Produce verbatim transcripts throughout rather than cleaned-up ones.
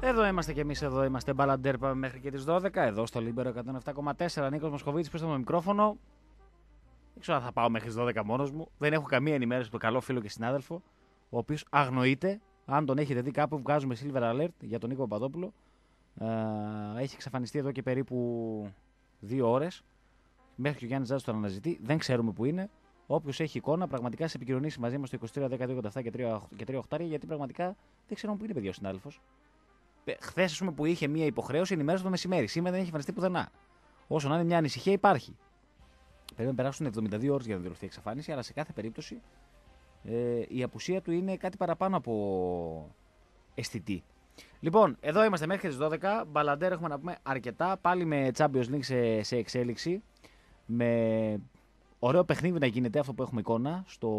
Εδώ είμαστε κι εμείς, εδώ είμαστε Μπαλαντέρ, πάμε μέχρι και τις δώδεκα, εδώ στο Λίμπερο εκατόν επτά κόμμα τέσσερα, Νίκος Μοσχοβίτης πίσω στο μικρόφωνο. Δεν ξέρω αν θα πάω μέχρι τις δώδεκα μόνος μου, δεν έχω καμία ενημέρωση από τον καλό φίλο και συνάδελφο, ο οποίος αγνοείται, αν τον έχετε δει κάπου βγάζουμε Silver Alert για τον Νίκο Παπαδόπουλο, ε, έχει εξαφανιστεί εδώ και περίπου δύο ώρες, μέχρι και ο Γιάννης Ζάζος τον αναζητεί, δεν ξέρουμε που είναι. Όποιος έχει εικόνα, πραγματικά σε επικοινωνήσει μαζί μας στο είκοσι τρία δέκα δύο ογδόντα επτά και τρία οχτάρια, γιατί πραγματικά δεν ξέρουμε που είναι, παιδιά, ο συνάδελφος. Χθες, ας πούμε, που είχε μία υποχρέωση, ενημέρωσε το μεσημέρι. Σήμερα δεν έχει εμφανιστεί πουθενά. Όσο να είναι μια ανησυχία, υπάρχει. Πρέπει να περάσουν εβδομήντα δύο ώρες για να δηλωθεί η εξαφάνιση, αλλά σε κάθε περίπτωση ε, η απουσία του είναι κάτι παραπάνω από αισθητή. Λοιπόν, εδώ είμαστε μέχρι τις δώδεκα. Μπαλαντέρ έχουμε να πούμε αρκετά. Πάλι με Champions League σε, σε εξέλιξη. Με ωραίο παιχνίδι να γίνεται, αυτό που έχουμε εικόνα, στο,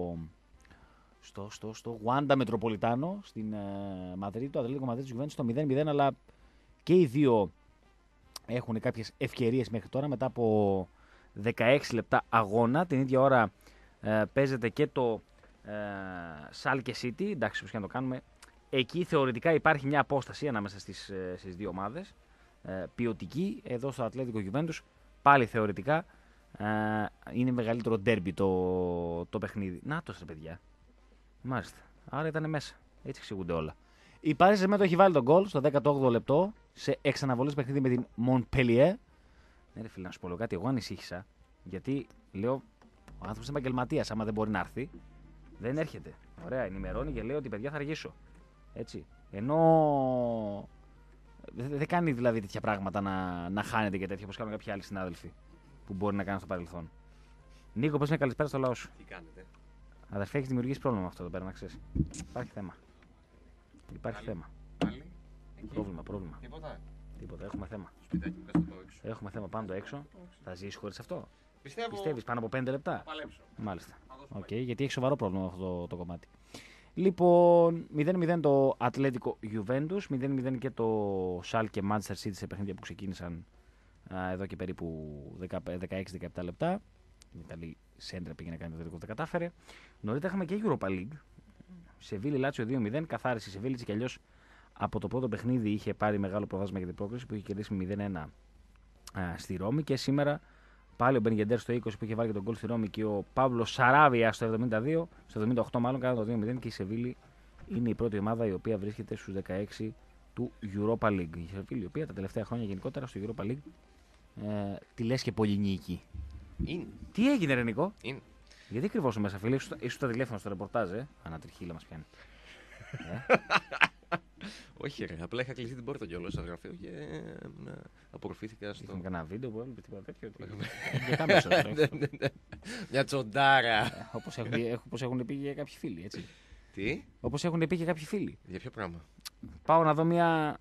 στο, στο, στο Wanda Metropolitano στην uh, Μαδρίτη, το Ατλέτικο Μαδρίτης Juventus στο μηδέν μηδέν, αλλά και οι δύο έχουν κάποιες ευκαιρίες μέχρι τώρα μετά από δεκαέξι λεπτά αγώνα. Την ίδια ώρα uh, παίζεται και το uh, Schalke City, εντάξει, όπως και να το κάνουμε. Εκεί θεωρητικά υπάρχει μια απόσταση ανάμεσα στις, uh, στις δύο ομάδες, uh, ποιοτική. Εδώ στο Ατλέτικο Juventus πάλι θεωρητικά Uh, είναι μεγαλύτερο ντέρμπι το, το παιχνίδι. Να το ρε παιδιά. Μάλιστα. Άρα ήταν μέσα. Έτσι εξηγούνται όλα. Η Paris Saint-Germain το έχει βάλει τον γκολ στο δέκατο όγδοο λεπτό σε εξαναβολές παιχνίδι με την Montpellier. Ναι, ρε φίλε, να σου πω λέω κάτι. Εγώ ανησύχησα. Γιατί λέω ο άνθρωπος είναι επαγγελματίας. Άμα δεν μπορεί να έρθει, δεν έρχεται. Ωραία, ενημερώνει και λέει ότι παιδιά θα αργήσω. Έτσι. Ενώ δεν δε κάνει δηλαδή τέτοια πράγματα να, να χάνεται και τέτοια όπως κάνουν κάποιοι άλλοι συνάδελφοι που μπορεί να κάνει στο παρελθόν. Νίκο, πες μια καλησπέρα στο λαό σου. Τι κάνετε? Αδερφέ, έχει δημιουργήσει πρόβλημα αυτό εδώ πέρα, να ξέρεις. Υπάρχει θέμα. Υπάρχει Άλλη. θέμα. Άλλη. Εκεί. Πρόβλημα, πρόβλημα. Τίποτα. Τίποτα, έχουμε θέμα. Σπιτάκι μου, κάτω το έξω. Έχουμε θέμα πάνω το έξω. Θα ζήσεις χωρίς αυτό. Πιστεύω. Πιστεύεις πάνω από πέντε λεπτά. Θα παλέψω. Μάλιστα. Θα δώσω Οκ, πάλι. γιατί έχει σοβαρό πρόβλημα αυτό το, το κομμάτι. Λοιπόν, μηδέν μηδέν το Ατλέτικο Juventus, μηδέν μηδέν και το Schalke Manchester City σε παιχνίδια που ξεκίνησαν α, εδώ και περίπου δεκαέξι δεκαεπτά λεπτά. Είναι καλή σέντρα, πήγε να κάνει το τελικό, δεν κατάφερε. Νωρίτερα είχαμε και Europa League. Σεβίλη Λάτσιο δύο μηδέν, καθάρισε η Σεβίλη, και αλλιώς από το πρώτο παιχνίδι είχε πάρει μεγάλο προβάδισμα για την πρόκριση που είχε κερδίσει μηδέν ένα α, στη Ρώμη. Και σήμερα πάλι ο Μπενγκεντέρ στο είκοσι που είχε βάλει και τον γκολ στη Ρώμη και ο Παύλο Σαράβια στο εβδομήντα δύο, στο εβδομήντα οκτώ μάλλον, κάνανε το δύο μηδέν, και η Σεβίλη είναι η πρώτη ομάδα η οποία βρίσκεται στους δεκαέξι του Europa League. Η Σεβίλη, η οποία τα τελευταία χρόνια γενικότερα στο Europa League ε, τη λες και πολύ νίκη. Είναι. Τι έγινε, ρε Νικό? Είναι. Γιατί κρυβόσαι μέσα, φίλε? Ήσουν στο τηλέφωνο στο ρεπορτάζ, ε. Ανατριχίλα μας πιάνει. ε. Όχι, ρε. Απλά είχα κλείσει την πόρτα κιόλας στο γραφείο και ε, απορροφήθηκα στο. Είχαμε κανένα βίντεο που έβλεπε τίποτα τέτοιο? Για κάμερα τώρα. Ναι, ναι, ναι. Μια τσοντάρα. Όπως έχουν, όπως έχουν πει και κάποιοι φίλοι, έτσι. Τι? Όπως έχουν πει και κάποιοι φίλοι. Για ποιο πράγμα? Πάω να δω μια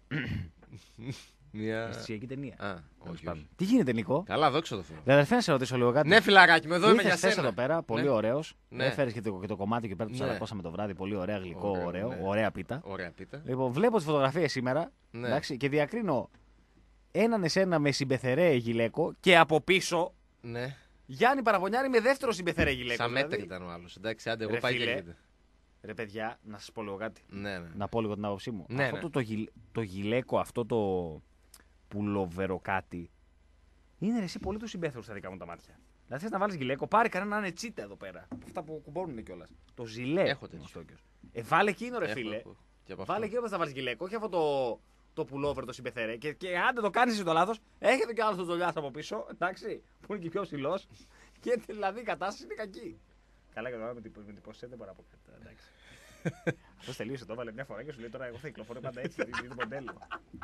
Μια. αισθησιακή ταινία. Α, όχι, όχι. Τι γίνεται, Νικό? Καλά, δόξα τω Θεώ. Δεν αδερφέ, να σε ρωτήσω λίγο κάτι. Ναι, φιλαράκι μου, εδώ είμαι για Ήρθες χθες σένα. εδώ πέρα, πολύ Ναι. ωραίος. Ναι. Έφερες και το, και το κομμάτι και πέρα του Ναι. σαρακώσαμε το βράδυ. Πολύ ωραία, γλυκό, ωραίο, Ωραίο, ναι. ωραία πίτα. Ωραία, πίτα. Λοιπόν, βλέπω τις φωτογραφίες σήμερα, Ναι. εντάξει, και διακρίνω έναν εσένα με συμπεθερέ γυλαίκο και από πίσω Ναι. Γιάννη Παραβονιάρη με δεύτερο συμπεθερέ γυλαίκο. Σαν μέτρη δηλαδή. ήταν ο άλλο. Εντάξει, άντε, εγώ Ρε πάει και φίλε. έρχεται. Ρε παιδιά, να σας πω λίγο κάτι. Ναι, ναι. Να πω λίγο την άποψή μου. Ναι, αυτό ναι. Το, το, γυλ, το γυλαίκο, αυτό το πουλοβεροκάτι, είναι ρε εσύ πολύ του συμπέθερου στα δικά μου τα μάτια. Δηλαδή θες να βάλεις γυλαίκο, πάρε κανένα να είναι τσίτα εδώ πέρα. Από αυτά που κουμπώνουν κιόλας. Το ζιλέ. Έχω τέτοιο. Μαστόκιος. Ε, βάλε εκείνο ρε Έχω, φίλε. έχω. Και από αυτό. Βάλε εκείνο που θα βάλεις γυλαίκο, όχι αυτό το, το πουλόβερ το συμπεθερέ. Και, και άντε το κάνεις εσύ το λάθος, έχετε κι άλλο το ζολιάς από πίσω, εντάξει, που είναι και πιο ψηλός. Και δηλαδή η κατάσταση είναι κακή. Καλά, και τώρα με την με την ποσέ δεν μπορώ να πω κάτι. Εντάξει. Αυτό τελείωσε, το έβαλε μια φορά και σου λέει τώρα: εγώ θα κυκλοφορώ πάντα έτσι, δεν είναι μοντέλο.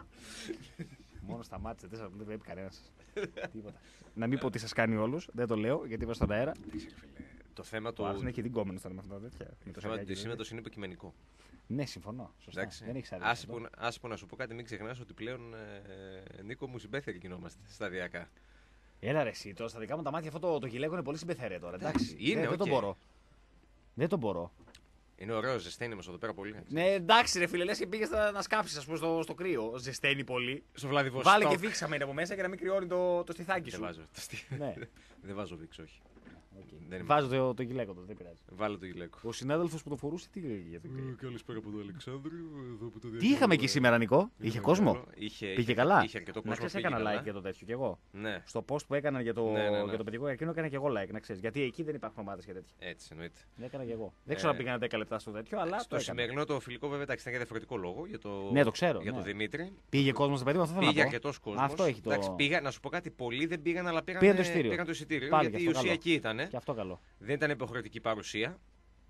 Μόνο σταμάτησε, τέσσερα που δεν βλέπει κανένα. Τίποτα. Να μην πω τι σα κάνει όλου, δεν το λέω γιατί είμαι στον αέρα. Το θέμα του. Το Άρσεν έχει δει γκόμενο με αυτά τα τέτοια. Με Το το θέμα του σακάκι, ντυσίματο είναι υποκειμενικό. Ναι, συμφωνώ. Σωστά. Εντάξει. Δεν έχει Άσε άδικο. που, άσε που να σου πω κάτι, μην ξεχνά ότι πλέον ε, Νίκο μου συμπέθεροι γινόμαστε σταδιακά. Έλα ρε, εσύ τώρα στα δικά μου τα μάτια αυτό το, το γυλαίκο είναι πολύ συμπεθερέ τώρα. Εντάξει. είναι, δεν, δεν το οκ. μπορώ. Δεν το μπορώ. Είναι ωραίο, ζεσταίνει μα εδώ πέρα πολύ. Ναι, εντάξει, ρε φίλε, λες και πήγε να σκάψει, α πούμε, στο, στο κρύο. Ζεσταίνει πολύ. Στο Βλαδιβοστόκ. Βάλε και βίξαμε από μέσα για να μην κρυώνει το, το στιθάκι Δεν σου. βάζω. Το στι- Ναι. Δεν βάζω βίξ, όχι. Okay. Δεν είμαι. Βάζω το, το γυλαίκο του, δεν πειράζει. Βάλε το γυλαίκο. Ο συνάδελφος που το φορούσε, τι έλεγε για το Ε, Καλησπέρα από τον Αλεξάνδριο. Εδώ που το Τι είχαμε εκεί σήμερα, Νικό, είχε κόσμο. Είχε, Πήγε είχε, καλά. Είχε αρκετό κόσμο. Να ξέρεις, έκανα like για το τέτοιο κι εγώ. Ναι. Στο post που έκανα για το, Ναι, ναι, ναι. για το παιδικό εκείνο έκανα κι εγώ like, να ξέρεις. Γιατί εκεί δεν υπάρχουν ομάδες για τέτοια. Έτσι εννοείται. Δεν έκανα κι εγώ. Δεν ξέρω αν πήγανε δέκα λεπτά στο τέτοιο, αλλά. Στο σημερινό το φιλικό βέβαια ήταν για διαφορετικό λόγο. Για το, ναι, το ξέρω. Για ναι. τον Δημήτρη. Πήγε κόσμο στο παιδί, αυτό θέλω πήγε να πω. αρκετό κόσμο. Αυτό έχει το. Εντάξει, πήγα, να σου πω κάτι, πολλοί δεν πήγαν, αλλά πήγαν, πήγαν το εισιτήριο. Πήγαν το εισιτήριο Πάλι, γιατί η ουσία καλό. εκεί ήταν. Και αυτό καλό. Δεν ήταν υποχρεωτική παρουσία.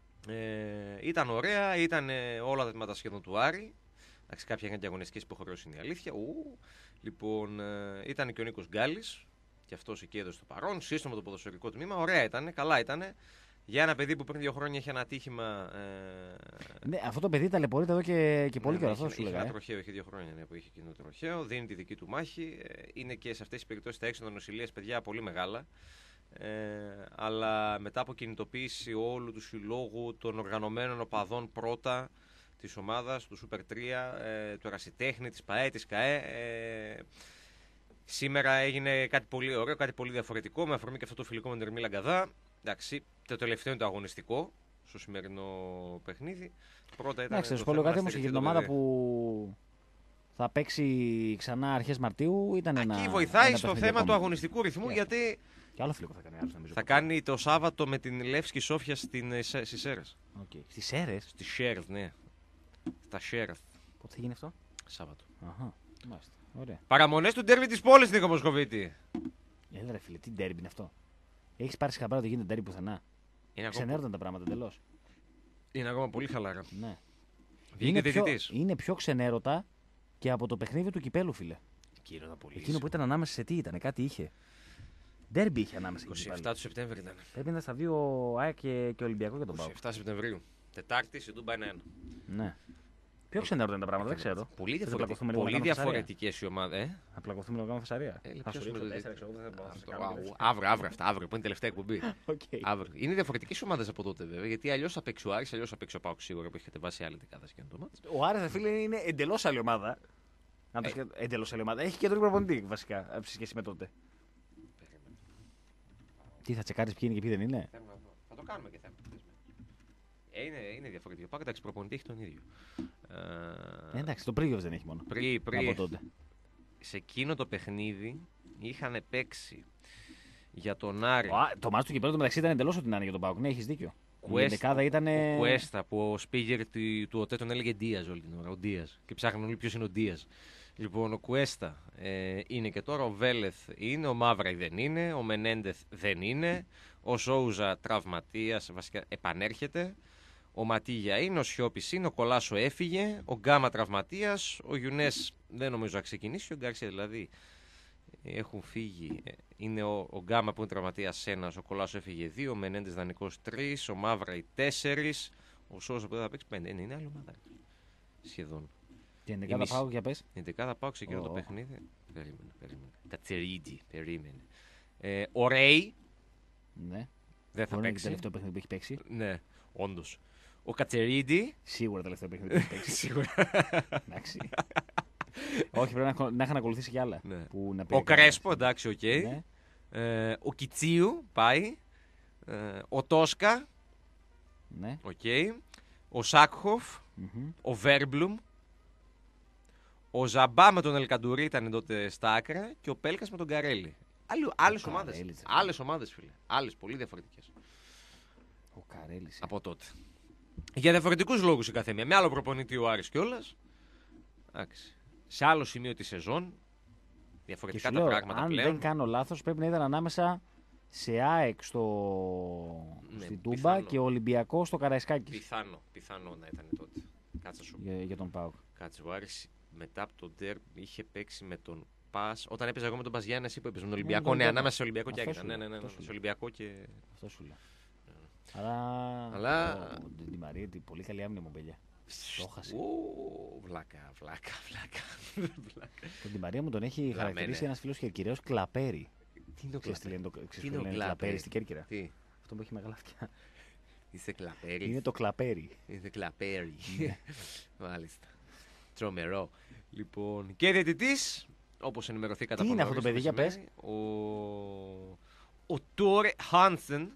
Ε, ήταν ωραία, ήταν όλα τα τμήματα σχεδόν του Άρη. Εντάξει, κάποια είχαν και αγωνιστικές υποχρεώσεις, είναι η αλήθεια. Ου, λοιπόν, ε, ήταν και ο Νίκος Γκάλης, και αυτός εκεί έδωσε το παρόν. Σύστημα το ποδοσφαιρικό τμήμα, ωραία ήταν, καλά ήταν. Για ένα παιδί που πριν δύο χρόνια είχε ένα ατύχημα. Ε... Ναι, αυτό το παιδί ταλαιπωρείται εδώ και, και πολύ ναι, καιρό. Ναι, αυτό σου είχε λέγα. ένα Ε. τροχαίο, είχε δύο χρόνια ναι, που είχε εκείνο το τροχαίο. Δίνει τη δική του μάχη. Ε, είναι και σε αυτές τις περιπτώσεις τα έξοδα νοσηλείας παιδιά πολύ μεγάλα. Ε, αλλά μετά από κινητοποίηση όλου του συλλόγου των οργανωμένων οπαδών πρώτα της ομάδας, του Super τρία, ε, του Ερασιτέχνη, της ΠΑΕ, της ΚΑΕ, ε, σήμερα έγινε κάτι πολύ ωραίο, κάτι πολύ διαφορετικό με αφορμή και αυτό το φιλικό με τον Ερμή Λαγκαδά. Εντάξει, το τελευταίο είναι το αγωνιστικό στο σημερινό παιχνίδι. Πρώτα ήταν. Εντάξει, θα σου πω κάτι όμως και για την ομάδα που θα παίξει ξανά αρχές Μαρτίου ήταν ένα. Εκεί βοηθάει ένα στο παιχνίδι θέμα ακόμα. του αγωνιστικού ρυθμού Yeah. γιατί. Και άλλο φιλικό θα κάνει άλλος, νομίζω. Θα κάνει το Σάββατο με την Λεύσκη Σόφια στις Σέρες. Okay. Στις Σέρες. Στις Σέρες, ναι. Στα Σέρες. Πότε θα γίνει αυτό? Σάββατο. Αχα. Μάλιστα. Ωραία. Παραμονές του ντέρμπι της πόλης, Νίκο Μοσκοβίτη. Έλα ρε φίλε, τι ντέρμπι είναι αυτό. Έχεις πάρει σκαμπάρα ότι γίνεται ντέρμπι πουθενά. Είναι Ξενέρωνταν ακόμα... τα πράγματα εντελώς. Είναι ακόμα πολύ χαλάρα. Ναι. Βγήκε Είναι πιο, διαιτητής. είναι πιο ξενέρωτα και από το παιχνίδι του κυπέλου, φίλε. Εκείνο ήταν πολύ. Εκείνο που ήταν ανάμεσα σε τι ήταν, κάτι είχε. Ντέρμπι είχε ανάμεσα. είκοσι επτά του Σεπτέμβρη ήταν. Πρέπει να στα δύο ΑΕΚ και, και Ολυμπιακό για τον Πάο. είκοσι επτά Σεπτεμβρίου. Τετάρτη, η Ντούμπα ένα ένα. Ναι. Πιο ξενέρωτα είναι τα πράγματα, δεν ξέρω. Πολύ, Δεν διαφορετικ... πλακωθούμε λίγο πολύ να κάνουμε διαφορετικές οι ομάδες. Ε? Να πλακωθούμε λίγο να κάνουμε φασαρία. Ε, Θα ποιος σου είναι ρίξω το τέσσερα, δι- ξέρω, δεν μπορώ να Αυτό, σε κάνω αου, τέτοια. Αύριο, αύριο αυτά, αύριο που είναι η τελευταία εκπομπή. Okay. Αύριο. Είναι διαφορετικές ομάδες από τότε βέβαια. Γιατί αλλιώς θα παίξει ο Άρης, αλλιώς θα παίξει ο ΠΑΟΚ σίγουρα που έχετε βάσει άλλη δεκάδα και το μάτς. Ο Άρης, φίλε, είναι εντελώς άλλη ομάδα. Αν το Ε. σκε- εντελώς άλλη ομάδα. Έχει κεντρικό προπονητή βασικά σε σχέση με τότε. Τι θα τσεκάρεις ποιοι είναι και ποιοι δεν είναι. Θέλω να δω. Θα το κάνουμε και θα ε, είναι, είναι διαφορετικό. Πάω εντάξει, προπονητή έχει τον ίδιο. Ε, εντάξει, το Πρίγιοβς δεν έχει μόνο. Πριν, Από πριν, τότε. σε εκείνο το παιχνίδι είχαν παίξει για τον Άρη. Ο Á- το μάτι του κυπέλλου του μεταξύ ήταν εντελώς ότι να είναι για τον Πάοκ. Ναι, έχεις δίκιο. Η Κουέστα, δεκάδα ήταν. ο Κουέστα που ο Σπίγερ του, του ΟΤΕ τον έλεγε Ντίας όλη την ώρα. Ο Ντίας. Και ψάχναν όλοι ποιος είναι ο Ντίας. Λοιπόν, ο Κουέστα ε, είναι και τώρα, ο Βέλεθ είναι, ο Μαύραη δεν είναι, ο Μενέντεθ δεν είναι, ο Σόουζα τραυματίας, βασικά επανέρχεται, ο Ματίγια είναι, ο Σιώπης είναι, ο Κολάσο έφυγε, ο Γκάμα τραυματίας, ο Γιουνές δεν νομίζω να ξεκινήσει, ο Γκάρσια δηλαδή έχουν φύγει. Είναι ο, ο Γκάμα που είναι τραυματίας ένας, ο Κολάσο έφυγε δύο, ο Μενέντες δανεικός τρεις, ο Μαύραη τέσσερις, ο Σόουζα που δεν θα παίξει πέντε. Είναι, είναι άλλη ομάδα. Σχεδόν. Και η δεκάδα Πάοκ για πες. Η δεκάδα πάω ξεκινώ Oh. το παιχνίδι. Περίμενε, περίμενε. Κατσερίδη, περίμενε. Ε, ο Ρέι Ναι. δεν θα Μπορεί να είναι και το παίξει. τελευταίο παιχνίδι που έχει παίξει. Ναι, όντως. Ο Κατσερίδη. Σίγουρα το τελευταίο παιχνίδι που έχει παίξει. Σίγουρα. Εντάξει. Όχι, πρέπει να, έχω- να είχαν ακολουθήσει κι άλλα. Ναι. Που να Ο πήρε Κρέσπο, κανένας. εντάξει, οκ. Ναι. Ε, ο Κιτσίου, πάει. Ε, ο Τόσκα, Ναι. οκ. Ο Σάκχοφ. Μμμ. Ο Βέρμπλουμ. Ο Ζαμπά με τον Ελκαντουρί ήταν τότε στα άκρα. Και ο Πέλκας με τον Καρέλη. Άλλες ομάδες. Καρέλης, ρε. Άλλες ομάδες, φίλε. Άλλες πολύ διαφορετικές. Ο Καρέλης. Από τότε. Για διαφορετικούς λόγους η καθεμία. Με άλλο προπονητή ο Άρης κιόλας. Εντάξει. Σε άλλο σημείο τη σεζόν. Και Διαφορετικά σου τα λέω, πράγματα αν πλέον. δεν κάνω λάθος, πρέπει να ήταν ανάμεσα σε ΑΕΚ στο... Ναι, στην Τούμπα πιθανό. και Ολυμπιακό στο Καραϊσκάκη. Πιθανό, πιθανό να ήταν τότε. Κάτσε σου. Για, για τον Πάοκ. Κάτσε. Ο Άρης μετά από τον Ντέρ είχε παίξει με τον Πας. Όταν έπαιζα εγώ με τον Πας Γιάννη, εσύ που έπαιζε με τον Ολυμπιακό. τον Ναι, Ολυμπιακό. ανάμεσα σε Ολυμπιακό και Αυτό Άγιτα. σου Ναι, λέω, ναι, ναι, αυτό ναι. σου Σε λέω. Ολυμπιακό και. Αυτό σου λέω. Αλλά. Αλλά- Ο Ντι Μαρία, τι πολύ καλή άμυνα μου, παιδιά. Το χάσε. Ου, βλάκα, βλάκα, βλάκα. Βλάκα. Τον Ντι Μαρία μου τον έχει Γραμμένε. χαρακτηρίσει ένα φίλο Κερκυραίο κλαπέρι. Τι είναι ο Ξέρεις τι κλαπέρι. λένε το Τι ξέρεις είναι που ο λένε κλαπέρι. κλαπέρι στην Κέρκυρα. Τι, Αυτό που έχει μεγάλα αυτιά. είσαι κλαπέρι. Είναι το κλαπέρι. Είναι κλαπέρι. Μάλιστα. Τρομερό. Λοιπόν, και διαιτητής, όπως ενημερωθήκατε Τι από είναι αυτό το νωρίς παιδί, για μεσημέρι, Ο, ο Τόρε Χάνσεν,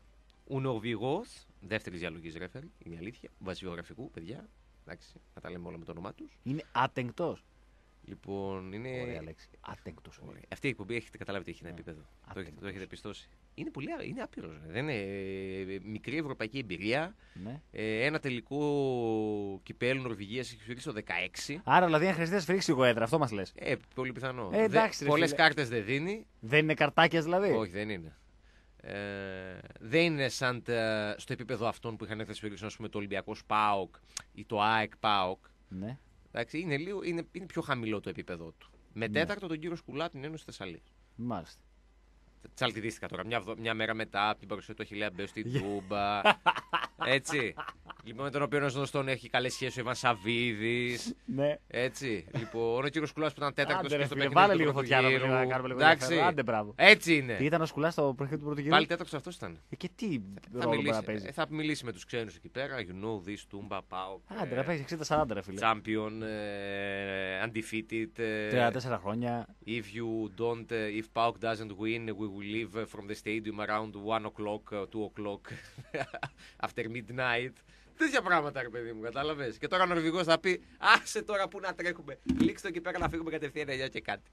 Ο Νορβηγός, δεύτερη διαλογή ρέφερη, είναι η αλήθεια. Βασιογραφικού, παιδιά. Εντάξει, να τα λέμε όλα με το όνομά του. Είναι άτεγκτος. Λοιπόν, είναι. Ωραία λέξη. Άτεγκτος. Αυτή η εκπομπή έχετε καταλάβει τι έχει ένα Ναι. επίπεδο. Το έχετε, Άτεγκτος. το έχετε πιστώσει. Είναι πολύ είναι άπειρος. Δεν είναι ε, μικρή ευρωπαϊκή εμπειρία. Ναι. Ε, ένα τελικό κυπέλλου Νορβηγίας έχει σφυρίξει το δεκαέξι. Άρα δηλαδή αν χρειαστεί να σφυρίξει εγώ έδρα, αυτό μας λες. Ε, πολύ πιθανό. Ε, εντάξει, ρε Πολλές φίλε. κάρτες δεν δίνει. Δεν είναι καρτάκια δηλαδή. Όχι, δεν είναι. Ε, δεν είναι σαν τα, στο επίπεδο αυτών που είχαν έρθει να σφυρίξουν, ας πούμε, το Ολυμπιακό ΠΑΟΚ ή το ΑΕΚ ΠΑΟΚ. Ναι. Εντάξει, είναι, λίγο, είναι, είναι πιο χαμηλό το επίπεδο του. Με Ναι. τέταρτο τον κύριο Σκουλά από την Ένωση Θεσσαλίας. Μάλιστα. Τσαλτιδίστηκα τώρα. Μια, βδο- μια μέρα μετά από την παρουσία του Αχιλλέα Μπέου στην Τούμπα. Έτσι. Λοιπόν, με τον οποίο γνωστόν έχει καλέ σχέσει ο Ιβάν Σαββίδης. Ναι. Έτσι. Λοιπόν, ο κύριο Κουλά που ήταν τέταρτο Άντε, και ρε, στο φίλε, παιχνίδι. βάλε του λίγο πρώτου φωτιά να γύρου. να κάνουμε λίγο Εντάξει. ενδιαφέρον. Άντε, μπράβο. Έτσι είναι. Τι ήταν ο Σκουλάς στο παιχνίδι του πρώτου γύρου. Πάλι τέταρτο αυτό ήταν. Ε, και τι Θα ρόλο μπορεί μιλήσει, να παίζει. ε, θα μιλήσει με του ξένου εκεί πέρα. You know this, Τούμπα, Πάο. Άντε, να παίζει εξήντα σαράντα ρε φίλε. Champion, ε, undefeated. ε, τριάντα τέσσερα χρόνια. If you don't, uh, if PAOK doesn't win, we will leave uh, from the stadium around one o'clock, uh, two o'clock, after midnight. Τέτοια πράγματα, ρε παιδί μου, κατάλαβες. Και τώρα ο Νορβηγός θα πει, άσε τώρα που να τρέχουμε. Λήξτε εκεί πέρα να φύγουμε κατευθείαν εννιά και κάτι.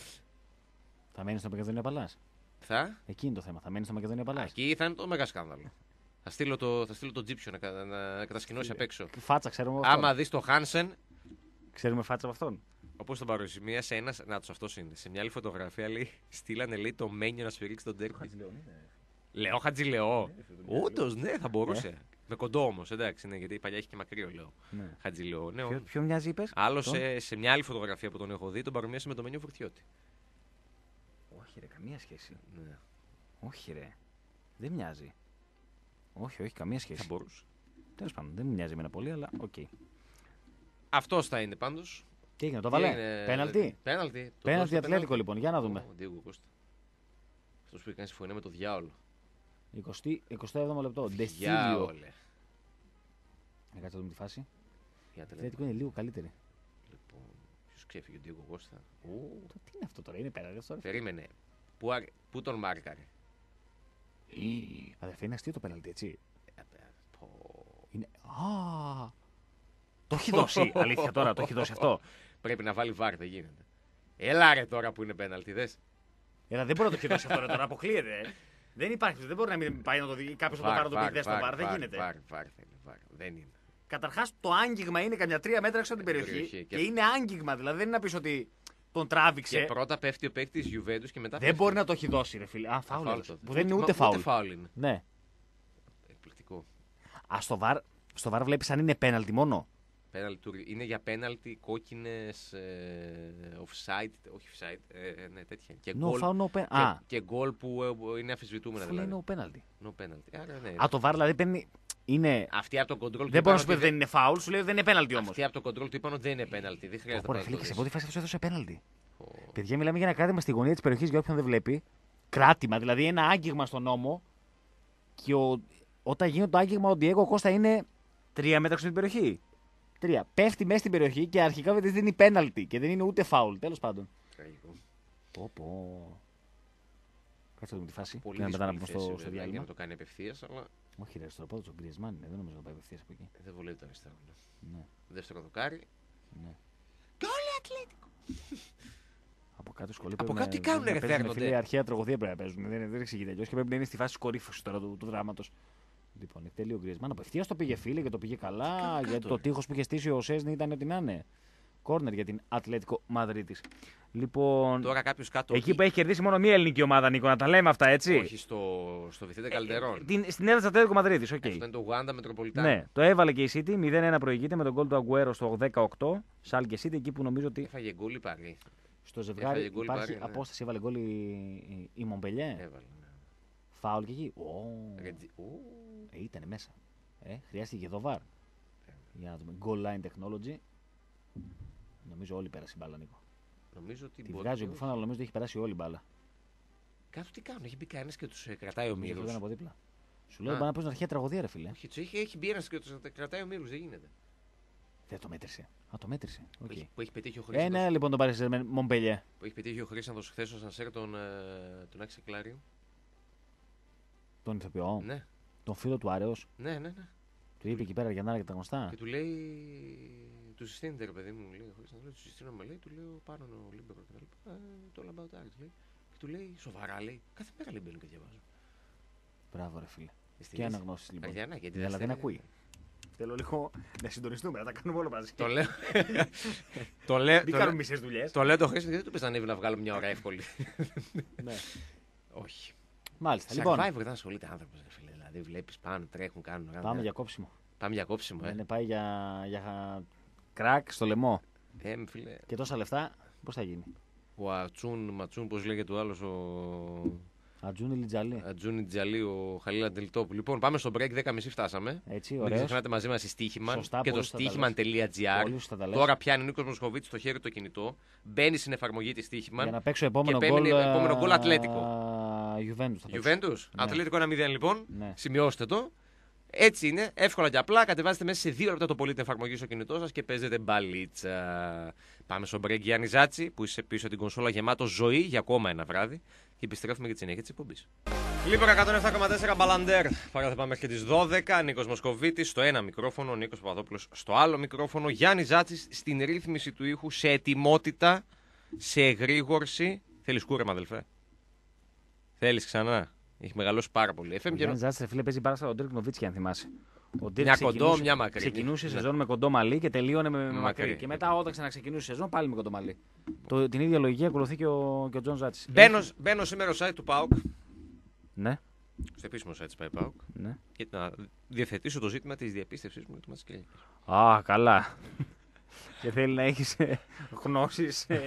Θα μένει στο Μακεδονία Παλάς. Θα. Εκεί είναι το θέμα. Θα μένει στο Μακεδονία Παλάς. Εκεί θα είναι το μέγα σκάνδαλο. Θα στείλω το, θα στείλω το τζίψιο να, κα- να κατασκηνώσει απ' έξω. Φάτσα, ξέρουμε από αυτόν. Άμα δεις το Χάνσεν, Ξέρουμε φάτσα από αυτόν. όπως τον παρουσίασε ένας, να τους αυτός είναι. Σε μια άλλη φωτογραφία λέει, στείλανε λέει το Μένιο να σφυρίξει τον τέρπι. Λεό Χατζηλεό. Όντως, ναι, θα μπορούσε. Με κοντό όμως, εντάξει, ναι, γιατί παλιά έχει και μακρύ ο Λεό. Ναι. Χατζηλεό, ναι. Ποιο, ποιο μοιάζει, είπες. Άλλο Τον? σε, σε μια άλλη φωτογραφία που τον έχω δει, τον παρομοίασε με τον Μένιο Φορτιώτη. Όχι, ρε, καμία σχέση. Ναι. Όχι, ρε. Δεν μοιάζει. Όχι, όχι, καμία Θα σχέση. μπορούσε. Τέλος πάντων, δεν μοιάζει εμένα πολύ, αλλά οκ. Αυτός θα είναι πάντως. Τι έγινε, το Τι βάλε. έγινε, Πέναλτι. Πέναλτι. Το Πέναλτι δώσε Ατλέτικο πέναλτι. λοιπόν, για να δούμε. Ω, Ντίγκο Κώστα. Αυτός που έκανε συμφωνία με το διάολο. εικοστό έβδομο λεπτό. Ντεστήλιο. Διάολε. Να κάτσε να δούμε τη φάση. Για Η τελετικό. Ατλέτικο είναι λίγο καλύτερη. Λοιπόν, ποιος ξέφυγε ο Ντίγκο Κώστα. Ω, Το τι είναι αυτό τώρα, είναι πέρα, τώρα. περίμενε. Πού, αρ- πού τον μάρκαρε. Αδερφέ, είναι αστείο το πέναλτι, έτσι. Ε, πω. Είναι. Α! Το έχει δώσει, αλήθεια τώρα, το έχει δώσει αυτό. Πρέπει να βάλει βάρ, δεν γίνεται. Έλα ρε τώρα που είναι πέναλτι, δες. Έλα, δεν μπορεί να το έχει δώσει αυτό ρε, τώρα, αποκλείεται. ε. Δεν υπάρχει, δεν μπορεί να μην πάει να το δει κάποιο να το πάρει να το πει δες στο βάρ, δεν γίνεται. Βάρ, βάρ, θέλει, βάρ. Δεν είναι. Καταρχάς το άγγιγμα είναι καμιά τρία μέτρα έξω από την Την περιοχή. περιοχή Και, και- είναι άγγιγμα, δηλαδή δεν είναι να πει ότι τον τράβηξε. Και πρώτα πέφτει ο παίκτη τη Juventus και μετά. Δεν πέφτει. μπορεί να το έχει δώσει, ρε φίλε. Α, φάουλ. Φάουλ έδωσε, τότε. Που δεν είναι ούτε Ούτε φάουλ. φάουλ είναι. Ναι. Εκπληκτικό. Α, στο βαρ, στο βαρ βλέπει αν είναι πέναλτι μόνο. Penalty του- είναι για πέναλτι, κόκκινε, ε, offside, όχι offside, ε, ε, ναι, τέτοια. Και No γκολ foul, no penalty. και, Α, και γκολ που ε, είναι αμφισβητούμενα αφού λέει δηλαδή. no penalty. No penalty. Άρα, ναι. Α, το βαρ δηλαδή παίρνει. Είναι. Αυτοί από το control Δεν μπορεί να σου πει ότι δεν είναι φάουλ, σου λέει ότι δεν είναι πέναλτι όμω. Αυτοί από το control του είπαν ότι δεν είναι πέναλτι. Δεν χρειάζεται Ωραία, να φίλε, το και σε δεις. πρώτη φάση αυτό έδωσε πέναλτι. Ω, Παιδιά, μιλάμε για ένα κράτημα στη γωνία τη περιοχή για όποιον δεν βλέπει. Κράτημα, δηλαδή ένα άγγιγμα στον νόμο. Και ο... όταν γίνει το άγγιγμα, ο Ντιέγκο Κώστα είναι τρία μέτρα στην περιοχή. Τρία. Πέφτει μέσα στην περιοχή και αρχικά δεν δίνει πέναλτι και δεν είναι ούτε φάουλ. Τέλο πάντων. τραγικό. Πω, πω. Κάτσε να δούμε τη φάση. Πολύ Και μετά να δύσκολη πούμε θέση στο, στο βέβαια, για διάλειμμα. να το κάνει απευθεία, αλλά Όχι, ρε, στο πόδι του Γκριεσμάν είναι. Δεν νομίζω να πάει απευθεία από εκεί. δεν βολεύει το αριστερό. ναι. Ναι, Δεύτερο δοκάρι. ναι. Γκολ Ατλέτικο! Από κάτω σχολείο Από πρέπει κάτω να- τι κάνουνε, να ρε, παίζουν, δέρνονται. φίλε, αρχαία τραγωδία πρέπει να παίζουν. Δεν, δεν εξηγείται αλλιώ και πρέπει να είναι στη φάση κορύφωση τώρα του, του δράματο. Λοιπόν, εκτελεί ο Γκριεσμάν. Απευθεία το πήγε φίλε και το πήγε καλά. Κάτω, γιατί το ρε. τείχο που είχε στήσει ο Σέσνη ήταν ό,τι να είναι. Κόρνερ για την Ατλέτικο Μαδρίτη. Λοιπόν, Τώρα κάποιο κάτω. εκεί όχι- που έχει κερδίσει μόνο μία ελληνική ομάδα, Νίκο, να τα λέμε αυτά έτσι. Όχι στο, στο Βιθέντε Καλντερών. Την, στην έδρα τη Ατλέτικο Μαδρίτη, οκ. Αυτό είναι το Γουάντα Μετροπολιτάνο. Ναι, το έβαλε και η City. μηδέν ένα προηγείται με τον γκολ του Αγκουέρο στο δεκαοκτώ. Σάλκε City, εκεί που νομίζω ότι Έφαγε γκολ η Παρή. στο ζευγάρι Έφαγε γκολ υπάρχει Παρί, ναι. απόσταση. Έβαλε γκολ η, η, η Μομπελιέ. Έβαλε. Ναι. Φάουλ και εκεί. Ω, Ρετζι- Ου, ε, ήτανε μέσα. Ε, χρειάστηκε και εδώ βαρ. Για να δούμε. Goal line technology. Νομίζω όλη πέρασε η μπάλα, Νίκο. Νομίζω ότι Τη μπορεί. βγάζει ο Μπουφόν, αλλά νομίζω ότι έχει περάσει όλη η μπάλα. Κάτω τι κάνουν, έχει μπει κανένα και του κρατάει ο Νομίζω Μύρου. ότι ήταν από δίπλα. Σου λέω Α. μπορεί να παίζει αρχαία τραγωδία, ρε φίλε. Όχι, τους έχει, έχει μπει ένα και του κρατάει ο Μύρου, δεν γίνεται. Δεν το μέτρησε. Α, το μέτρησε. Που Οκ. έχει- Που έχει πετύχει ο Ε, Χρήστος. ναι, λοιπόν τον πάρει σε Μομπελιέ. Που έχει πετύχει ο Χρήστος χθες ο Σανσέρ τον, ε, τον Άξε Κλάριο. Τον ηθοποιό. Ναι. Τον φίλο του Άρεος. Ναι, ναι, ναι. Του είπε εκεί πέρα για να είναι και τα γνωστά. Και του λέει. Του συστήνεται, ρε παιδί μου, λέει, χωρίς να λέω, του συστήνομαι, λέει, του λέω πάνω ο Λίμπερο και τα λοιπά. Ε, το Λαμπαουτάρι του λέει. Και του λέει, σοβαρά, λέει, κάθε μέρα λέει μπαίνω και διαβάζω. Μπράβο, ρε φίλε. Εστί, Και αναγνώσεις λοιπόν. Αριανά, γιατί Αλλά δεν θέλει. ακούει. Θέλω λίγο να συντονιστούμε, να τα κάνουμε όλα μαζί. Το λέω. Το λέω. Μην κάνουμε μισές δουλειές. Το λέω το Χρήστο, γιατί του πες να ανέβει να βγάλω μια ώρα εύκολη. Ναι. Όχι. Μάλιστα. Survivor Λοιπόν, δεν ασχολείται άνθρωπος, ρε φίλε. Δηλαδή βλέπεις πάνω, τρέχουν, κάνουν. πάμε για κόψιμο. Πάμε για κόψιμο, ε. Είναι πάει για, για κρακ στο λαιμό. Ε, με φίλε. Και τόσα λεφτά, πώς θα γίνει. Ο Ατσούν, Ματσούν, πώς λέγεται ο άλλος, ο. Ατζούνι Λιτζαλή. Ατζούνι Τζαλί, ο Χαλίλα Αντελτόπου. Λοιπόν, πάμε στο break, δέκα και μισή φτάσαμε. Έτσι, Μην ωραίος. ξεχνάτε μαζί μας η Στίχημαν Σωστά, και το πολύ σωστά τα στίχημαν.gr. Πολύ σωστά τα λες. Τώρα πιάνει ο Νίκος Μοσχοβίτης στο χέρι το κινητό, μπαίνει στην εφαρμογή της Στίχημαν. Για να παίξω επόμενο και γκολ. πέμενε επόμενο γκολ Ατλέτικο. Juventus. θα παίξω. Γιουβέντους, Ναι. Ατλέτικο ένα μηδέν λοιπόν. Ναι. Σημειώστε το. Έτσι είναι, εύκολα και απλά. Κατεβάζετε μέσα σε δύο λεπτά το πολύ την εφαρμογή στο κινητό σας και παίζετε μπαλίτσα. Πάμε στο break, Γιάννη Ζάτσι, που είσαι πίσω την κονσόλα γεμάτο ζωή για ακόμα ένα βράδυ. Και επιστρέφουμε για τη συνέχεια της εκπομπής. Λοιπόν, εκατόν επτά κόμμα τέσσερα Μπαλαντέρ. Παρά θα πάμε μέχρι τις δώδεκα. Νίκος Μοσκοβίτης στο ένα μικρόφωνο, Νίκος Παπαδόπουλος στο άλλο μικρόφωνο. Γιάννη Ζάτσης στην ρύθμιση του ήχου, σε ετοιμότητα, σε εγρήγορση. Θέλεις κούρεμα, αδελφέ. Θέλεις ξανά. Έχει μεγαλώσει πάρα πολύ. Ο Γιάννης Ζάτσης, φίλε, παίζει πάρα στον Ντίρκ Νοβίτσκι, αν θυμάσαι. Ο Ντίρκ Μια κοντό, μια μακρύ. Ξεκινούσε η Ναι. σεζόν με κοντό μαλλί και τελείωνε με, με Μακρύ. μακρύ. Και μετά, όταν ξαναξεκινούσε η σεζόν, πάλι με κοντό μαλλί. Το, την ίδια λογική ακολουθεί και ο, και ο Τζον Ζάτσης. Μπαίνω, μπαίνω σήμερα στο site του ΠΑΟΚ, Ναι, στο επίσημο site της ΠΑΟΚ, ναι. για να διευθετήσω το ζήτημα της διαπίστευσης μου για το μάτς της Κυριακής. Α, καλά. Και θέλει να έχεις ε, γνώσεις. Ε,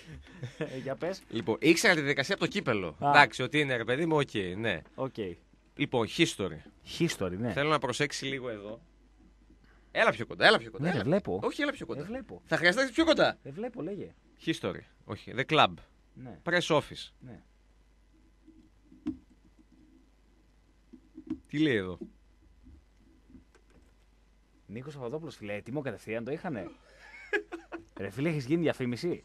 ε, για πες. Λοιπόν, ήξερα τη διαδικασία από το κύπελο. Α. Εντάξει, ότι είναι ρε παιδί μου, οκ, ναι. Οκ. Λοιπόν, history. History, ναι. Θέλω να προσέξει λίγο εδώ. Έλα πιο κοντά, έλα πιο κοντά. Ναι, έλα. δεν βλέπω. Όχι, έλα πιο κοντά. Δεν βλέπω. Θα χρειαστεί να έρθεις πιο κοντά. Δεν βλέπω, λέγε. History. Όχι, the club. Ναι, Press office. ναι. Τι λέει εδώ. Νίκος Παπαδόπουλος, φίλε, έτοιμο κατευθείαν το είχανε. Ρε φίλε, έχεις γίνει διαφήμιση.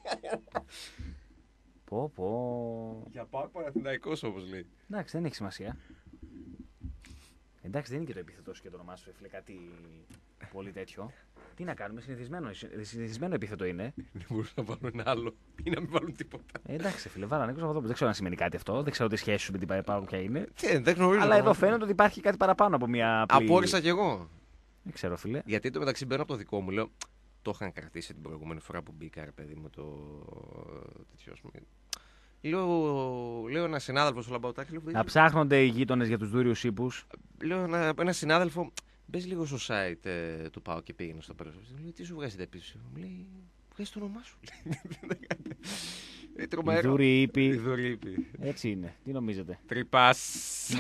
Πω, πω. Για ΠΑΟΚ Παναθηναϊκός όπως λέει. Εντάξει, δεν έχει σημασία. Εντάξει, δεν είναι και το επίθετο σου και το όνομά σου, ρε φίλε, κάτι πολύ τέτοιο. Τι να κάνουμε, συνηθισμένο, συνηθισμένο επίθετο είναι. Δεν μπορούσα να βάλω ένα άλλο ή να μην βάλουν τίποτα. Ε, εντάξει, φίλε, βάλα Νίκος Παπαδόπουλος. Δεν ξέρω αν σημαίνει κάτι αυτό. Δεν ξέρω τι σχέση σου με την ΠΑΕ ποια είναι. Τι, δεν γνωρίζω. Αλλά εδώ φαίνεται ότι υπάρχει κάτι παραπάνω από μια απλή... Απόρρισα κι εγώ. Δεν ξέρω, φίλε. Γιατί το μεταξύ μπαίνω από το δικό μου, λέω. Το είχαν κρατήσει την προηγούμενη φορά που μπήκα, ρε παιδί μου, το. τέτοιο, ας πούμε. Λέω, λέω ένα συνάδελφο στο Λαμπαουτάκι. Λέω, Να ψάχνονται οι γείτονες για τους δούριους ύπους. λέω ένα, ένα συνάδελφο. Μπες λίγο στο site ε, του ΠΑΟ και πήγαινε στο πέρασμα. Μου λέει, τι σου βγάζει τα πίσω. Μου λέει, βγάζει το όνομά σου. Ε, Οι τρομερό. δούριοι Η ύποι. δούρη ύπη. Έτσι είναι. Τι νομίζετε. Τρυπάς.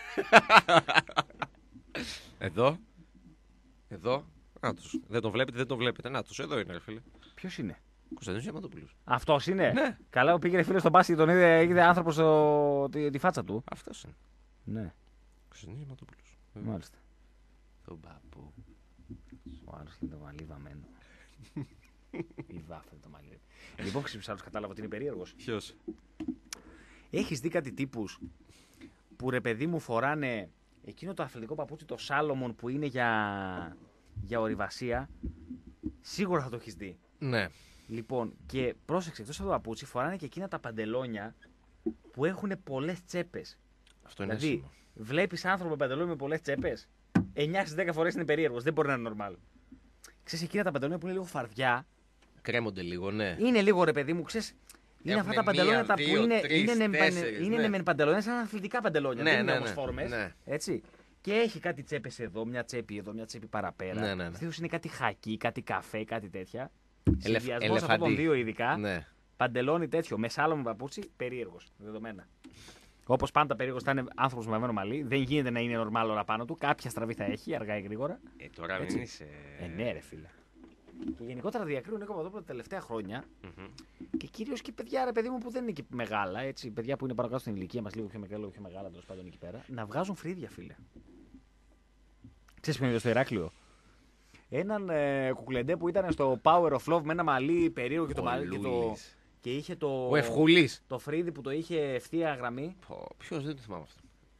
Εδώ. Εδώ. Νάτος. Δεν το βλέπετε, δεν το βλέπετε. Νάτος, εδώ είναι, ρε φίλε. Ποιος είναι. Κωνσταντίνος Διαμαντοπούλος. Αυτός είναι. Ναι. Καλά που πήγε φίλο στον μπάσκετ και τον είδε, είδε άνθρωπο στο, τη, τη φάτσα του. Αυτός είναι. Ναι, Κωνσταντίνος Διαμαντοπούλος. μάλιστα. Τον παππού. Ο άλλος είναι το μαλλί βαμμένο. Η βάφα είναι το μαλλί. Λοιπόν, ξέρεις άλλος κατάλαβα ότι είναι περίεργος. Ποιος. Έχεις δει κάτι τύπους που ρε παιδί μου φοράνε εκείνο το αθλητικό παπούτσι, το Σάλομον που είναι για, για ορειβασία. Σίγουρα θα το έχεις δει. Ναι. Λοιπόν, και πρόσεξε, εκτός από το παπούτσι φοράνε και εκείνα τα παντελόνια που έχουν πολλές τσέπες. Αυτό είναι Δηλαδή, άσχημο. βλέπεις άνθρωπο με παντελόνι με πολλές τσέπες, εννιά στις δέκα φορές είναι περίεργος, δεν μπορεί να είναι normal. Ξέρεις, εκείνα τα παντελόνια που είναι λίγο φαρδιά, Κρέμονται λίγο, ναι. είναι λίγο ρε παιδί μου, ξέρεις. Είναι Έχουνε αυτά τα παντελόνια μία, τα που δύο, είναι, τρεις, είναι, ναι, τέσσερις, είναι ναι. μεν παντελόνια, σαν αθλητικά παντελόνια. Ναι, δεν είναι ναι, όμως ναι, φόρμες. ναι. Έτσι. Και έχει κάτι τσέπες εδώ, μια τσέπη εδώ, μια τσέπη παραπέρα. Ναι, ναι, ναι. Συνήθως είναι κάτι χακί, κάτι καφέ, κάτι τέτοια. Ελεφ- Συνδυασμός αυτών των ελεφαντί. δύο ειδικά. Ναι. Παντελόνι τέτοιο, με σάλαμο παπούτσι, περίεργος. Δεδομένα. Όπως πάντα περίεργος θα είναι άνθρωπος με βαμμένο μαλλί. Δεν γίνεται να είναι normal ώρα πάνω του. Κάποια στραβή θα έχει, αργά ή γρήγορα. Ε, τώρα Έτσι. δεν είσαι. Ε, ναι, ρε φίλε. Και γενικότερα διακρίνουν Νίκο Παπαδόπουλο τα τελευταία χρόνια Μμμ. και κυρίως και παιδιά, ρε παιδί μου, που δεν είναι και μεγάλα, έτσι, παιδιά που είναι παρακάτω στην ηλικία μας, λίγο πιο μεγάλα, λίγο πιο μεγάλα, τέλος πάντων εκεί πέρα, να βγάζουν φρύδια, φίλε. Ξέρεις ποιο είναι στο Ηράκλειο. Έναν ε, κουκλεντέ που ήταν στο Power of Love με ένα μαλλί περίεργο και το Ο μαλλί και, το, Λούις. και είχε το, Ο Ευχουλής. το φρύδι που το είχε ευθεία γραμμή. Ποιος δεν το θυμάμαι αυτό.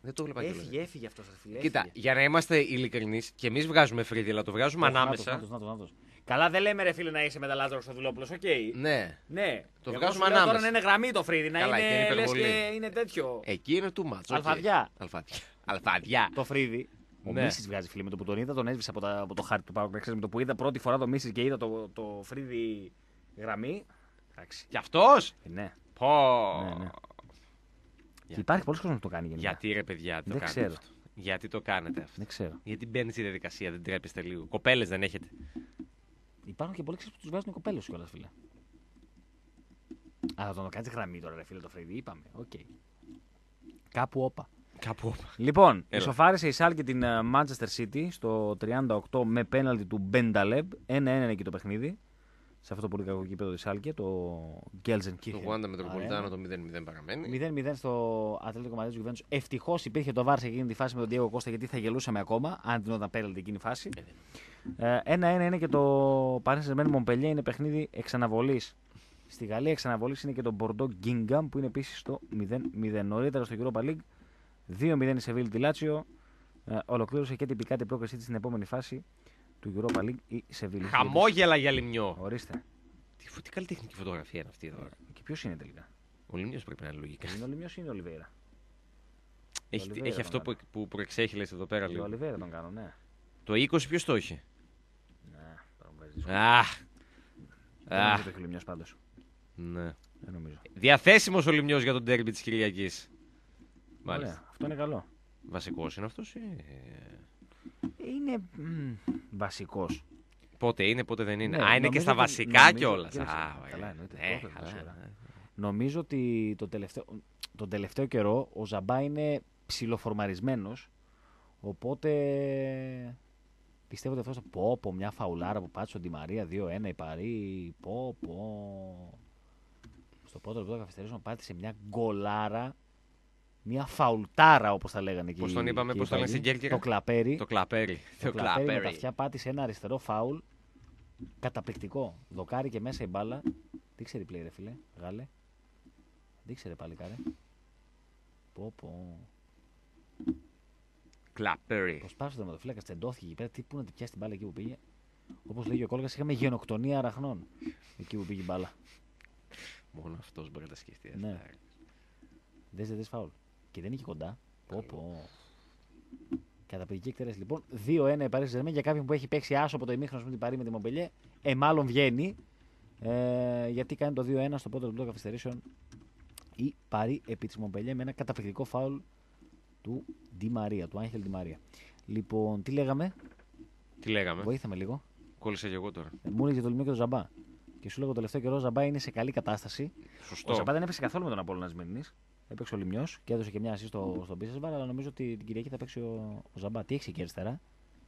Δεν το βλέπα κιόλας. Έφυγε, έφυγε αυτό, φίλε. Κοίτα, έφυγε. για να είμαστε ειλικρινεί, και εμεί βγάζουμε φρύδι, αλλά το βγάζουμε Ω, ανάμεσα. νάτος, νάτος, νάτος, νάτος. Καλά, δεν λέμε ρε φίλε να είσαι μεταλλάτρος στο Δουλόπουλος, οκ. Okay. Ναι. Ναι. Το Εγώ βγάζουμε σου λέω ανάμεσα. Τώρα να είναι γραμμή το φρύδι, να Καλά, είναι είναι λες υπερβολή. και είναι τέτοιο. Εκεί είναι too much. Okay. Αλφαδιά. Αλφαδιά. Αλφαδιά. Το φρύδι. Ο Ναι. Μίσης βγάζει φίλε με το που τον είδα, τον έσβησε από, τα, από το χάρτη του Πάου. Με το που είδα πρώτη φορά το Μίσης και είδα το, το φρύδι γραμμή. Εντάξει. Κι αυτός! Ε, ναι. Πω. ναι, ναι. Και υπάρχει πολλοί κόσμος που το κάνει γενικά. Γιατί ρε παιδιά το Δεν κάνετε ξέρω. αυτό. Γιατί το κάνετε αυτό. Δεν ξέρω. Γιατί μπαίνει στη διαδικασία, δεν τρέπεστε λίγο. Κοπέλες δεν έχετε. Υπάρχουν και πολλοί ξέρεις που τους βγάζουν οι κοπέλες κιόλας, φίλε. Αλλά το να κάνεις γραμμή τώρα, ρε φίλε, το φρύδι, είπαμε. Οκ. Okay. Κάπου όπα. Κάπου. Λοιπόν, Έλα. ισοφάρισε η Σάλκε την uh, Manchester City στο τριάντα οκτώ με πέναλτι του Μπενταλέμπ. ένα ένα είναι εκεί το παιχνίδι. Σε αυτό το πολύ κακό κήπεδο τη Σάλκε, το Gelsenkirchen. Το Wanda Μετροπολιτάνο το μηδέν μηδέν παραμένει. μηδέν μηδέν στο Ατλέτικο Μαδρίτης Juventus. Ευτυχώς υπήρχε το βάρ σε εκείνη τη φάση με τον Diego Costa, γιατί θα γελούσαμε ακόμα αν την όταν πέναλτι εκείνη η φάση. ένα ένα είναι και το Paris Saint-Germain Montpellier, είναι παιχνίδι εξαναβολής. Στη Γαλλία εξαναβολής είναι και το Bordeaux Gingham που είναι επίσης στο μηδέν μηδέν. Νωρίτερα στο Europa League δύο μηδέν η Σεβίλη τη Λάτσιο. Ε, ολοκλήρωσε και τυπικά την πρόκρισή της στην επόμενη φάση του Europa League η Σεβίλη. Χαμόγελα για Λιμιό. Ορίστε. Τι, τι καλλιτεχνική φωτογραφία είναι αυτή εδώ. Και ποιος είναι τελικά? Ο Λιμιός πρέπει να είναι λογικά. Είναι ο Λιμιός ή είναι ο Ολιβέηρα? Έχει, Ολιβέρα έχει αυτό τον που, που προεξέχει λες εδώ πέρα Ο λίγο. Ολιβέηρα τον κάνω, ναι. Το είκοσι ποιος το έχει? Ναι, τώρα μου βάζεις δύσκολο. Αχ. Δεν νομίζω Αχ. ότι το έχει ο Λιμιός πάντως. Ναι. Δεν νομίζω. Διαθέσιμος ο Λιμιός για τον ντέρμπι της Κυριακής. Μάλιστα. Ωραία, αυτό είναι καλό. Βασικός είναι αυτός ή... Είναι μ, βασικός. Πότε είναι, πότε δεν είναι. Ναι, Α, είναι και νομίζω στα ότι- βασικά νομίζω- κιόλας. κοίταξε, Α, καλά, ωραία. εννοείται, Ναι, πρώτα, καλά, σίγουρα. ναι. Νομίζω ότι το τελευταίο, τον τελευταίο καιρό ο Ζαμπά είναι ψιλοφορμαρισμένος. Οπότε πιστεύω ότι αυτό θα πω, πω μια φαουλάρα που πάτησε ο Ντι Μαρία δύο ένα η Παρί. Πω, πω. Στο πρώτο λεπτό καθυστερήσεων πάτησε μια γκολάρα. Μια φαουλτάρα όπως τα λέγανε εκεί. Πώς τον είπαμε, και πώς οι τον παλιοί. λένε στην Κέρκυρα? Το κλαπέρι. Το κλαπέρι. Το κλαπέρι με τα αυτιά πάτησε ένα αριστερό φάουλ. Καταπληκτικό. Δοκάρι και μέσα η μπάλα. Τι ξέρει play ρε φίλε, Γάλε. Δεν ξέρει πάλι κάρε. Πω πω. Κλαπέρι. Προσπάθησε το τερματοφύλακα, τσεντώθηκε εκεί πέρα. Τι πού να την πιάσει την μπάλα εκεί που πήγε. Όπως λέγει ο Κόλγας, είχαμε γενοκτονία αραχνών εκεί που πήγε η μπάλα. Μόνο αυτός μπορεί να τα σκεφτεί. Ναι. αυτά. Δες δες φάουλ. Και δεν είχε κοντά. Πω πω. Καταπληκτική εκτέλεση λοιπόν. δύο ένα η Paris Saint-Germain για κάποιον που έχει παίξει άσο από το ημίχρονο με την Παρί με τη Montpellier. Ε, μάλλον βγαίνει. Ε, γιατί κάνει το δύο ένα στο πρώτο λεπτό καθυστερήσεων η Παρί επί της Montpellier με ένα καταπληκτικό φάουλ του Ντι Μαρία, του Άγχελ Ντι Μαρία. Λοιπόν, τι λέγαμε, Τι λέγαμε. βοήθαμε λίγο. Κόλλησα και εγώ τώρα. Ε, μου έλεγε το Λιμιό και το Ζαμπά. Και σου λέγω το τελευταίο καιρό ο Ζαμπά είναι σε καλή κατάσταση. Σωστό. Ο Ζαμπά δεν έπαιξε καθόλου με τον Απόλλωνα Σμύρνης. Έπαιξε ο Λιμιός και έδωσε και μια assist στο, στον Πίσεσβαρ, αλλά νομίζω ότι την Κυριακή θα παίξει ο, ο Ζαμπά. Τι έχει εκεί αριστερά?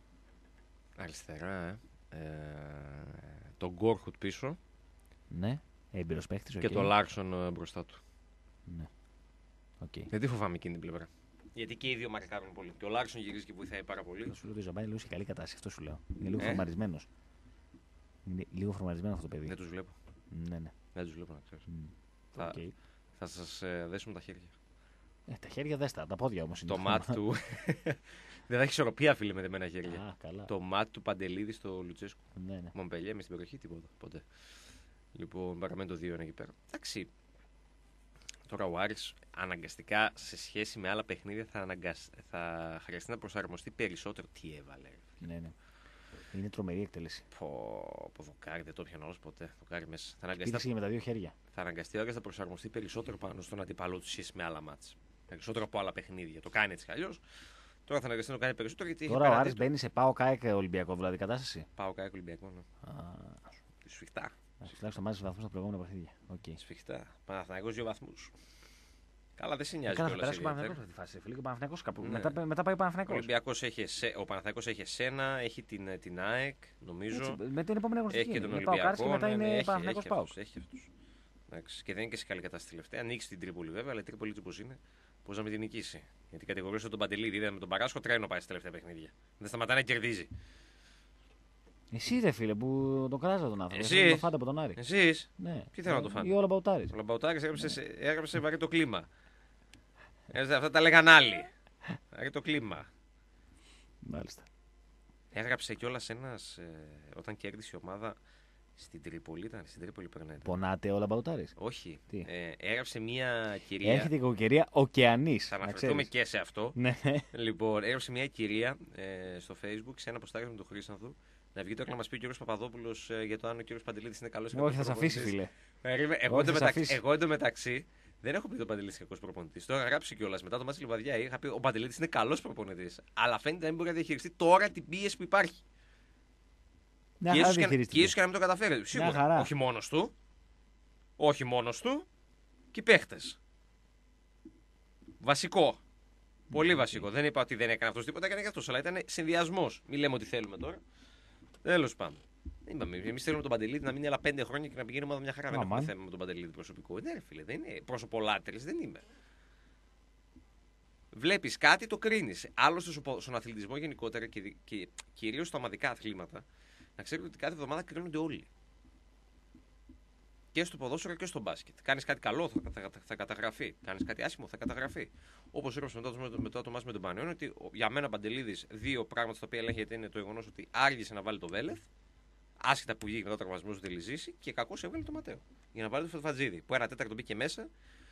Αριστερά, ε. ε τον Γκόρχουτ πίσω Ναι, έμπειρος παίχτης. και okay. τον Λάρσον ε, μπροστά του. Ναι. Okay. Δεν τη φοβάμαι εκείνη την πλευρά. Γιατί και οι δύο μαρκάρουν πολύ. Και ο Λάρσον γυρίζει και βοηθάει πάρα πολύ. Θα σου λέω ότι ο Ζαμπά είναι λίγο σε καλή κατάσταση, αυτό σου λέω. Είναι λίγο Ε? φορμαρισμένος. Είναι λίγο φορμαρισμένο αυτό το παιδί. Δεν τους βλέπω. Ναι, ναι. Δεν τους βλέπω να ξέρεις. Mm. Θα, Okay. θα σας ε, δέσουμε τα χέρια. Ε, τα χέρια δέστα, τα πόδια όμως είναι. Το μάτ του. Δεν θα έχει ισορροπία, φίλε, με δεμένα χέρια. Α, καλά. Το μάτ του Παντελίδη στο Λουτσέσκου. Ναι, ναι. Μομπελιέ, με στην περιοχή, τίποτα. Ποτέ. Λοιπόν, παραμένει το δύο ένα εκεί πέρα. Εντάξει. Τώρα ο Άρης αναγκαστικά σε σχέση με άλλα παιχνίδια θα, αναγκασ... θα χρειαστεί να προσαρμοστεί περισσότερο. Τι έβαλε. Ναι, ναι. Είναι τρομερή εκτέλεση. Πω, πω δοκάρι, δεν το πιάνω όλος ποτέ. Δοκάρι μέσα. Θα αναγκαστεί, Πήδηξε και με τα δύο χέρια. θα αναγκαστεί ο Άρης να προσαρμοστεί περισσότερο πάνω στον αντίπαλό του σχέση με άλλα μάτς. Περισσότερο από άλλα παιχνίδια. Το κάνει έτσι κι αλλιώς. Τώρα θα αναγκαστεί να το κάνει περισσότερο γιατί Τώρα ο Άρης μπαίνει σε πάω κάεκ Ολυμπιακό δηλαδή κατάσταση. Πάω κάτω Ολυμπιακό. Ναι. Α, Σφιχτά. τουλάχιστον μάζεψε βαθμούς στα προηγούμενα παιχνίδια. Okay. Σφιχτά. Παναθηναϊκός δύο βαθμούς. Καλά, δεν σε νοιάζει Καλά, θα κιόλας περάσει ο ιδιαίτερα. Παναθηναϊκός αυτή τη φάση. Φίλε, και ο Παναθηναϊκός κάπου. Ναι. Μετά, μετά πάει ο Ο, Παναθηναϊκός. Ολυμπιακός έχει, εσέ- ο Παναθηναϊκός έχει εσένα, έχει την, την ΑΕΚ, νομίζω. Έτσι, με την επόμενη Έχει αγωνιστική. και τον Είναι Πάο Κάρις Ολυμπιακό. και μετά ναι, ναι, είναι έχει, Παναθηναϊκός έχει, Πάο. αυτούς, έχει αυτούς. Εντάξει, και δεν είναι και σε καλή κατάσταση τελευταία. Ανοίξει την Τρίπολη βέβαια, αλλά η Τρίπολη έτσι όπως είναι, πώς να μην την νικήσει. Γιατί κατηγορούσε τον Παντελίδη, είδαμε τον Παράσχο τρένο πάει στα τελευταία παιχνίδια. Δεν σταματάει να κερδίζει. Εσύ ρε φίλε που τον κράζα τον άνθρωπο. Εσύ. Εσύ. Το φάτε από τον Άρη. Εσείς, Ναι. ποιοι θέλουν να το φάνε? Ή όλα μπαουτάρι. ο Λαμπαουτάκης έγραψε, σε- έγραψε βαρύ το κλίμα. Έτσι, αυτά τα λέγαν άλλοι. Άρε το κλίμα. Μάλιστα. Έγραψε κιόλας ένας ε, όταν κέρδισε η ομάδα στην Τρίπολη. Ήταν στην Τρίπολη περνάει. Πονάτε όλα μπαουτάρες. Όχι. Τι? Ε, έγραψε μια κυρία. Έχετε κακοκαιρία ωκεανής. Θα να αναφερθούμε ξέρεις. και σε αυτό. Ναι. Λοιπόν, έγραψε μια κυρία ε, στο Facebook σε ένα ποστάριο με τον Χρήσανθο να βγει τώρα να μας πει ο κύριος Παπαδόπουλος ε, για το αν ο κύριος Παντελίδης είναι καλός ή Όχι, κακός θα σε αφήσει, προπονητής. φίλε. Περίμε- Εγώ Όχι, θα σε εντωμεταξύ, αφήσει. εγώ εντωμεταξύ δεν έχω πει ότι ο Παντελίδης είναι κακός προπονητής. Τώρα γράψει κιόλας μετά το μάτι Λιβαδιά. Είχα πει ο Παντελίδης είναι καλός προπονητής. Αλλά φαίνεται να μην μπορεί να διαχειριστεί τώρα την πίεση που υπάρχει. Μια Και χαρά ίσως και, να- διαχειρίστηκε. και ίσως και να μην το καταφέρει. Σίγουρα. χαρά. Όχι μόνος του. Όχι μόνος του. Και οι παίχτες. Βασικό. Πολύ βασικό. Δεν είπα ότι δεν έκανε αυτό τίποτα, έκανε και αυτό. Αλλά ήταν συνδυασμό. Μην λέμε ότι θέλουμε τώρα. Τέλος πάντων. Εμεί θέλουμε τον Παντελίδη να μείνει άλλα πέντε χρόνια και να πηγαίνει ομάδα μια χαρά. Δεν Αμάν. έχουμε θέμα με τον Παντελίδη προσωπικό. Ναι, ρε φίλε, δεν είναι προσωπολάτρης, δεν είμαι. Βλέπει κάτι, το κρίνει. Άλλωστε στον αθλητισμό γενικότερα και, και κυρίως στα ομαδικά αθλήματα, να ξέρετε ότι κάθε εβδομάδα κρίνονται όλοι. Και στο ποδόσφαιρο και στο μπάσκετ. Κάνει κάτι καλό, θα, θα, θα, θα καταγραφεί. Κάνει κάτι άσχημο, θα καταγραφεί. Όπω έγραψε μετά, το, μετά το μάτς με τον Πανιόν, ότι για μένα Παντελίδης δύο πράγματα στα οποία ελέγχεται είναι το γεγονός ότι άργησε να βάλει το Βέλεθ, άσχετα που βγήκε μετά το τραυματισμό του Τελιζήση, και κακώς έβγαλε το Ματέο. Για να βάλει το Φατζίδη, που ένα τέταρτο μπήκε μέσα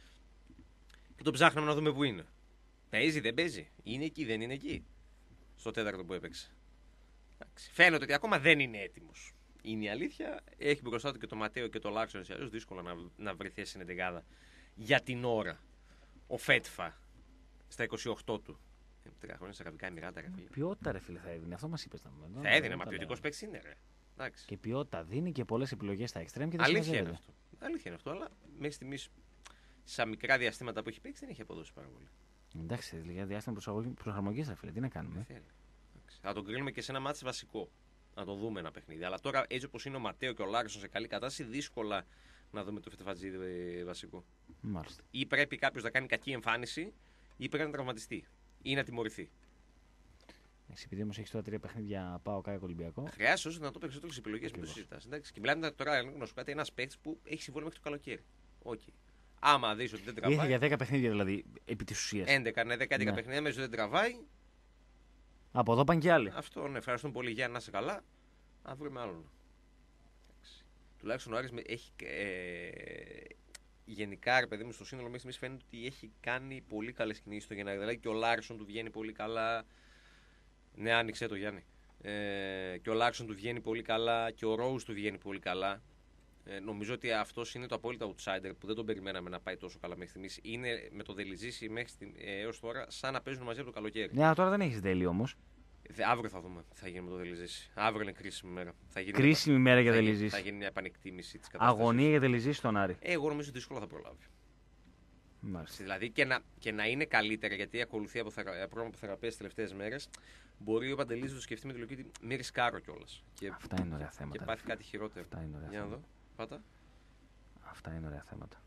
και τον ψάχναμε να δούμε που είναι. Παίζει, δεν παίζει. Είναι εκεί, δεν είναι εκεί. Στο τέταρτο που έπαιξε. Εντάξει. Φαίνεται ότι ακόμα δεν είναι έτοιμος. Είναι η αλήθεια. Έχει μπροστά του και το Ματέο και το Λάξον. Αλλιώς δύσκολο να, να βρει θέση στην εντεγάδα για την ώρα. Ο Φέτφα στα είκοσι οκτώ του. Ε, τρία χρόνια σε Αραβικά Εμιράτα, ρε φίλε. Ποιότητα, ρε φίλε, θα έδινε. Αυτό μας είπες. Να... Θα έδινε, μα ποιοτικό παίκτη είναι, ρε. Εντάξει. Και ποιότητα δίνει και πολλές επιλογές στα εξτρέμ και δεν Αλήθεια είναι συμμαζεύεται. αυτό. Αλήθεια είναι αυτό, αλλά μέχρι στιγμής στα μικρά διαστήματα που έχει παίξει δεν έχει αποδώσει πάρα πολύ. Εντάξει, για διάστημα προσαρμογής, ρε φίλε, τι να κάνουμε. Θέλει. Εντάξει. Θα τον κρίνουμε και σε ένα μάτι βασικό. Να το δούμε ένα παιχνίδι. Αλλά τώρα έτσι όπως είναι ο Ματέο και ο Λάρισον σε καλή κατάσταση, δύσκολα να δούμε το Φετεφατζίδη βασικό. Μάλιστα. Ή πρέπει κάποιο να κάνει κακή εμφάνιση, ή πρέπει να τραυματιστεί. Ή να τιμωρηθεί. Επειδή όμω έχει τώρα τρία παιχνίδια, πάω κάτω Ολυμπιακό. Χρειάζεται να το περισσότερε επιλογέ που το συζητά. Και μιλάμε τώρα να σου κάτι ένα παίκτη που έχει συμβόλαιο μέχρι το καλοκαίρι. Okay. Άμα δει ότι δεν τραβάει. Ήρθε για δέκα παιχνίδια δηλαδή, επί τη ουσία. έντεκα, ναι, δέκα έντεκα Ναι. παιχνίδια, μέσα δεν τραβάει. Από εδώ πάνε και άλλοι. Αυτό, ναι, ευχαριστούμε πολύ, Γιάννη, να είσαι καλά. Να βρούμε άλλον. Εντάξει. Τουλάχιστον ο Άρης με- έχει. Ε, γενικά, ρε παιδί μου, στο σύνολο μέχρι στιγμής φαίνεται ότι έχει κάνει πολύ καλές κινήσεις στο Γενάρη. Δηλαδή και ο Λάρισον του βγαίνει πολύ καλά. Ναι, άνοιξε το Γιάννη. Ε, και ο Λάρισον του βγαίνει πολύ καλά και ο Ρόουζ του βγαίνει πολύ καλά. Ε, νομίζω ότι αυτό είναι το απόλυτα outsider που δεν τον περιμέναμε να πάει τόσο καλά μέχρι στιγμής. Είναι με το Δελιζήση μέχρι στιγμ, ε, έως τώρα σαν να παίζουν μαζί από το καλοκαίρι. Ναι, αλλά τώρα δεν έχει τέλειο όμω. Δε- Αύριο θα δούμε τι θα γίνει με το Δελιζήση. Αύριο είναι κρίσιμη μέρα. Θα γίνει Κρίσιμη μια, μέρα για θα γίνει- Δελιζήση. Θα γίνει μια επανεκτίμηση τη κατάσταση. Αγωνία για Δελιζήση στον Άρη. Ε, εγώ νομίζω ότι δύσκολα θα προλάβει. Μάλιστα. Δηλαδή και να, και να είναι καλύτερα, γιατί ακολουθεί από θερα, πρόγραμμα θεραπεία τι τελευταίε μέρε, μπορεί ο Παντελής να το σκεφτεί με τη λογική ότι μη ρισκάρω κιόλα. Και, Αυτά είναι ωραία θέματα. και πάθει κάτι χειρότερο. Αυτά είναι ωραία Για να δω. θέματα. Πάτα. Αυτά είναι ωραία θέματα.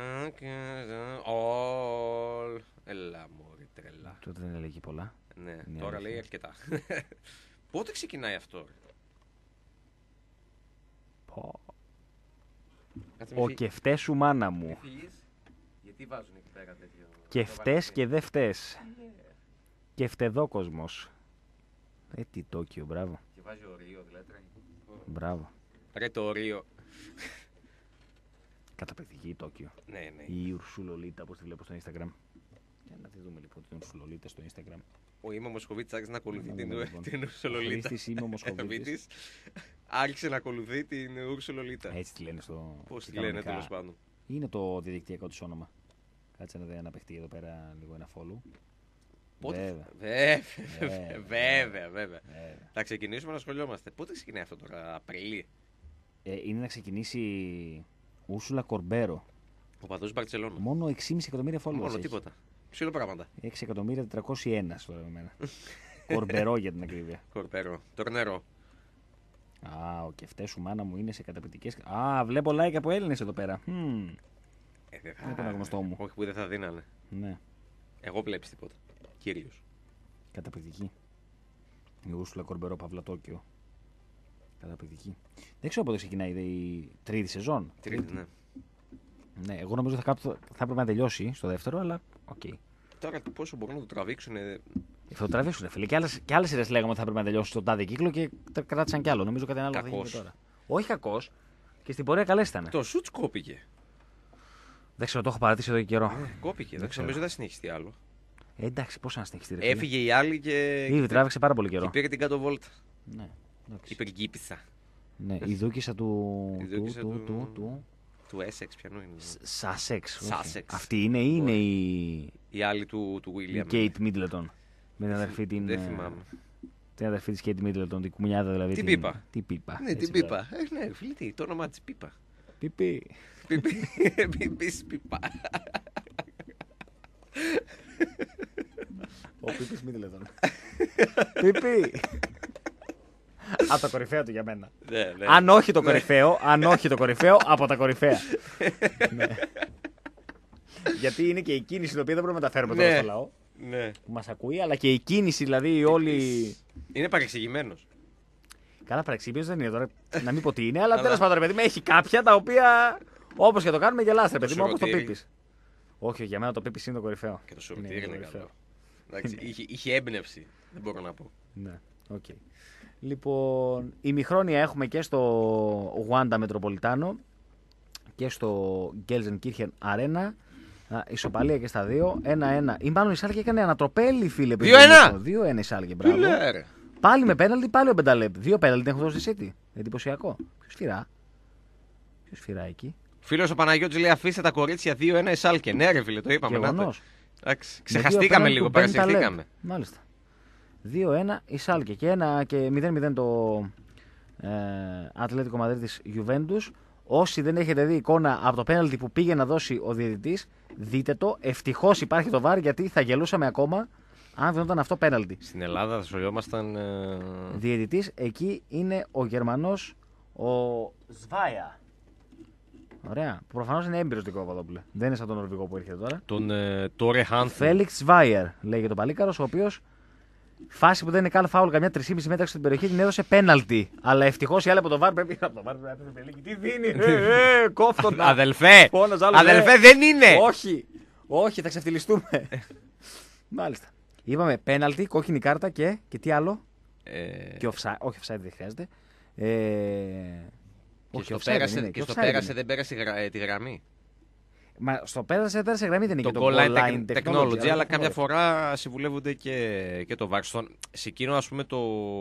Ολ. Ελά, μωρή τρελά. Τότε δεν έλεγε πολλά. Ναι, Είναι τώρα αλήθεια. λέει αρκετά. Πότε ξεκινάει αυτό, ρε? Πω. Κάτσε με Ο φύ- και φταίς σου μάνα με μου. φύγεις. Γιατί βάζουν εκεί πέρα τέτοιο. Και το φταίς βαλκάνι. και δεν φταίς. Και φτεδόκοσμος. Ε, τι Τόκιο, μπράβο. Και βάζει ορίο, δηλαδή. τραγικό. Μπράβο. Ρε το ορίο. Καταπληκτική η Τόκιο. Ναι, ναι. Η Ουρσουλολίτα, όπως τη βλέπω στο Instagram. Για να τη δούμε λοιπόν την Ουρσουλολίτα στο Instagram. Ο Είμαι Μοσχοβίτης άρχισε να ακολουθεί Να την, δούμε, λοιπόν. την Ουρσουλολίτα. Χρήστης Είμαι Μοσχοβίτης. Άρχισε να ακολουθεί την Ουρσουλολίτα. Έτσι τη λένε στο. Πώς τη κανονικά. λένε τέλος πάντων. Είναι το διαδικτυακό της όνομα. Κάτσε να δει να παιχτεί εδώ πέρα λίγο ένα follow. Πότε... Βέβαια. Βέβαια, Βέβαια. βέβαια, βέβαια. Βέβαια. Θα ξεκινήσουμε να ασχολιόμαστε. Πότε ξεκινάει αυτό τώρα, Απρίλη? Ε, είναι να ξεκινήσει Ούρσουλα Κορμπέρο. Ο παδός Μπαρτσελώνα. Μόνο έξι κόμμα πέντε εκατομμύρια followers. Μόνο έχει. τίποτα. Ψηλό πράγματα. έξι εκατομμύρια τετρακόσια ένα τώρα με εμένα. Κορμπερό για την ακρίβεια. Κορπέρο. Τορνέρο. Α, ο κεφτέ σου μάνα μου είναι σε καταπληκτικές. Α, βλέπω like από Έλληνες εδώ πέρα. Μμμ. Ε, δεν Είναι το ένα γνωστό μου. Όχι που δεν θα δίνανε. Ναι, Εγώ βλέπεις τίποτα. Κύριος. καταπληκτική. Η Ούρσουλα Κορμπερό Παύλα Τόκιο. Καταπληκτική. Δεν ξέρω πότε ξεκινάει η τρίτη σεζόν. Τρίτη, ναι. Ναι, εγώ νομίζω θα, κάπου, θα έπρεπε να τελειώσει στο δεύτερο, αλλά οκ. Okay. τώρα πόσο μπορούν να το τραβήξουν. Θα το τραβήξουν, φίλε. Και άλλες, και άλλες σειρές λέγαμε ότι θα πρέπει να τελειώσει στον τάδε κύκλο και κράτησαν κι άλλο. Νομίζω κάτι άλλο θα γίνει και τώρα. Όχι κακός. Και στην πορεία καλές ήταν. Το σουτ κόπηκε. Δεν ξέρω, το έχω παρατήσει εδώ και καιρό. Ε, κόπηκε. Δεν ξέρω, νομίζω δεν θα συνεχιστεί άλλο. Ε, εντάξει, πώς να συνεχιστεί. Ρε, έφυγε η άλλη και. Ήδη τράβηξε πάρα πολύ καιρό. Και πήρε την κάτω βόλτα. Ναι. Υπερκύπησα. Ναι, η δούκισα του. Η δούκισσα του. του. του, του... του Essex, πιανού είναι. Σάσεξ. Sussex. Αυτή είναι ή είναι η. Η άλλη του, του William. Η Kate Middleton. Με την αδερφή την. Δεν θυμάμαι. Την αδερφή τη Kate Middleton, την κουμουνιάδα δηλαδή. Την Πίπα. Τι Πίπα. Ναι, την Πίπα. Ε, ναι, φίλε, τι, το όνομά τη Πίπα. Πιπί. Πιπί. Πίπα. Ο Πίπης Middleton. Πιπί. Από τα κορυφαία του για μένα. Ναι, ναι. Αν όχι το κορυφαίο, αν όχι το κορυφαίο, από τα κορυφαία. Ναι. Γιατί είναι και η κίνηση την οποία δεν μπορούμε να μεταφέρουμε τώρα Ναι. στο λαό. Ναι. Που μας ακούει, αλλά και η κίνηση δηλαδή η όλη. Είναι παρεξηγημένος. Καλά, παρεξηγημένος δεν είναι τώρα. Να μην πω τι είναι, αλλά τέλος πάντων, ρε παιδί μου, έχει κάποια τα οποία όπως και το κάνουμε γελάστε, παιδί μου, όπως το σουρωτήρι. Πίπης. Όχι, για μένα το Πίπης είναι το κορυφαίο. Και το σουρωτήρι είναι κορυφαίο. καλό. Εντάξει, είχε, είχε έμπνευση. Δεν μπορώ να πω. Ναι, οκ. Okay. Λοιπόν, ημιχρόνια έχουμε και στο Wanda Metropolitano και στο Gelsenkirchen Arena. Α, ισοπαλία και στα δύο. ένα-ένα. Ή μάλλον η Σάλκε έκανε ανατροπέλη, φίλε. δύο ένα. δύο ένα η Σάλκε, μπράβο. Λέρ. Πάλι με πέναλτι, πάλι ο Μπενταλέπ. Δύο πέναλτι έχουν δώσει στη City. Εντυπωσιακό. Ποιο φυρά. Ποιο φυρά εκεί. Φίλος ο Παναγιώτης λέει αφήστε τα κορίτσια δύο ένα η Σάλκε. Ναι, ρε φίλε, το είπαμε. να το. Γεγονός. Εντάξει, ξεχαστήκαμε λίγο, παρασυρθήκαμε. Μάλιστα. δύο ένα η Σάλκε και, ένα, και μηδέν μηδέν το ε, Ατλέτικο Μαδρίτης Juventus. Όσοι δεν έχετε δει εικόνα από το πέναλτι που πήγε να δώσει ο διαιτητής, δείτε το. Ευτυχώς υπάρχει το βαρ γιατί θα γελούσαμε ακόμα αν δεν ήταν αυτό πέναλτι. Στην Ελλάδα θα σωριόμασταν. Ε... Διαιτητής εκεί είναι ο Γερμανός ο Σβάια. Ωραία. Που προφανώς είναι έμπειρος δικό Παπαδόπουλε. Δεν είναι σαν τον Νορβηγό που έρχεται τώρα. Τον ε, Τόρε Χάνθ. Φέλιξ Σβάιερ λέγεται το παλίκαρος, ο οποίος φάση που δεν είναι καν φάουλ καμιά τρισήμισι μέτρα στην περιοχή την έδωσε πέναλτι. Αλλά ευτυχώς η άλλη από το βαρ πρέπει. Από το βαρ πρέπει να πει τι δίνει. Ε, ε, κόφτον. Αδελφέ! Φώνας άλλος, Αδελφέ, ε. δεν είναι! Όχι! Όχι, θα ξεφτυλιστούμε. Μάλιστα. Είπαμε πέναλτι, κόκκινη κάρτα και, και τι άλλο. Ε... Και offside, όχι offside δεν χρειάζεται. Ε... Και όχι, στο offside πέρασε, δεν είναι, και στο offside πέρασε είναι. δεν πέρασε γρα- ε, τη γραμμή. Μα στο πέρασε δεν πέρασε γραμμή δεν είναι Το και το goal line line technology, technology, αλλά δεν καμιά είναι. φορά συμβουλεύονται και, και το βάρ. Στον- Σε εκείνο, ας πούμε, το,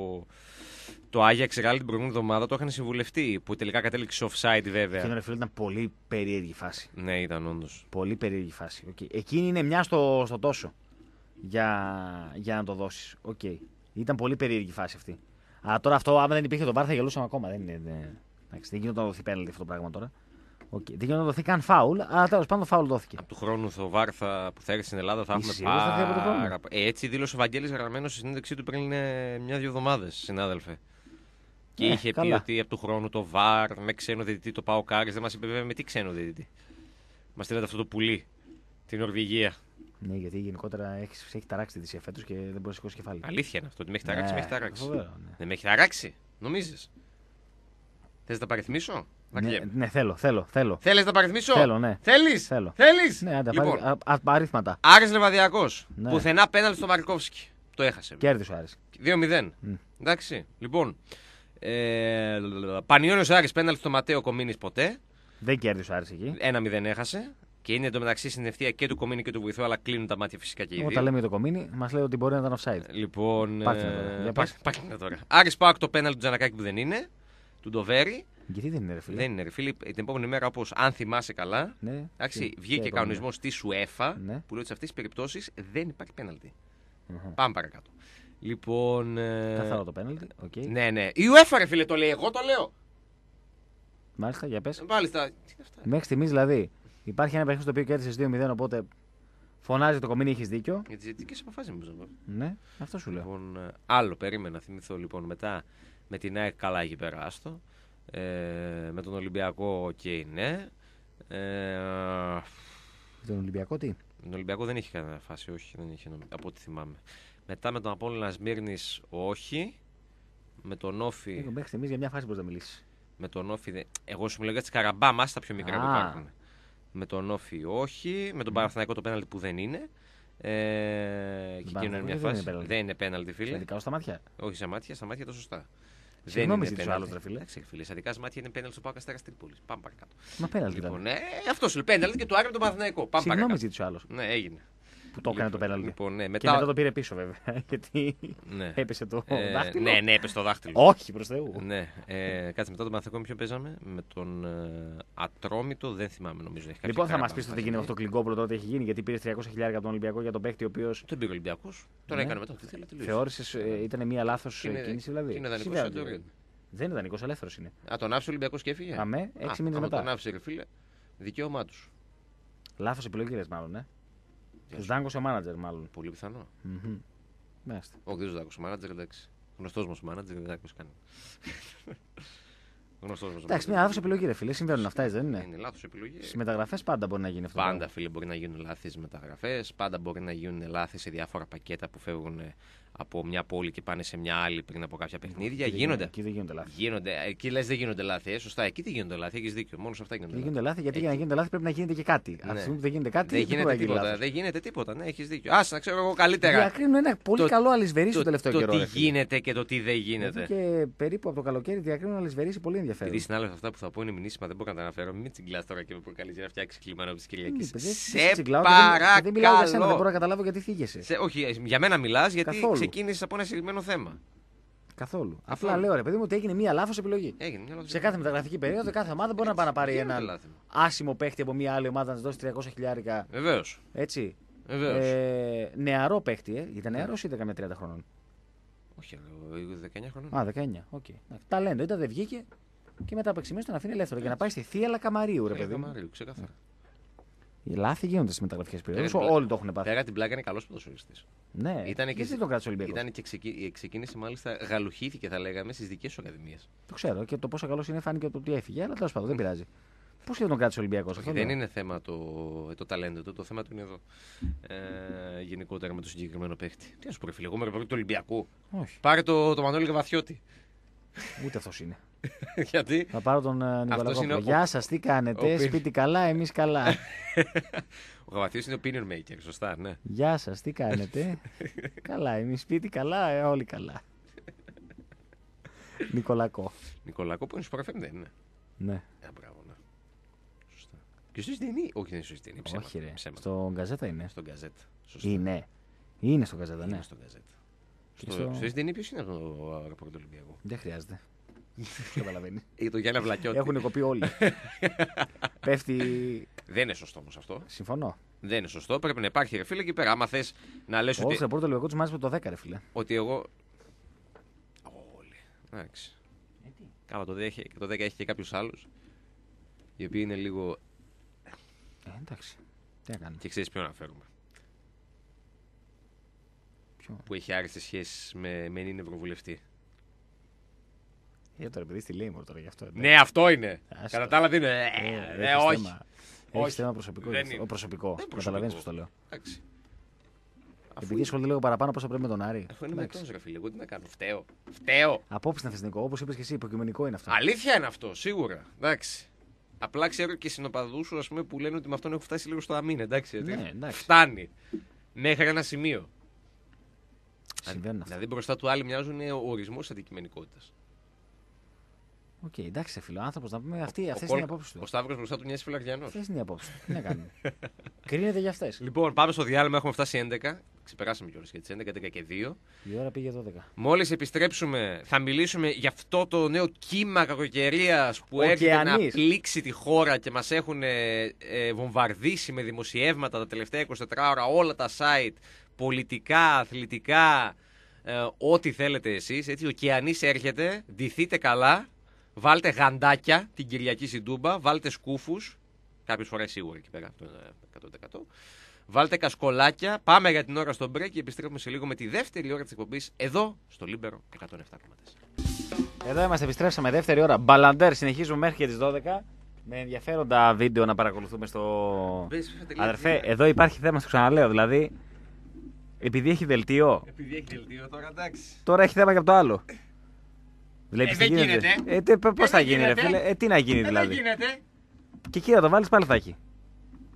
το Άγιαξ Ράλι την προηγούμενη εβδομάδα το είχαν συμβουλευτεί. Που τελικά κατέληξε offside, βέβαια. Εκείνο ρε φίλε ήταν πολύ περίεργη φάση. Ναι, ήταν όντως. Πολύ περίεργη φάση. Okay. Εκείνη είναι μια στο, στο τόσο για, για να το δώσεις. Okay. Ήταν πολύ περίεργη φάση αυτή. Αλλά τώρα αυτό, άμα δεν υπήρχε το βάρ, θα γελούσαμε ακόμα. Δεν, είναι, δεν, εντάξει, δεν γίνεται να δοθεί πέναλτι αυτό το πράγμα τώρα. Okay. Δεν γίνεται να δοθεί καν φάουλ, αλλά τέλος πάντων φάουλ δόθηκε. Από του χρόνου το βάρ θα, που θα έρθει στην Ελλάδα θα Είσαι έχουμε σίγουρος θα έρθει από του χρόνου? πάρα. Ε, έτσι δήλωσε ο Βαγγέλης Γραμμένος στη συνέντευξή του πριν ε, μια-δύο εβδομάδες, συνάδελφε. Και Ε, είχε καλά. πει ότι από του χρόνου το βάρ με ξένο διαιτητή το πάω Κάρις. Δεν μας είπε βέβαια με τι ξένο διαιτητή. Μας στείλατε αυτό το πουλί, την Νορβηγία. Ναι, γιατί γενικότερα έχει, έχει ταράξει τη θυσία φέτος και δεν μπορεί να σηκώσει κεφάλι. Αλήθεια είναι αυτό. Ότι με έχει ταράξει, Ναι, με έχει ταράξει. φοβερό, ναι. Δεν με έχει ταράξει, νομίζεις. Θες να τα παριθμίσω? Ναι, ναι, θέλω, θέλω, θέλω. Θέλεις να τα παριθμίσω? Θέλω, ναι. Θέλεις? Θέλω. Θέλεις? Ναι, άντε, Λοιπόν, πάρει- α- α- αριθμάτα. Άρης Λεβαδιακός. Ναι. Πουθενά πέναλτι στο Μαρκόφσκι. Το έχασε. Κέρδισε ο Άρης. δύο μηδέν. Μμ. Εντάξει. Λοιπόν. Ε, Πανιόνιος Άρης πέναλτι στο Ματέο Κομίνης ποτέ. Δεν κέρδισε ο Άρης εκεί. ένα μηδέν έχασε. Και είναι εντωμεταξύ στην ευθεία και του Κομίνη και του βοηθού, αλλά κλείνουν τα μάτια φυσικά και οι Όταν δύο. λέμε για το κομίνι, μα λέει ότι μπορεί να ήταν offside. Λοιπόν. Πάρτε με τώρα. Για πες. Πάρτε με τώρα. Άρης Πάοκ το πέναλτι του Τζανακάκη που δεν είναι. Του Ντοβέρι. Γιατί δεν είναι, ρε φίλε. Δεν είναι, ρε φίλε. Την επόμενη μέρα, όπως αν θυμάσαι καλά, Ναι. εντάξει, Τι- βγήκε τι κανονισμό τη UEFA Ναι. που λέει ότι σε αυτέ τι περιπτώσει δεν υπάρχει πέναλτι. Αχα. Πάμε παρακάτω. Λοιπόν. ε, Καθαρό το πέναλτι. Okay. Ναι, ναι. Η UEFA, ρε φίλε, το λέει. Εγώ το λέω. Μάλιστα, για πες. Μάλιστα. Τι είναι αυτά. Μέχρι στιγμή δηλαδή υπάρχει ένα παιχνίδι στο οποίο κέρδισε δύο μηδέν, οπότε φωνάζει το κομίνι, έχει δίκιο. Για τι διαιτητικέ αποφάσει μου ζω. Ναι, αυτό σου λέω. Λοιπόν, ε, άλλο περίμενα να θυμηθώ λοιπόν μετά με την ΑΕΚ καλά εκεί πέρα άστο. Ε, με τον Ολυμπιακό, οκ, okay, ναι. Ε, Τον Ολυμπιακό τι. τον Ολυμπιακό δεν είχε κανένα φάση, όχι, δεν είχε, νομ- από ό,τι θυμάμαι. Μετά με τον Απόλλωνα Σμύρνης, όχι. Με τον Όφη. Ε, Μέχρι στιγμή για μια φάση μπορεί να μιλήσει. Με τον Όφη. Δε... Εγώ σου μιλάω για τι Καραμπά, μας τα πιο μικρά που Α. υπάρχουν. Με τον Όφη, όχι. Με τον Παναθηναϊκό το πέναλτι που δεν είναι. Ε, και εκείνο είναι μια φάση. Δεν είναι, δεν είναι πέναλτι, φίλε. Ειδικά στα μάτια. Όχι στα μάτια, στα μάτια το σωστά. Συγγνώμη, ζήτησε ο άλλο, ρε φίλε. φίλε. Στα δικά μάτια είναι πέναλτι στο Πάο Αστέρας Τρίπολης. Πάμε παρακάτω. Μα πέναλτι. Λοιπόν, ε, αυτό σου λέει πέναλτι και το Άγριο το Παναθηναϊκό. Πάμε Συγγνώμη, παρακάτω. ζήτησε ο άλλο. Ναι, έγινε. Που το έκανε Λοιπόν, το πέναλτι. Λοιπόν, ναι, μετά... Και μετά το πήρε πίσω, βέβαια. Γιατί ναι. έπεσε το ε, δάχτυλο. Ναι, ναι, έπεσε το δάχτυλο. Όχι, προς Θεού. Ναι, ε, κάτσε μετά τον Παναθηναϊκό με ποιον παίζαμε. Με τον ε, Ατρόμητο, δεν θυμάμαι νομίζω. Έχει Λοιπόν, θα μα πει ότι γίνεται αυτό το κλικόπουλο τότε έχει γίνει, γιατί πήρε τριακόσια χιλιάρικα από τον Ολυμπιακό για τον παίκτη ο οποίο. Τον πήρε ο Ολυμπιακό. Τον Ναι. έκανε μετά. Τι θέλει, τελείωσε. Θεώρησε ε, ήταν μια λάθο Είναι- κίνηση δηλαδή. Είναι δανεικό Σιγά, Σαντορίνη. Δεν είναι δανεικό, ελεύθερο είναι. Α, τον άφησε ο Ολυμπιακό και έφυγε. Αμέ, έξι μήνε άμα μετά. Τον άφησε, ρε φίλε. Δικαίωμά του. Λάθο επιλογή, λες, μάλλον, ε. Του δάγκωσε ο μάνατζερ, μάλλον. Πολύ πιθανό. Μμμ. Μάλιστα. Όχι, δεν του δάκωσε ο μάνατζερ, εντάξει. Γνωστό μα ο μάνατζερ, δεν δάκωσε κανένα. Γνωστό μα. Εντάξει, μια λάθο επιλογή, ρε φίλε. Συμβαίνουν αυτά, έτσι δεν είναι. Είναι λάθο επιλογή. Στι μεταγραφέ πάντα μπορεί να γίνει αυτό. Πάντα, φίλε, μπορεί να γίνουν λάθη στι μεταγραφέ. Πάντα μπορεί να γίνουν λάθη σε διάφορα πακέτα που φεύγουν από μια πόλη και πάνε σε μια άλλη πριν από κάποια παιχνίδια. Εκεί δεν Γίνονται. Εκεί δεν γίνονται λάθη. Γίνονται. Εκεί λε δεν γίνονται λάθη. Ε, σωστά, εκεί δεν γίνονται λάθη. Έχει δίκιο. Μόνο σε αυτά γίνονται Δεν λάθη. γίνονται λάθη γιατί Εκεί. για να γίνονται λάθη πρέπει να γίνεται και κάτι. Ναι. Αυτή τη στιγμή που δεν γίνεται κάτι, Δεν δεν γίνεται μπορεί να γίνει τίποτα. λάθος. Δεν γίνεται τίποτα. Ναι, έχει δίκιο. Α, να ξέρω εγώ καλύτερα. Διακρίνουν ένα πολύ Το- καλό αλυσβερίσι το Το, τελευταίο το καιρό. τι ρε φίλε. γίνεται και το τι δεν Εδώ γίνεται. και περίπου από το καλοκαίρι διακρίνουν αλυσβερίσι πολύ ενδιαφέρον. Επειδή συνάλλευτα αυτά που θα πω είναι μηνύσιμα, δεν μπορώ να τα αναφέρω. Μην τσιγκλά τώρα και με προκαλεί για να φτιάξει κλίμα τη Κυριακή. Δεν- δεν- δεν Σε τσιγκλάω και δεν- Δεν μιλάω για σένα, δεν μπορώ παρακαλώ. να καταλάβω γιατί θίγεσαι. Σε, όχι, για μένα μιλά γιατί Καθόλου. ξεκίνησε από ένα συγκεκριμένο θέμα. Καθόλου. Καθόλου. Απλά λέω ρε παιδί μου ότι έγινε μία λάθο επιλογή. Έγινε μια λάθος Σε κάθε μεταγραφική περίοδο κάθε ομάδα μπορεί να πάει να πάρει Γίνεται έναν λάθη. άσημο παίχτη από μία άλλη ομάδα να τη δώσει τριακόσια χιλιάρικα. Βεβαίω. Έτσι. Βεβαίως. Ε, νεαρό παίχτη, ε. Ήταν νεαρό ή ήταν καμιά τριάντα χρονών. Όχι, εγώ δεκαεννιά χρονών. Α, δεκαεννιά. Οκ. Okay. Ταλέντο, ήταν, δεν βγήκε και μετά από έξι μήνε τον αφήνει ελεύθερο για να πάει στη Θεία Λακαμαρίου, ρε Πέρα παιδί μου. Καμαρίου, ξεκάθαρα. Οι λάθη γίνονται στι μεταγραφικέ Πέρα περιόδου. την πλάκα. Όλοι το έχουν πάθει. Πέρα την πλάκα είναι καλό ποδοσφαιριστή. Ναι, Ήτανε γιατί και- τον κράτησε ο Ολυμπιακός. Ήταν και ξεκι... ξεκίνησε μάλιστα, γαλουχήθηκε θα λέγαμε στι δικέ σου ακαδημίε. Το ξέρω και το πόσο καλό είναι φάνηκε το ότι έφυγε, αλλά τέλο πάντων δεν πειράζει. Πώ και τον κράτησε ο Ολυμπιακό αυτό. Δεν λέω. είναι θέμα το, το ταλέντο του, το θέμα του είναι εδώ. Ε, γενικότερα με το συγκεκριμένο παίχτη. Τι να σου πω, ρε φίλε, εγώ είμαι ρεπορτέρ του Ολυμπιακού. Όχι, Πάρε το, το Μανώλη Γαβαθιώτη. ούτε αυτό είναι. Γιατί Θα πάρω τον uh, Νικολακόπουλο. είναι ο- Γεια σα, τι κάνετε, ο Πι- σπίτι καλά, εμεί καλά. ο Γαβαθιώτης είναι ο opinion maker, σωστά, ναι. Γεια σα, τι κάνετε. Καλά, εμεί σπίτι καλά, ε, όλοι καλά. Νικολακό. Νικολακό που είναι σπορεφέν, δεν είναι. Ναι, Ε, μπράβο, ναι. Σωστά. Και στο Ισδενή, όχι δεν είναι στο Ισδενή, ψέματα. όχι ρε. ψέματα. Στον Γκαζέτα είναι. Στον Γκαζέτ. Σωστά. Είναι. Είναι στον Γκαζέτα, ναι. Είναι στον Γκαζέτ. Και Στο, στο- στο Ισδενή ποιος είναι από το αεροπορικό του Ολυμπιακού. Δεν χρειάζεται. Καταλαβαίνει. Ή το Γιάννη Αυλακιώτη. Έχουν κοπεί όλοι. Πέφτει. Δεν είναι σωστό όμως αυτό. Συμφωνώ. Δεν είναι σωστό. Πρέπει να υπάρχει ρε φίλε εκεί πέρα. Άμα θες να λες Ο ότι, Όλφ Ρεπόρτ του Ολυμπιακού του μάζεψε το δέκα, ρε φίλε. ότι εγώ. Όλοι. Εντάξει. Καλά, το δέκα, το δέκα έχει και κάποιους άλλους. Οι οποίοι είναι λίγο. Ε, εντάξει. Τι να κάνουμε. Και ξέρεις ποιον αναφέρουμε. Ποιο. Που έχει άριστες σχέσεις με, με έναν ευρωβουλευτή. Ε, τώρα επειδή στη Λέιμορ τώρα γι' αυτό. εντάξει. Ναι, αυτό είναι. Άστο. Κατά τα άλλα δεν είναι. Ε, Ε, έχεις όχι. θέμα. Όχι. Έχεις θέμα προσωπικό. Δεν γι' αυτό. είναι. Ο προσωπικό. Δεν Καταλαβαίνεις προσωπικό. πώς το λέω. Εντάξει. Αφού Επειδή ασχολείται λίγο παραπάνω πώς θα πρέπει με τον Άρη. Αφού είναι Εντάξει. μετός, ρε φίλε, εγώ τι να κάνω. Φταίω. Φταίω. Απόψη είναι θεσμικό, όπως είπες και εσύ, υποκειμενικό είναι αυτό. Αλήθεια είναι αυτό, σίγουρα. Εντάξει. Απλά ξέρω και συνοπαδούς σου, ας πούμε, που λένε ότι με αυτόν έχω φτάσει λίγο στο αμήν, εντάξει. Ναι, ότι εντάξει. Φτάνει. Μέχρι ένα σημείο. Συμβαίνουν αυτά. Δηλαδή μπροστά του άλλοι μοιάζουν ο ορισμός αντικειμενικότητας. Οκ, εντάξει, σε φίλο άνθρωπο να πούμε. Αυτή, Ο αυτές Κόλ- είναι οι απόψεις του. Ο Σταύρος μπροστά του μοιάζει φιλαριανός. Αυτές είναι οι απόψεις του. Τι να κάνουμε. Κρίνεται για αυτές. Λοιπόν, πάμε στο διάλειμμα, έχουμε φτάσει έντεκα. Ξεπεράσαμε κιόλας για τις έντεκα, έντεκα και δύο. Η ώρα πήγε δώδεκα. Μόλις επιστρέψουμε, θα μιλήσουμε για αυτό το νέο κύμα κακοκαιρίας που έρχεται να Ωκεανής. πλήξει τη χώρα και μας έχουν ε, ε, βομβαρδίσει με δημοσιεύματα τα τελευταία είκοσι τέσσερις ώρα όλα τα site, πολιτικά, αθλητικά, ε, ό,τι θέλετε εσείς. Έτσι, ο ωκεανής έρχεται, ντυθείτε καλά, βάλτε γαντάκια την Κυριακή στην Τούμπα, βάλτε σκούφους, κάποιες φορές σίγουρα εκεί πέρα, το εκατό τοις εκατό. Βάλτε κασκολάκια, πάμε για την ώρα στο break και επιστρέφουμε σε λίγο με τη δεύτερη ώρα της εκπομπής εδώ στο Λίμπερο εκατόν επτά κόμμα τέσσερα. Εδώ είμαστε, επιστρέψαμε δεύτερη ώρα. Μπαλαντέρ, συνεχίζουμε μέχρι και τις δώδεκα. Με ενδιαφέροντα βίντεο να παρακολουθούμε στο. Αδερφέ, εδώ υπάρχει θέμα, στο ξαναλέω. Δηλαδή, επειδή έχει δελτίο, Επειδή έχει δελτίο τώρα, εντάξει. τώρα έχει θέμα και από το άλλο. Βλέπεις Ε, τι δεν γίνεται. γίνεται. Ε, τε, πώς δεν θα γίνει, ρε γίνεται. φίλε. Ε, τι να γίνει Ε, δεν δηλαδή. γίνεται. Και εκεί να το βάλεις πάλι θα έχει.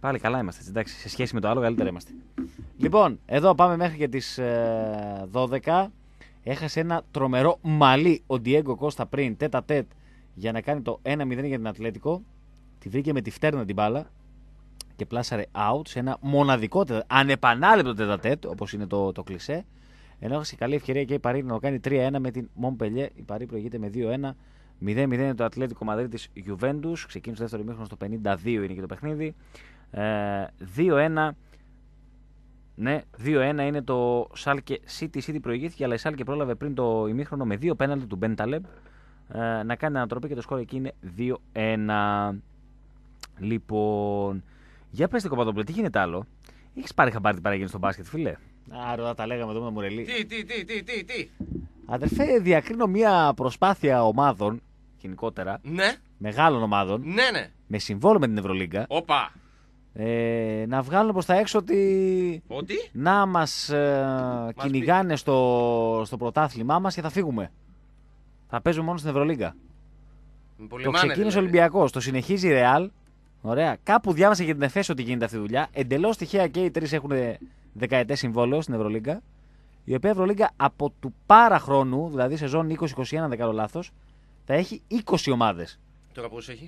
Πάλι καλά είμαστε, έτσι, εντάξει. Σε σχέση με το άλλο, καλύτερα είμαστε. Λοιπόν, εδώ πάμε μέχρι και τις ε, δώδεκα. Έχασε ένα τρομερό μαλλί ο Ντιέγκο Κώστα πριν, τέτα τέτ, για να κάνει το ένα μηδέν για την Ατλέτικο. Τη βρήκε με τη φτέρνα την μπάλα και πλάσαρε out σε ένα μοναδικό, ανεπανάληπτο τέτα τέτ, όπως είναι το, το κλισέ. Ενώ έχασε καλή ευκαιρία και η Παρί να το κάνει τρία ένα με την Μομπελιέ. Η Παρί προηγείται με δύο ένα. μηδέν μηδέν είναι το Ατλέτικο Μαδρίτης Γιουβέντους. Ξεκίνησε το δεύτερο ημίχρονο στο πενήντα δύο είναι και το παιχνίδι. Ε, δύο ένα. Ναι, δύο ένα είναι το Σάλκε City. City προηγήθηκε, αλλά η Σάλκε πρόλαβε πριν το ημίχρονο με δύο πέναλτι του Μπένταλεμπ ε, να κάνει ανατροπή και το σκόρ εκεί είναι δύο ένα. Λοιπόν, για πες Κοπαδόπουλε, τι γίνεται άλλο? Έχεις πάρει χαμπάρι τι παραγίνει στο μπάσκετ, φίλε? Άρα τα λέγαμε εδώ με το Μουρελί. Τι, τι, τι, τι, τι, τι. Αδερφέ, διακρίνω μια προσπάθεια ομάδων γενικότερα. Ναι. Μεγάλων ομάδων. Ναι, ναι. Με συμβόλαιο με την Ευρωλίγκα. Όπα. Ε, να βγάλουν προς τα έξω ότι. Ότι. Να μας, ε, μας κυνηγάνε στο, στο πρωτάθλημά μας και θα φύγουμε. Θα παίζουμε μόνο στην Ευρωλίγκα. Το ξεκίνησε δηλαδή ο Ολυμπιακός, το συνεχίζει η Ρεάλ. Ωραία. Κάπου διάβασα για την Εφές ότι γίνεται αυτή η δουλειά. Εντελώς τυχαία και οι τρεις έχουν δεκαετές συμβόλαιο στην Ευρωλίγκα. Η οποία Ευρωλίγκα από του πάρα χρόνου, δηλαδή σεζόν είκοσι είκοσι ένα, δεν κάνω λάθος, θα έχει είκοσι ομάδες. Τώρα πώς έχει?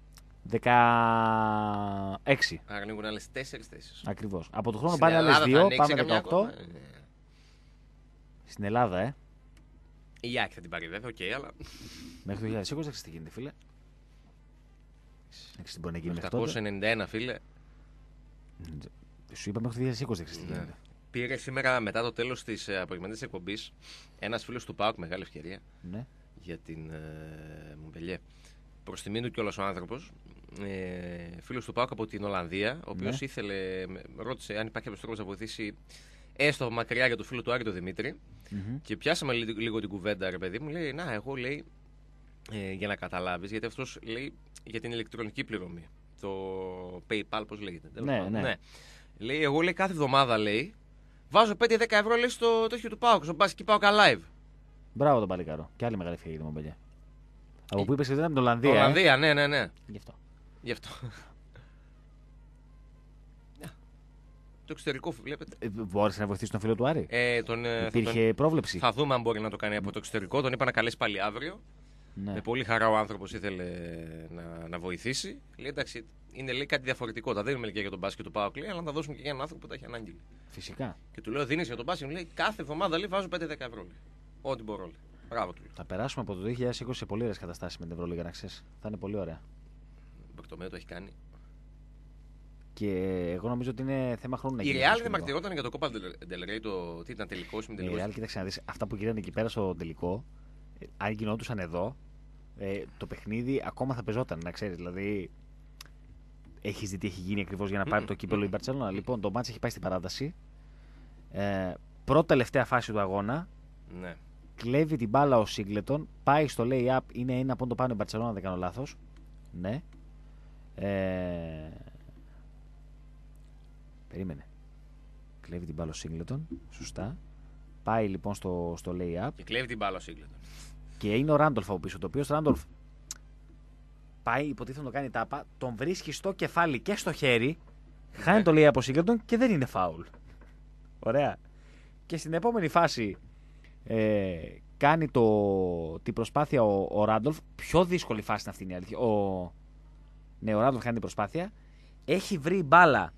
δεκαέξι. Άρα ανοίγουν άλλες τέσσερις θέσεις. Ακριβώς. Από του χρόνου πάνε άλλες δύο, πάμε δεκαοκτώ. Ναι. Στην Ελλάδα, ε. Η Άκη θα την πάρει βέβαια, οκ, okay, αλλά. Μέχρι το δύο χιλιάδες είκοσι, έξι τι γίνεται, φίλε. έξι τι μπορεί να γίνει μέχρι τότε. οκτακόσια ενενήντα ένα, φίλε. Σου είπα μέχρι το δύο χιλιάδες είκοσι, έξι τι γίνεται. Ναι. Πήρε σήμερα μετά το τέλος της απογευματινής εκπομπής ένας φίλος του ΠΑΟΚ, μεγάλη ευκαιρία, ναι. για την ε, Μομπελιέ. Προς τιμή του κιόλας ο άνθρωπος, ε, φίλος του ΠΑΟΚ από την Ολλανδία, ο οποίος ναι. ήθελε, ρώτησε αν υπάρχει κάποιος τρόπος να βοηθήσει έστω μακριά για το φίλο του Άρη τον Δημήτρη. Mm-hmm. Και πιάσαμε λίγο, λίγο την κουβέντα, ρε παιδί μου. Λέει, να, εγώ λέει, ε, για να καταλάβεις, γιατί αυτός λέει για την ηλεκτρονική πληρωμή. Το PayPal, πώς λέγεται. Ναι, ναι. ναι. Λέει, εγώ λέει κάθε εβδομάδα λέει, βάζω πέντε δέκα ευρώ λέει, στο τέτοιο του ΠΑΟΚ, στο μπάσκετ ΠΑΟΚ Alive. Μπράβο τον παλικάρο. Και άλλη μεγάλη ευκαιρία για την Μομπελιέ. Από που είπες ότι ήταν από την Ολλανδία. Ολλανδία, ε? ναι, ναι, ναι. Γι' αυτό. Γι' αυτό. Το εξωτερικό, βλέπετε. Ε, μπόρεσε να βοηθήσει τον φίλο του Άρη. Ε, τον, Υπήρχε τον... πρόβλεψη. Θα δούμε αν μπορεί να το κάνει από το εξωτερικό. Τον είπα να καλέσει πάλι αύριο. Ναι. Με πολύ χαρά ο άνθρωπος ήθελε να, να βοηθήσει. Λέει εντάξει, είναι λέει, κάτι διαφορετικό. Τα δίνουμε και για τον μπάσκετ του ΠΑΟΚ, αλλά να τα δώσουμε και για έναν άνθρωπο που τα έχει ανάγκη. Φυσικά. Και του λέω: δίνεις για τον μπάσκετ, μου λέει κάθε εβδομάδα λέει, βάζω πέντε δέκα ευρώ. Λέει. Ό,τι μπορώ. Λέει. Μπράβο του. Θα περάσουμε από το δύο χιλιάδες είκοσι σε πολύ ωραίες καταστάσεις με την Ευρωλίγα, να ξέρεις. Θα είναι πολύ ωραία. Το Μπακτομέο το έχει κάνει. Και εγώ νομίζω ότι είναι θέμα χρόνου να γίνει. Η Real δεν μαρτυρόταν για το Copa del Rey, το τι ήταν τελικό ή τελικό. Η Real, κοίταξε να δεις, αυτά που γίνανε εκεί πέρα στο τελικό, ε, αν γινόντουσαν εδώ, ε, το παιχνίδι ακόμα θα πεζόταν, να ξέρεις. Δηλαδή, έχεις δει τι έχει γίνει ακριβώς για να πάρει mm. το κύπελο η Μπαρτσελόνα. Mm. Λοιπόν, το μάτς έχει πάει στην παράταση. Ε, πρώτη τελευταία φάση του αγώνα. Ναι. Κλέβει την μπάλα ο Σίγκλετον, πάει στο lay-up, είναι ένα από το πάνω η Μπαρτσελόνα, δεν κάνω λάθος. Ναι. Ε, Περίμενε. Κλέβει την μπάλα ο Σίγκλετον. Σωστά. Πάει λοιπόν στο, στο lay-up. Και κλέβει την μπάλα ο Σίγκλετον. Και είναι ο Ράντολφ από πίσω. Το οποίο ο Ράντολφ πάει, υποτίθεται να το κάνει τάπα. Τον βρίσκει στο κεφάλι και στο χέρι. Ναι. Χάνει το lay-up από Σίγκλετον και δεν είναι φάουλ. Ωραία. Και στην επόμενη φάση ε, κάνει το, την προσπάθεια ο, ο Ράντολφ. Πιο δύσκολη φάση είναι αυτή είναι η αλήθεια. Ο, ναι, ο Ράντολφ κάνει την προσπάθεια. Έχει βρει μπάλα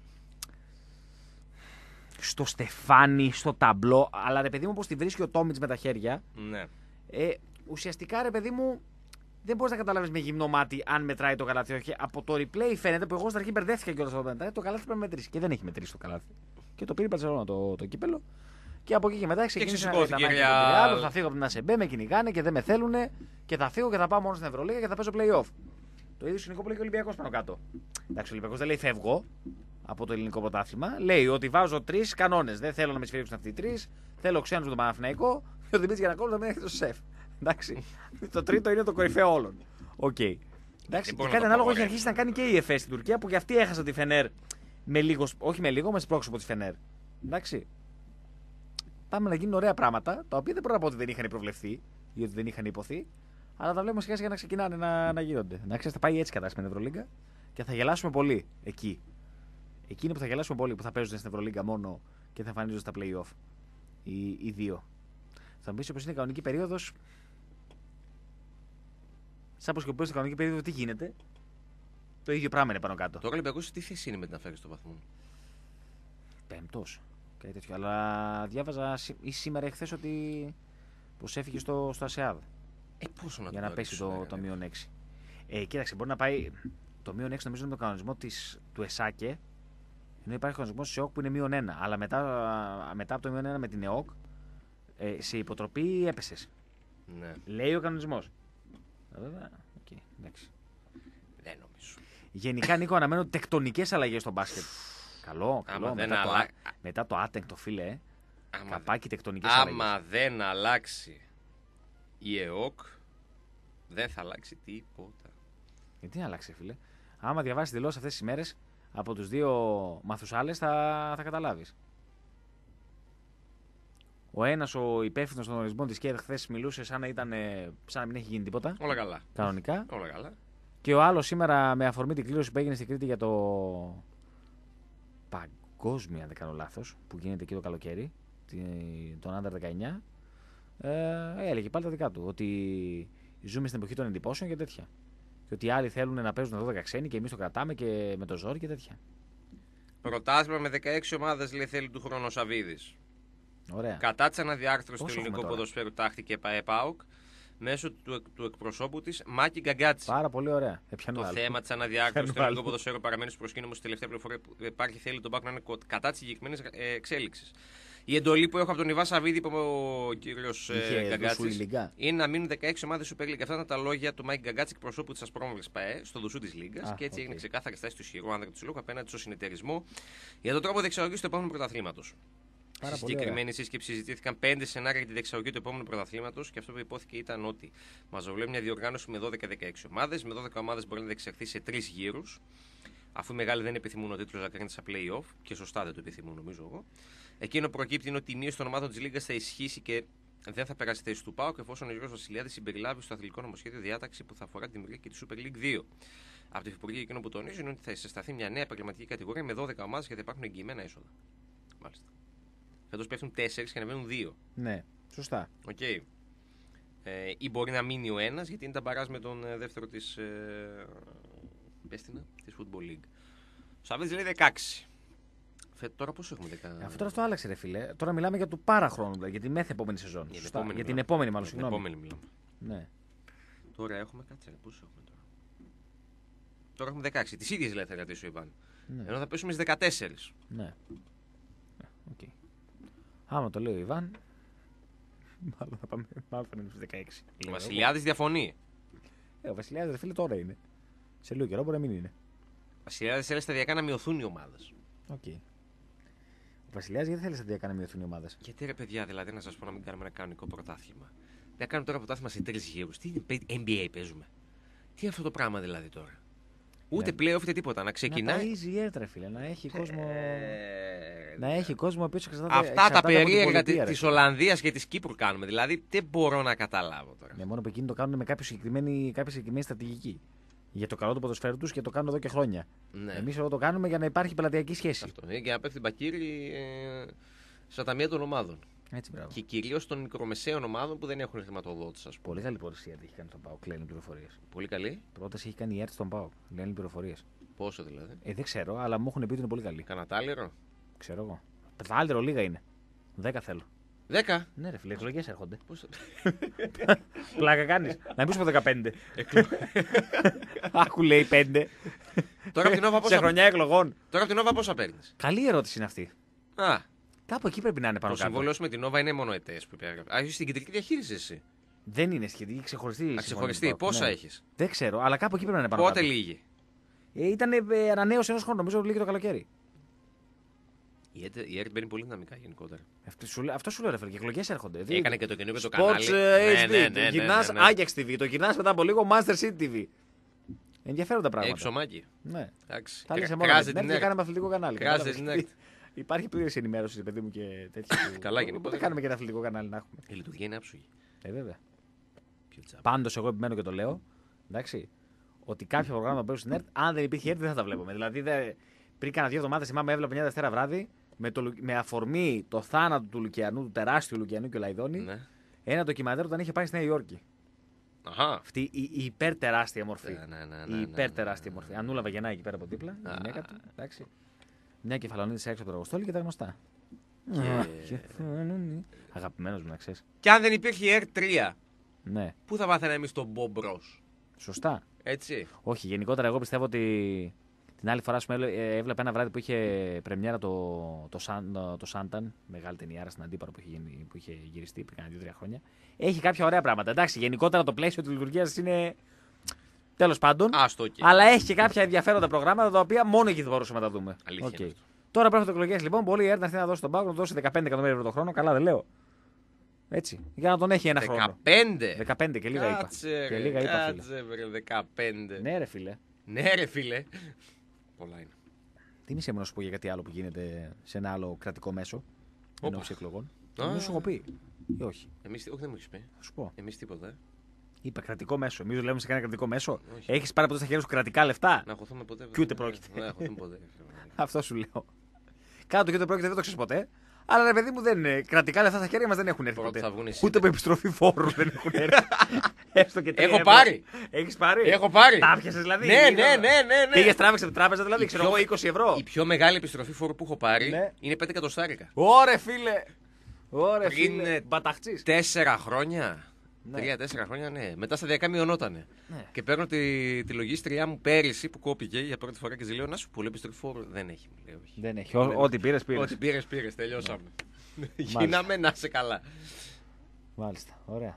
στο στεφάνι, στο ταμπλό, αλλά ρε παιδί μου όπως τη βρίσκει ο Τόμιτς με τα χέρια, ναι. ε, ουσιαστικά ρε παιδί μου δεν μπορείς να καταλάβεις με γυμνό μάτι αν μετράει το καλάθι. Όχι, από το replay φαίνεται που εγώ στην αρχή μπερδεύτηκα κιόλας από το μετράει, το καλάθι πρέπει να μετρήσει και δεν έχει μετρήσει το καλάθι. Και το πήρε η Μπαρτσελόνα το, το κύπελο και από εκεί και μετά ξεκίνησε να λέει για... θα φύγω από την ΑΣΕΜΠΕ, με κυνηγάνε και δεν με θέλουνε και θα φύγω και θα πάω μόνο στην Ευρωλίγα και θα παίζω play-off. Το ίδιο σκηνικό που λέει και ο Ολυμπιακός πάνω κάτω. Εντάξει, ο Ολυμπιακός δεν λέει φεύγω από το ελληνικό πρωτάθλημα. Λέει ότι βάζω τρεις κανόνες. Δεν θέλω να με σφυρίξουν αυτοί οι τρεις. Θέλω ξένους με τον Παναθηναϊκό. Και ο Δημήτρης Γιαννακόπουλος να μην έχει το σεφ. Εντάξει. Το τρίτο είναι το κορυφαίο όλων. Οκ. Okay. Εντάξει. Και κάτι ανάλογο έχει αρχίσει να κάνει και η ΕΦΕ στην Τουρκία που και αυτή έχασε τη Φενέρ με λίγο, όχι με λίγο, με σπρώξιμο τη Φενέρ. Εντάξει. Πάμε να γίνουν ωραία πράγματα τα οποία δεν μπορώ να πω ότι δεν είχαν προβλεφθεί ή ότι δεν είχαν υποθεί. Αλλά τα βλέπουμε σιγά σιγά να ξεκινάνε να, να γίνονται. Να ξέρετε, θα πάει έτσι κατάσταση με την Ευρωλίγκα και θα γελάσουμε πολύ εκεί. Εκείνοι που θα γελάσουμε πολύ που θα παίζουν στην Ευρωλίγκα μόνο και θα εμφανίζονται στα play-off. Οι, οι δύο. Θα μου πει όπω είναι κανονική περίοδο. Σαν πως και στην κανονική περίοδο τι γίνεται. Το ίδιο πράγμα είναι πάνω κάτω. Τώρα ο Ολυμπιακός τι θέση είναι με την αφαίρεση των βαθμών? Πέμπτος. Κάτι τέτοιο. Αλλά διάβαζα ή σήμερα ή χθες ότι πως έφυγε στο, στο ΑΣΕΑΔ. Ε, πόσο να για το να πέσει πάρεις, το, το μείον έξι. Ε, κοίταξε, μπορεί να πάει. Το μείον έξι νομίζω είναι με τον κανονισμό της, του ΕΣΑΚΕ. Ενώ υπάρχει κανονισμό τη ΕΟΚ που είναι μείον ένα. Αλλά μετά, μετά από το μείον ένα με την ΕΟΚ ε, σε υποτροπή έπεσε. Ναι. Λέει ο κανονισμό. Βέβαια. Okay, εντάξει. Δεν νομίζω. Γενικά, Νίκο, αναμένω τεκτονικές αλλαγές στο μπάσκετ. Καλό, καλό. Άμα δεν μετά, αλλα... το, μετά το άτεγκτο, φίλε. Ε. Άμα... Καπάκι τεκτονικές αλλαγές. Άμα δεν αλλάξει η ΕΟΚ, δεν θα αλλάξει τίποτα. Γιατί να αλλάξει, φίλε. Άμα διαβάσει δηλώσεις αυτές τις ημέρες από τους δύο Μαθουσάλες, θα, θα καταλάβεις. Ο ένας, ο υπεύθυνος των ορισμών της ΚΕΔ, χθες μιλούσε σαν να, ήταν, σαν να μην έχει γίνει τίποτα. Όλα καλά. Κανονικά. Όλα καλά. Και ο άλλος σήμερα, με αφορμή την κλήρωση που έγινε στην Κρήτη για το παγκόσμιο, αν δεν κάνω λάθος, που γίνεται εκεί το καλοκαίρι, τον Άντερ δεκαεννιά, ε, έλεγε πάλι τα δικά του. Ότι ζούμε στην εποχή των εντυπώσεων και τέτοια. Και ότι οι άλλοι θέλουν να παίζουν δώδεκα ξένοι και εμείς το κρατάμε και με το ζόρι και τέτοια. Πρωτάθλημα με δεκαέξι ομάδες λέει θέλει του χρόνου ο Σαββίδης. Ωραία. Κατά τη αναδιάρθρωση του Πόσο ελληνικού έχουμε τώρα? ποδοσφαίρου τάχθηκε ΕΠΑΟΚ μέσω του, του εκπροσώπου της Μάκη Γκαγκάτση. Πάρα πολύ ωραία. Ε, Το άλλο. θέμα τη αναδιάρθρωση του άλλο. ελληνικού ποδοσφαίρου παραμένει στο προσκήνιο, όμως η τελευταία πληροφορία που υπάρχει θέλει τον Πάκο να είναι κατά τη συγκεκριμένη εξέλιξη. Η εντολή που έχω από τον Ιβά Σαββίδη, είπε ο κύριος Γκαγκάτση, είναι να μείνουν δεκαέξι ομάδες Super League. Αυτά ήταν τα λόγια του Μάικ Γκαγκάτση, εκπροσώπου τη Ασπρόμαυρης ΠΑΕ, στο δουσού τη Λίγκα. Και έτσι okay. έγινε ξεκάθαρη στάση του ισχυρού άνδρα του συλλόγου απέναντι στο συνεταιρισμό για τον τρόπο διεξαγωγή του επόμενου πρωταθλήματος. Στη συγκεκριμένη σύσκεψη συζητήθηκαν πέντε σενάρια για τη διεξαγωγή του επόμενου πρωταθλήματος και αυτό που υπόθηκε ήταν ότι μαζοβλέπει μια διοργάνωση με δώδεκα δεκαέξι ομάδες. Με δώδεκα ομάδες μπορεί να διεξαχθεί σε τρεις γύρους. Αφού οι μεγάλοι δεν επιθυμούν ο τίτλος να κρίνεται στα play-off, και σωστά δεν το επιθυμούν νομίζω εγώ. Εκείνο που προκύπτει είναι ότι η μείωση των ομάδων της Λίγκας θα ισχύσει και δεν θα περάσει θέση του ΠΑΟΚ εφόσον ο Γιώργος Βασιλιάδης συμπεριλάβει στο αθλητικό νομοσχέδιο διάταξη που θα αφορά τη δημιουργία και τη Super League δύο. Από τη Υφυπουργεία, εκείνο που τονίζουν είναι ότι θα συσταθεί μια νέα επαγγελματική κατηγορία με δώδεκα ομάδες και θα υπάρχουν εγγυημένα έσοδα. Μάλιστα. Φέτος πέφτουν τέσσερις και ανεβαίνουν δύο. Ναι, σωστά. Οκ. Okay. Ε, ή μπορεί να μείνει ο ένας γιατί είναι τα μπαράζ με τον ε, δεύτερο της. Ε, Πέστηνα, της Football League. Ο Σαββίδης λέει δεκαέξι. Φε, τώρα πόσο έχουμε δεκαέξι. Αυτό τώρα το άλλαξε, ρε φίλε. Τώρα μιλάμε για του πάρα χρόνου, δηλαδή, για τη μεθ επόμενη σεζόν. Για, Σωστά. επόμενη για την μιλάμε. επόμενη, μάλλον. Για την Συγγνώμη. επόμενη μιλάμε. Ναι. Τώρα έχουμε. Κάτσε, πόσο έχουμε τώρα. Τώρα έχουμε δεκαέξι. Τις ίδιες λέει θα κρατήσει ο Ιβάν. Ναι. Ενώ θα πέσουμε στις δεκατέσσερις. Ναι. Okay. Άμα το λέει ο Ιβάν, μάλλον θα πάμε μάλλον θα στους δεκαέξι. Ο Βασιλιάδης διαφωνεί. Ε, ο Βασιλιάδης, ρε φίλε, τώρα είναι. Σε λίγο καιρό μπορεί να μην είναι. Ο Βασιλιάδης θέλει σταδιακά να μειωθούν οι ομάδες. Okay. Ο Βασιλιάδης γιατί θέλει σταδιακά να μειωθούν οι ομάδες? Γιατί ρε παιδιά, δηλαδή να σας πω να μην κάνουμε ένα κανονικό πρωτάθλημα. Να κάνουμε τώρα πρωτάθλημα σε τρεις γύρους. Τι είναι, N B A παίζουμε. Τι είναι αυτό το πράγμα δηλαδή τώρα. Ούτε ναι. play-off ούτε τίποτα. Να ξεκινάει. Να τα easy air, ρε φίλε. Να έχει κόσμο. Ε... Να έχει κόσμο πίσω εξαρτάται. Αυτά τα περίεργα τη Ολλανδίας και τη Κύπρου κάνουμε. Δηλαδή δεν μπορώ να καταλάβω τώρα. Ναι, μόνο που εκείνοι το κάνουν με κάποια συγκεκριμένη, κάποια συγκεκριμένη στρατηγική. Για το καλό του ποδοσφαίρου του και το κάνουν εδώ και χρόνια. Ναι. Εμείς εδώ το κάνουμε για να υπάρχει πελατειακή σχέση. Αυτό. Για να πέφτει μπακύρι ε, στα ταμεία των ομάδων. Έτσι, μπράβο. Και κυρίως των μικρομεσαίων ομάδων που δεν έχουν χρηματοδότηση. Πολύ καλή πορεία έχει κάνει στον ΠΑΟΚ, λένε πληροφορίες. Πολύ καλή. Πρόταση έχει κάνει η ΕΡΤ στον ΠΑΟΚ, λένε πληροφορίες. Πόσο δηλαδή? Ε, δεν ξέρω, αλλά μου έχουν πει ότι είναι πολύ καλή. Κανατάλιρο. Ξέρω εγώ. Πετάλιρο λίγα είναι. Δέκα θέλω. Δέκα. Ναι, ρε φίλε, εκλογές έρχονται. Πώς... Πλάκα κάνεις. Να μην σου πω δεκαπέντε. Άκου λέει πέντε. Τώρα από την Νόβα πόσα... Σε χρονιά εκλογών. Τώρα από την Νόβα πόσα παίρνεις? Καλή ερώτηση είναι αυτή. Α. Κάπου εκεί πρέπει να είναι πάνω κάτω. κάτω. Το συμβόλαιο με την Νόβα είναι μόνο ετές που υπέγραψε. Α, έχεις την κεντρική διαχείριση εσύ. Δεν είναι σχετική, ξεχωριστή. Α, ξεχωριστή. Πόσα ναι. έχεις? Δεν ξέρω, αλλά κάπου εκεί πρέπει να είναι πάνω Πότε κάτω. λίγη? Ε, ήταν ε, ανανέωση ενός χρόνου, νομίζω λίγη το καλοκαίρι. Η ΕΡΤ μπαίνει πολύ δυναμικά γενικότερα. Αυτό σου, αυτό σου λέω, ρε φίλε, και εκλογές έρχονται. Έκανε και το καινούργιο το Sports, κανάλι. Uh, ναι, ναι, ναι, το γυρνάς ναι, ναι, ναι. Ajax τι βι, το γυρνάς μετά από λίγο Master City τι βι. Ενδιαφέροντα πράγματα. Εξωμάκι. Ναι. Εντάξει. Θα λες μόνο την και κάναμε αθλητικό κανάλι. Υπάρχει πλήρης ενημέρωση, παιδί μου, και τέτοια. Καλά γενικότερα. Δεν κάνουμε και ένα αθλητικό κανάλι να έχουμε. Η λειτουργία είναι άψογη. Ε, βέβαια. Πάντως, εγώ επιμένω και το λέω. Εντάξει. Ότι κάποια προγράμματα που παίζουν στην ΕΡΤ, αν δεν υπήρχε ΕΡΤ, δεν θα τα βλέπουμε. Δηλαδή, δε, πριν κάνα δύο εβδομάδες θυμάμαι έβλεπα μια Δευτέρα βράδυ με, το, με αφορμή το θάνατο του Λουκιανού, του τεράστιου Λουκιανού και ο Λαϊδόνη, ναι. ένα ντοκιμαντέρ όταν είχε πάει στη Νέα Υόρκη. Αχα. Αυτή η, η υπερτεράστια μορφή. Ναι, ναι, ναι, ναι, η υπερτεράστια ναι, ναι, ναι. μορφή. Ανούλα Βαγενά εκεί πέρα από δίπλα, η γυναίκα του. Εντάξει. Μια κεφαλονίδη έξω από το εργοστόλι και τα γνωστά. Και... Αγαπημένος μου να ξέρεις. Και αν δεν υπήρχε η Air τρία, ναι. πού θα μάθαινα εμείς τον Bob Ross. Σωστά. Έτσι. Όχι, γενικότερα εγώ πιστεύω ότι την άλλη φορά σου έβλεπα ένα βράδυ που είχε πρεμιέρα το, το, το, το Σάνταν, μεγάλη ταινιάρα στην Αντίπαρο που είχε, γίνει, που είχε γυριστεί πριν κάνα δύο τρία χρόνια. Έχει κάποια ωραία πράγματα. Εντάξει, γενικότερα το πλαίσιο τη λειτουργία είναι. Τέλος πάντων. Άστο, okay. Αλλά έχει και κάποια ενδιαφέροντα προγράμματα τα οποία μόνο εκεί θα μπορούσαμε να τα δούμε. Αλήθεια. Okay. Τώρα που έρχονται εκλογές λοιπόν, πολύ η Air να έρθει να δώσει τον πάγκο, να δώσει δεκαπέντε εκατομμύρια ευρώ το χρόνο. Καλά, δεν λέω. Έτσι. Για να τον έχει ένα δεκαπέντε. χρόνο. δεκαπέντε και λίγα κάτσε, είπα. Ρε, και λίγα είπα, κάτσε, βρε, δεκαπέντε. Ναι, ρε φίλε. Ναι, ρε φίλε. Πολλά είναι. Τι μισέ μου να σου πω για κάτι άλλο που γίνεται σε ένα άλλο κρατικό μέσο ενόψει εκλογών. Δεν σου έχω πει. Ή όχι. Εμείς, όχι, δεν μου έχει πει. Θα σου πω. Εμείς τίποτα. Ε. Είπα κρατικό μέσο. Εμείς δουλεύουμε σε κανένα κρατικό μέσο. Όχι. Έχεις πάρει ποτέ στα χέρια σου κρατικά λεφτά. Να χωθούμε ποτέ. Κι ούτε πρόκειται. Δεν χωθούμε ποτέ. Αυτό σου λέω. Κάτω και ούτε πρόκειται, δεν το ξέρει ποτέ. Αλλά ρε παιδί μου, δεν είναι. Κρατικά λεφτά στα χέρια μας δεν έχουν έρθει ποτέ. Ούτε με επιστροφή φόρου δεν έχουν έρθει. Έστω και Έχω πάρει. Έχεις πάρει. Έχω πάρει. Τα πιάσες δηλαδή. Ναι, ναι, ναι, ναι. ναι. Πήγες τράβηξε την τράπεζα δηλαδή, ξέρω εγώ είκοσι ευρώ. Η πιο μεγάλη επιστροφή φόρου που έχω πάρει ναι. είναι πέντε εκατοστάρικα. Ωρε φίλε. Ωρε φίλε. Μπαταχτσής. Τέσσερα χρόνια. Ναι. Τρία-τέσσερα χρόνια, ναι. Μετά σταδιακά μειωνότανε. Ναι. Και παίρνω τη, τη λογίστριά μου πέρυσι που κόπηκε για πρώτη φορά και ζηλέω να σου πω: επιστροφή φόρου δεν έχει. Λέω, όχι. Δεν έχει. Ό,τι πήρε, πήρε. Ό,τι πήρε, πήρε. Τελειώσαμε. Γίναμε να είσαι καλά. Μάλιστα. Ωραία.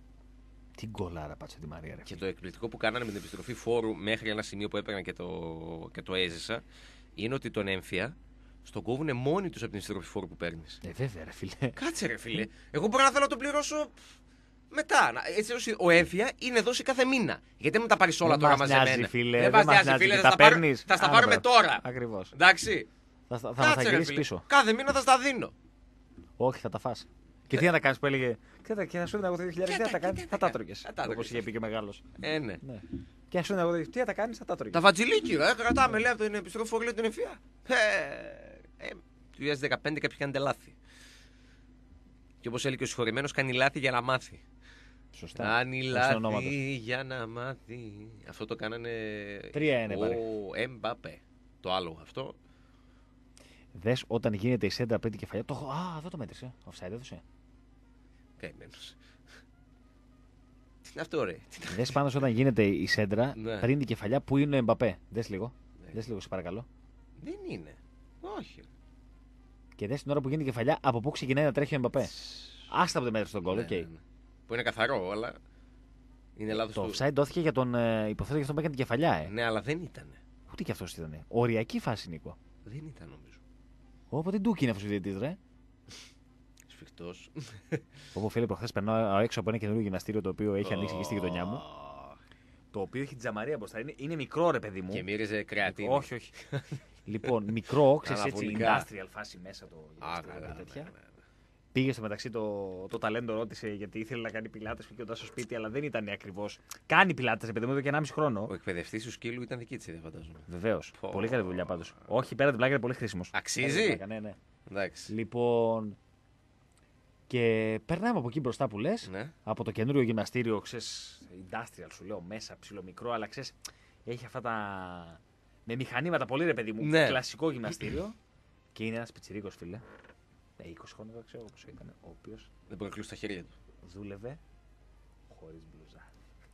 Τι γκολάρα πάτσε τη Μαρία, ρε. Και το εκπληκτικό που κάνανε με την επιστροφή φόρου μέχρι ένα σημείο που έπαιρνα και το, και το έζησα είναι ότι τον έμφυα στον κόβουνε μόνοι του από την επιστροφή φόρου που παίρνει. Ε, βέβαια, ρε φίλε. Κάτσε, ρε φίλε. Εγώ μπορώ να θέλω να το πληρώσω. Μετά, έτσι όσο ο έμφυα είναι δόση κάθε μήνα. Γιατί δεν μου τα πάρει όλα τώρα μαζεμένα. Νοιάζει, φίλε. Δεν μας νοιάζει, φίλε. Θα, τα πάρω, θα στα πάρουμε τώρα. Ακριβώς. Εντάξει. Θα, θα, θα, θα γυρίσει πίσω. Κάθε μήνα θα στα δίνω. Όχι, θα τα φας. Και τι να τα κάνεις που έλεγε. Και θα σου έδινα εγώ δύο χιλιάδες, τι θα τα κάνεις. Θα τα τρώγες. Όπως είχε πει και ο μεγάλος. Ε, ναι. Και θα σου έδινα εγώ τι θα τα κάνεις, θα τα τρώγες. Τα βατζιλίκι, ρε. Κρατάμε, λέει από την επιστροφή φόρου, λέει την έμφυα. Το δύο χιλιάδες δεκαπέντε κάποιοι κάνετε λάθη. Και όπως έλεγε ο συγχωρεμένος, κάνει λάθη για να μάθει. Σωστά. Κάνει λάθη για να μάθει. Αυτό το κάνανε. Τρία είναι, πάρε. Ο Εμπαπέ. Το άλλο αυτό. Δες όταν γίνεται η σέντρα πριν την κεφαλιά. Το... Α, εδώ το μέτρησε. Offside έδωσε. Καημένος. Τι είναι αυτό, ρε. Δες πάντως όταν γίνεται η σέντρα ναι. πριν την κεφαλιά που είναι ο Εμπαπέ. Δες λίγο. Ναι. Δες λίγο, σε παρακαλώ. Δεν είναι. Όχι. Και δες την ώρα που γίνεται η κεφαλιά από πού ξεκινάει να τρέχει ο Εμπαπέ. Άστα που δεν μέτρησε τον γκολ. Ναι, Okay. ναι, ναι. Που είναι καθαρό, αλλά. Είναι λάθος. Το του... offside δόθηκε για τον. Ε, υποθέτω για αυτόν που έκανε την κεφαλιά, ε. Ναι, αλλά δεν ήταν. Ούτε κι αυτό ήταν. Οριακή φάση, Νίκο. Δεν ήταν, νομίζω. Όποτε ντούκι είναι αυτό ο διαιτητής, ρε. Σφιχτός. Όπω φίλε, προχθές περνάω έξω από ένα καινούργιο γυμναστήριο το οποίο έχει ανοίξει και στη γειτονιά μου. Το οποίο έχει τζαμαρία μπροστά. Είναι, είναι μικρό, ρε παιδί μου. Και μύριζε κρεατίνη. Όχι, όχι. Λοιπόν, μικρό, ξέρεις έτσι, industrial φάση μέσα το γυμναστήριο και τέτοια. Πήγε στο μεταξύ το, το ταλέντο, ρώτησε γιατί ήθελε να κάνει πιλάτες και κοντά στο σπίτι, αλλά δεν ήταν ακριβώς. Κάνει πιλάτες, επειδή μου εδώ και ενάμιση χρόνο. Ο εκπαιδευτής του σκύλου ήταν δική της, φαντάζομαι. Βεβαίως. Oh. Πολύ καλή δουλειά πάντως. Όχι, πέρα την πλάκα είναι πολύ χρήσιμος. Αξίζει. Ναι, ναι. Εντάξει. Λοιπόν. Και περνάμε από εκεί μπροστά που λες. Ναι. Από το καινούριο γυμναστήριο, ξέρεις, industrial σου λέω μέσα, ψιλομικρό, αλλά ξέρεις, έχει αυτά τα. Με μηχανήματα πολύ ρε παιδί μου. Ναι. Κλασικό γυμναστήριο. Και είναι ένας πιτσιρίκος, φίλε. είκοσι χρόνια δεν ξέρω πόσο ήταν, ο οποίος δεν μπορεί να κλείσει τα χέρια του. Δούλευε χωρίς μπλουζά.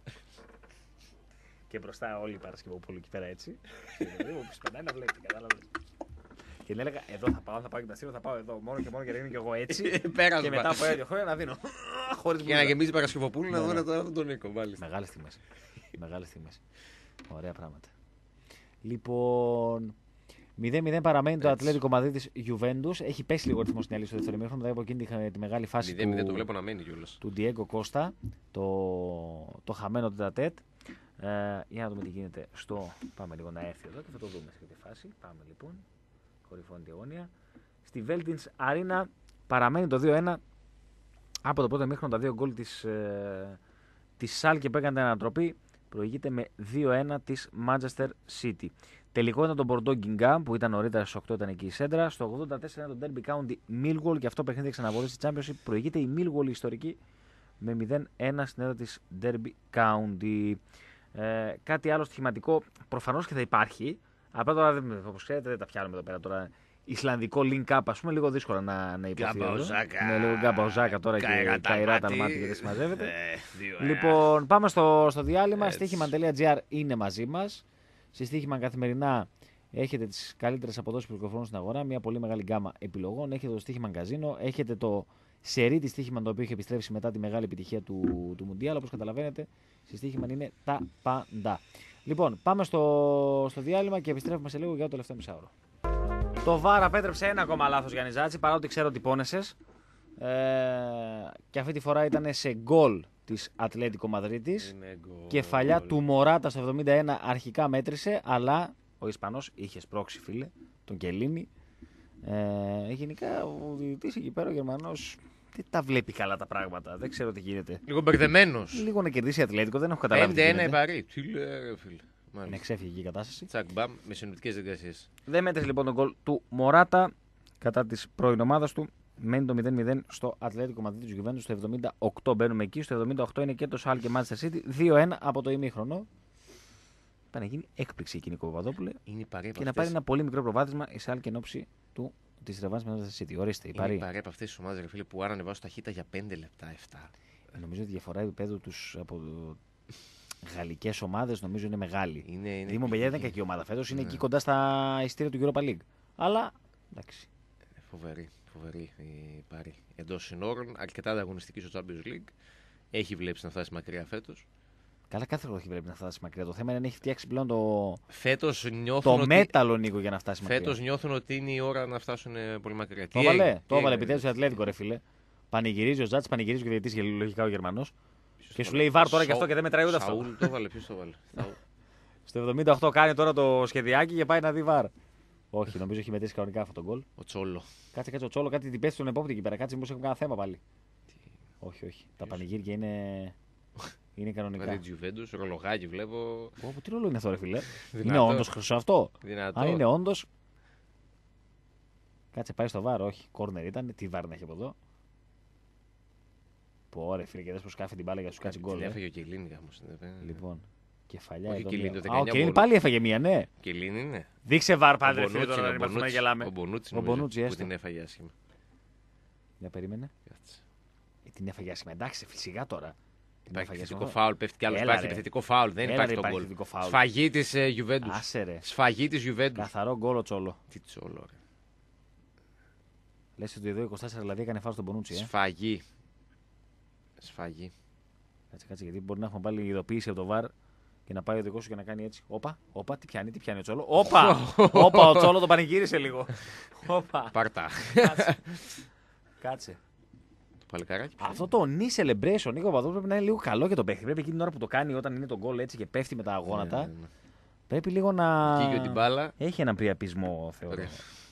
Και μπροστά όλη η Παρασκευόπουλη εκεί πέρα έτσι. Όποιος περνάει να βλέπει, κατάλαβες. Και την έλεγα, εδώ θα πάω, θα πάω γυμναστήριο, θα πάω εδώ. Μόνο και μόνο για να είμαι και εγώ έτσι. Και μετά από ένα χρόνια να δίνω. Χωρίς μπλουζά. Για να γεμίζει Παρασκευοπούλου να δω τώρα τον Νίκο. Μεγάλες τιμές. Μεγάλες τιμές. Ωραία πράγματα. Λοιπόν. μηδέν μηδέν παραμένει το Ατλέτικο Μαδρίτης Γιουβέντους. Έχει πέσει λίγο ρυθμό στην αλήθεια στο δεύτερο ημίχρονο. Μετά από εκείνη τη μεγάλη φάση μηδέν μηδέν του, το βλέπω να μένει κιόλας. Του Ντιέγκο Κώστα. Το, το χαμένο τετατέτ. Ε, για να δούμε τι γίνεται στο. Πάμε λίγο να έρθει εδώ και θα το δούμε σε κάποια φάση. Πάμε λοιπόν. Κορυφώνει τη αγωνία. Στη Veltins Arena παραμένει το δύο ένα. Από το πρώτο ημίχρονο τα δύο γκολ της, ε, της Σάλκε που έκανε την ανατροπή. Προηγείται με δύο ένα της Manchester City. Τελικό ήταν τον Μπορντό Γκίνγκαμ που ήταν νωρίτερα στις οκτώ, ήταν εκεί η Σέντρα. Στο ογδόντα τέσσερα ήταν το Derby County Millwall και αυτό παιχνίδι ξαναβολή στη Championship. Προηγείται η Millwall η ιστορική με μηδέν ένα στην έδρα της Derby County. Ε, κάτι άλλο στοιχηματικό προφανώς και θα υπάρχει. Απλά τώρα, όπως ξέρετε, δεν τα πιάνουμε εδώ πέρα τώρα. Ισλανδικό link-up, ας πούμε, λίγο δύσκολο να, να υποθεί. Με λίγο γκαμπαουζάκα τώρα και καϊρά τα μάτια γιατί συμμαζεύεται. Ε, λοιπόν, πάμε στο, στο διάλειμμα. Στοίχημαν.gr είναι μαζί μας. Στη Στοίχημαν καθημερινά έχετε τις καλύτερες αποδόσεις που κυκλοφορούν στην αγορά. Μια πολύ μεγάλη γκάμα επιλογών. Έχετε το Στοίχημαν Καζίνο. Έχετε το σερί τη Στοίχημαν το οποίο έχει επιστρέψει μετά τη μεγάλη επιτυχία του, του Μουντιάλ. Όπως καταλαβαίνετε, στη Στοίχημαν είναι τα πάντα. Λοιπόν, πάμε στο, στο διάλειμμα και επιστρέφουμε σε λίγο για το τελευταίο μισάωρο. Το βαρ απέτρεψε ένα ακόμα λάθος Γιάννη Ζάτση, παρότι ξέρω ότι πόνεσες. Ε, και αυτή τη φορά ήταν σε γκολ της Ατλέτικο Μαδρίτης. Κεφαλιά του Μωράτα στο εβδομήντα ένα αρχικά μέτρησε, αλλά ο Ισπανός είχε σπρώξει, φίλε, τον Κελίνη. Ε, γενικά ο διαιτητής εκεί πέρα, ο Γερμανός, δεν τα βλέπει καλά τα πράγματα. Δεν ξέρω τι γίνεται. Λίγο μπερδεμένος. Λίγο να κερδίσει η Ατλέτικο, δεν έχω καταλάβει. πέντε ένα η Παρί. Τι λέει, φίλε. Είναι ξέφυγη η κατάσταση. Τσακ μπαμ, με συνοπτικές διαδικασίες. Δεν μέτρησε λοιπόν τον γκολ του Μωράτα κατά της πρώην ομάδας του. Μένει το μηδέν μηδέν στο Ατλέτικο Μαδρίτης Γιουβέντους στο εβδομήντα οκτώ. Μπαίνουμε εκεί. Στο εβδομήντα οκτώ είναι και το Σάλ και Manchester City. δύο ένα από το ημίχρονο. Πάει να γίνει έκπληξη η Νίκο Παπαδόπουλε. Είναι η παρέα και αυτές... να πάρει ένα πολύ μικρό προβάδισμα η Σάλ και εν ώψη του της ρεβάνς με Manchester City. Ορίστε, η είναι η παρέα από αυτές τις ομάδες, φίλε, που άρα ανεβάζουν ταχύτητα για πέντε λεπτά, επτά. Ε, νομίζω ότι η διαφορά επίπεδου τους από γαλλικές ομάδες νομίζω είναι μεγάλη. Είναι, είναι... Δήμο Μπελιά δεν είναι κακή ομάδα φέτος. Είναι ναι. εκεί κοντά στα ειστήρια του Europa League. Αλλά εντάξει. Φοβερή, φοβερή η Παρί. Εντός συνόρων, αρκετά ανταγωνιστική στο Champions League. Έχει βλέψει να φτάσει μακριά φέτος. Καλά, κάθε χρόνο έχει βλέπει να φτάσει μακριά. Το θέμα είναι αν έχει φτιάξει πλέον το, φέτος νιώθουν το ότι... μέταλλο, Νίκο, για να φτάσει μακριά. Φέτος νιώθουν ότι είναι η ώρα να φτάσουν πολύ μακριά. Το έβαλε, το έβαλε επιτέλους ο Ατλέτικο, ρε φίλε. Πανηγυρίζει ο Ζάτς, πανηγυρίζει και ο διαιτητής, λογικά ο Γερμανός. Και σου λέει βάρ τώρα και αυτό και δεν μετράει ούτε αυτό. Σαούλ το έβαλε, ποιος το έβαλε. Στο εβδομήντα οκτώ κάνει τώρα το σχεδιάκι και πάει να δει βάρ. Όχι, νομίζω έχει μετρήσει κανονικά αυτό το γκολ. Ο Τσόλο. Κάτσε, κάτσε ο Τσόλο, κάτι την πέφτει στον επόπτη εκεί πέρα. Κάτσε, μήπως έχουμε κανένα θέμα πάλι. Όχι, όχι. Τα πανηγύρια είναι. Είναι κανονικά. Δηλαδή Τζιουβέντους, ρολογάκι βλέπω. Ω, τι ρόλο είναι αυτό, ρε φιλέ. Είναι όντως χρυσό αυτό. Δυνατό. Αν είναι όντως. Κάτσε, πάει στο βάρ. Όχι, κόρνερ ήταν. Τι βάρ να έχει από εδώ. Πω, ρε φίλε, και δες πως σκάφει την μπάλα για να σου κάτσει γκολ. Την έφαγε ο Κελίνη όμως. Λοιπόν, κεφαλιά. Όχι, εδώ. Κελίνη, το Α, ο Κελίνη πάλι έφαγε μία, ναι. Κελίνη είναι. Δείξε βάρ, πάντε, ρε φίλε, τώρα να είμαστε να γελάμε. Ο Μπονούτσι, ο Μπονούτσι που την έφαγε άσχημα. Για περίμενε. Ε, την έφαγε άσχημα. Εντάξει, φυσικά τώρα. Υπάρχει επιθετικό φάουλ, πέφτει κι άλλο. Υπάρχει επιθετικό φάουλ, δεν υπάρχει το γκολ. Σφαγή τη Γιουβέντου. Σφαγή τη Γιουβέντου. Καθαρό γκολ ο Τσόλο. Τι Τσόλο, ρε. Λες ότι εδώ είκοσι τέσσερα δηλαδή έκανε φάουλ στον Μπονούτσι. Ε? Σφαγή. Σφαγή. Κάτσε, κάτσε, γιατί μπορεί να έχουμε πάλι ειδοποίηση από το βαρ και να πάει ο δικό σου και να κάνει έτσι. Όπα, όπα, τι πιάνει, τι πιάνει ο Τσόλο. Όπα, όπα, ο Τσόλο το πανηγύρισε λίγο. Όπα. Πάρτα. Κάτσε. Κάτσε. Παλικάράκι. Αυτό το knee celebration, Νίκο Παπαδόπουλου, πρέπει να είναι λίγο καλό για τον παίχτη. Πρέπει εκείνη την ώρα που το κάνει όταν είναι το γκολ έτσι και πέφτει με τα αγώνατα. Ναι, ναι, ναι. Πρέπει λίγο να. Κίγιο την μπάλα. Έχει έναν πριαπισμό, θεωρώ.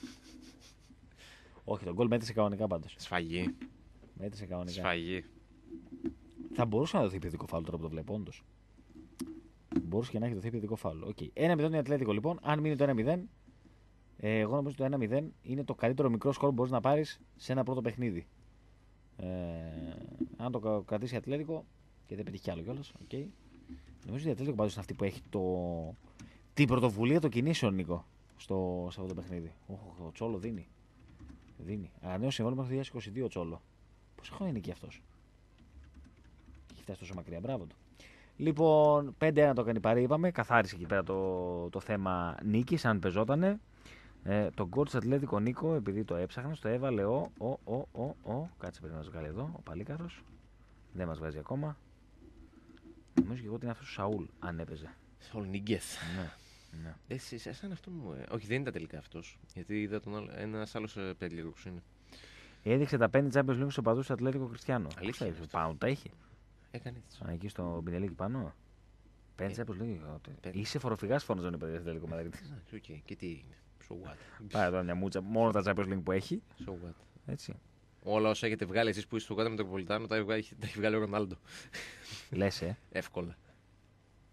Όχι, το γκολ μέτρησε κανονικά πάντως. Σφαγή. Μέτρησε κανονικά. Σφαγή. Θα μπορούσε να δοθεί επιθετικό φάουλ τώρα που το βλέπω, όντως. Μπορούσε και να έχει δοθεί επιθετικό φάουλ. Okay. ένα μηδέν είναι Ατλέτικο λοιπόν. Αν μείνει το ένα μηδέν, ε, εγώ νομίζω ότι το ένα μηδέν είναι το καλύτερο μικρό σκορ που μπορεί να πάρει σε ένα πρώτο παιχνίδι. Ε, αν το κρατήσει η Ατλέτικο και δεν πετύχει άλλο κιόλας. Okay. Νομίζω ότι η Ατλέτικο πάντως είναι αυτή που έχει το... την πρωτοβουλία των κινήσεων, Νίκο, στο... σε αυτό το παιχνίδι. Ο, ο Τσόλο δίνει. δίνει. Αλλά νέο συμβόλαιο μέχρι το δύο χιλιάδες είκοσι δύο Τσόλο. Πόσα χρόνια είναι εκεί αυτός. Έχει φτάσει τόσο μακριά. Μπράβο του. Λοιπόν, πέντε ένα το έκανε η Παρί, είπαμε. Καθάρισε εκεί πέρα το, το θέμα νίκης, αν πεζότανε. Ε, το γκολ της Ατλέτικο, Νίκο, επειδή το έψαχνα, το έβαλε ο, ο, ο, ο, ο, κάτσε πρέπει να μας βγάλει εδώ, ο Παλίκαρος. Δεν μας βγάζει ακόμα. Νομίζω και εγώ ότι είναι αυτός ο Σαούλ, αν έπαιζε. Σαούλ Νίγκεθ. Ναι. Ναι. Εσύ, σαν αυτό μου. Ε, όχι, δεν ήταν τελικά αυτός. Γιατί είδα τον άλλο, ένας άλλος ε, περίεργος είναι. Έδειξε τα πέντε Champions League στους οπαδούς του Ατλέτικο Κριστιανό. Αλήθεια. Πάνω τα είχε. Έκανε έτσι. Α, εκεί στο Μπινελίκι πάνω. Πέντε Champions League. Είσαι φοροφυγάς φόνος δεν είπε στο Ατλέτικο Μαδρίτη. Και τι έγινε. So what. Πάει εδώ μια μούτσα. Μόνο τα Champions League που έχει. So what. Έτσι. Όλα όσα έχετε βγάλει εσείς που είστε στο κάτω Μετροπολιτάνο τα έχει βγάλει ο Ρονάλντο. Λες, ε. Εύκολα.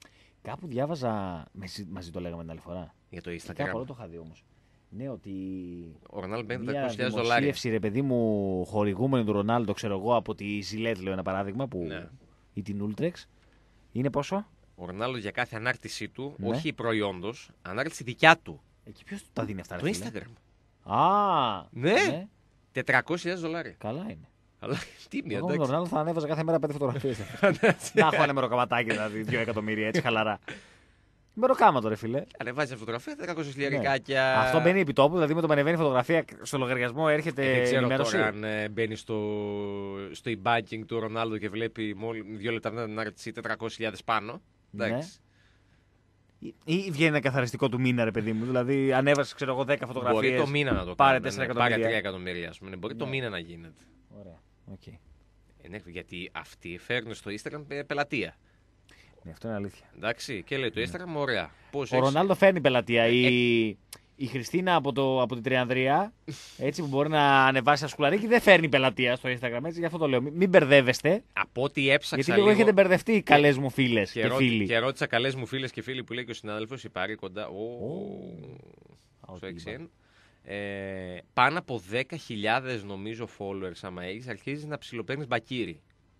Κάπου διάβαζα. Μαζί το λέγαμε την άλλη φορά. Για το Instagram. Κάπου άλλο το είχα δει όμως. Ναι, ότι. Ο Ρονάλντο παίρνει Μια τετρακόσιες χιλιάδες δολάρια. δημοσίευση, ρε παιδί μου, χορηγούμενη του Ρονάλντο, ξέρω εγώ, από τη Gillette, λέω ένα παράδειγμα, που... Ναι. ή την Ultrex. Είναι πόσο? Ο Ρονάλντο για κάθε ανάρτησή του, Ναι. όχι προϊόντος, ανάρτηση δικιά του. Εκεί ποιος του τα δίνει αυτά, Το ρε φίλε? Instagram. Α! Ναι. τετρακόσιες χιλιάδες δολάρια. Καλά είναι. Αλλά τίμια, Εγώ με τον εντάξει. Ρονάλντο θα ανέβαζα κάθε μέρα πέντε φωτογραφίες. Να έχω ένα μεροκαματάκι, δηλαδή, δύο εκατομμύρια, έτσι χαλαρά. Μεροκάματο, ρε φίλε. Ανεβάζει μια φωτογραφία, τετρακόσια Ναι. χιλιάρικάκια. Αυτό μπαίνει επί τόπου, δηλαδή με το που ανεβαίνει φωτογραφία στο λογαριασμό έρχεται Ε, δεν ξέρω ενημέρωση. τώρα αν ε, μπαίνει στο, στο e-banking του Ρονάλντο και βλέπει μόλι δύο λεπτά μετά την ανάρτηση τετρακόσιες χιλιάδες πάνω. Ναι. Εντάξει. Ή- Ή βγαίνει ένα καθαριστικό του μήνα, ρε παιδί μου. Δηλαδή ανέβασε, ξέρω εγώ, δέκα φωτογραφίες. Μπορεί το μήνα να το πάρε κάνει. τέσσερα ναι, εκατομμύρια. Πάρε τρία εκατομμύρια, ας πούμε. Μπορεί το Ναι. μήνα να γίνεται. Ωραία. Okay. Ε, ναι, γιατί αυτοί φέρνουν στο Instagram ε, πελατεία. Ναι, αυτό είναι αλήθεια. Εντάξει, και λέει το Instagram, ωραία. Πώς Ο έχεις- Ρονάλντο φέρνει πελατεία. Ε, Η, η Χριστίνα από, το, από την Τριανδρία, έτσι που μπορεί να ανεβάσει ένα σκουλαρίκι, δεν φέρνει πελατεία στο Instagram. Έτσι, γι' αυτό το λέω. Μην, μην μπερδεύεστε. Από ό,τι έψαξα Γιατί λίγο έχετε μπερδευτεί, καλέ μου φίλε και, και, ρώτη- φίλοι. και ρώτησα καλές μου φίλες και φίλοι που λέει και ο συνάδελφος, υπάρχει κοντά. Ο, Α, στο τι εξ εν. είπα. Ε, πάνω από δέκα χιλιάδες νομίζω followers άμα έχεις, αρχίζεις να ψιλοπαίρνεις μπακύρι.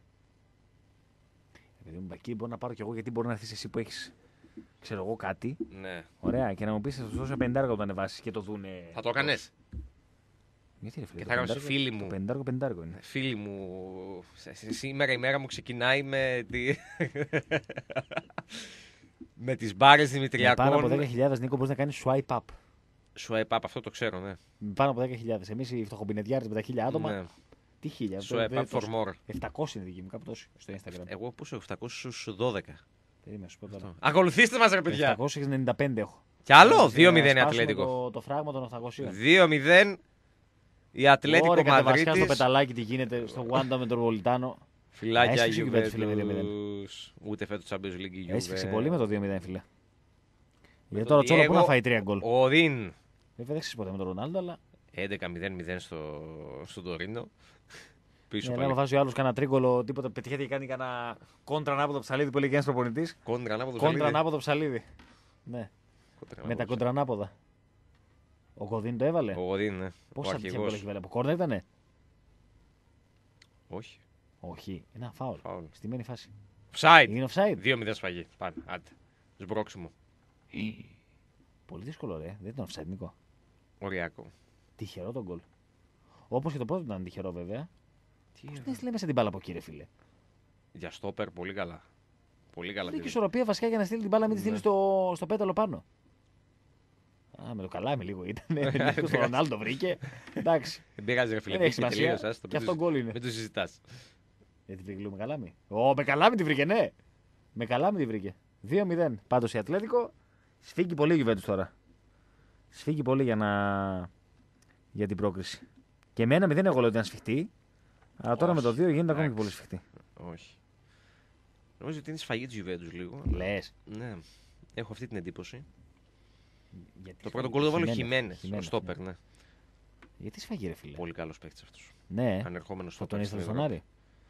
Επειδή μου εκεί μπορώ να πάρω κι εγώ, γιατί μπορεί να έρθει εσύ που έχει, ξέρω εγώ, κάτι. Ναι. Ωραία, και να μου πει, θα σου δώσω πεντάργο όταν ανεβάσει και το δούνε. Θα το έκανες. Γιατί ρε φίλε. Και το θα έκανες πεντάργο- φίλοι μου. Το πεντάργο πεντάργο είναι. Φίλοι μου, σε- σε- σήμερα η μέρα μου ξεκινάει με, τη... με τις μπάρες Με πάνω από Δημητριακών. δέκα χιλιάδες Νίκο μπορεί να κάνει swipe up. Swipe up, αυτό το ξέρω, ναι. Με πάνω από δέκα χιλιάδες. Εμεί οι φτωχομπινεδιάρε με τα χίλια άτομα. Ναι. Τι χίλια. Swipe up for more. επτακόσια είναι δική μου, κάπου τόσο στο Instagram. Εγώ πόσο, επτακόσιους δώδεκα. Περίμενα, σου πω τώρα. Ακολουθήστε μας ρε παιδιά. επτακόσια ενενήντα πέντε έχω. Κι άλλο, Να δύο μηδέν η σπάσουμε Ατλέτικο. Το, το φράγμα των οχτακοσίων. δύο μηδέν η Ατλέτικο Ωραία, κατεβασιά στο Μαδρίτης. πεταλάκι τι γίνεται στο Wanda Μετροπολιτάνο. Φιλάκια Έσφιξε η Juventus, φίλε, δύο μηδέν. Juventus. Ούτε φέτος Champions League η Juve. Έσφιξε πολύ με το δύο μηδέν, φίλε. Γιατί τον τώρα ο Τσόλο Diego, πού να φάει τρία γκολ. Ο Οδίν. Βέβαια δεν ξέρει ποτέ με τον Ρονάλντο, αλλά. έντεκα μηδέν μηδέν στο, στο Τωρίνο. Πίσω Ναι, πάλι. άμα βάζει ο άλλο κανένα τρίγολο, τίποτα πετυχαίνει και κάνει κανένα κόντρα ανάποδο ψαλίδι που έλεγε ένα προπονητή. Κόντρα ανάποδο Κόντρα ψαλίδι. ανάποδο ψαλίδι. Ναι, Κόντρα με τα ανάποδο κόντρα ανάποδα. Ο Κοδίν το έβαλε. ψαλίδι. Ο Οδίν, ναι. Ο Πόσα τέτοια γκολ αρχηγός. έχει βάλει. Από κόρνα ήτανε. Όχι. Όχι, ένα φάουλ. Φάουλ. Στημένη φάση. Offside. Είναι offside. δύο μηδέν σφαγή. Πάνε. Άντε. Σμπρόξιμο. Πολύ δύσκολο, ρε. Δεν ήταν offside, Νίκο. Οριακό. Τυχερό το γκολ. Όπω και το πρώτο ήταν τυχερό, βέβαια. Τι Πώ δεν στείλε μέσα την μπάλα από εκεί, ρε φίλε. Για στόπερ, πολύ καλά. Πολύ καλά. Βρήκε παιδί. ισορροπία βασικά για να στείλει την μπάλα, μην τη στείλει Ναι. στο, στο πέταλο πάνω. Α, με το καλάμι λίγο ήταν. Νίκο στον Ρονάλντο βρήκε. Εντάξει. Δεν πειράζει, ρε φίλε. Δεν έχει Μπήκε σημασία. τελείως, άστο, Και μην αυτό το- γκολ είναι. Μην το συζητάς. Γιατί βρήκε λίγο με καλάμι. Ω, με καλάμι τη βρήκε, ναι. Με καλάμι τη βρήκε. δύο μηδέν. Πάντω η Ατλέτικο σφίγγει πολύ η Juventus τώρα. Σφίγγει πολύ για, να... για την πρόκριση. Και με ένα μηδέν εγώ λέω ότι ήταν σφιχτή. Αλλά τώρα Όχι. με το δύο γίνεται ακόμη και Εντάξει. πολύ σφιχτή. Όχι. Νομίζω ότι είναι σφαγή της Juventus λίγο. Λε. Ναι. Έχω αυτή την εντύπωση. Γιατί Το πρώτο σφαγή- γκολ το βάλε ο Χιμένεθ, Χιμένεθ. Ο Χιμένεθ, στόπερ, ναι. ναι. Γιατί σφαγή, ρε φίλε. Πολύ καλός παίκτης αυτός. Ναι, Ανερχόμενος θα στόπερ. τον στην ήθελε στον Ευρώπη.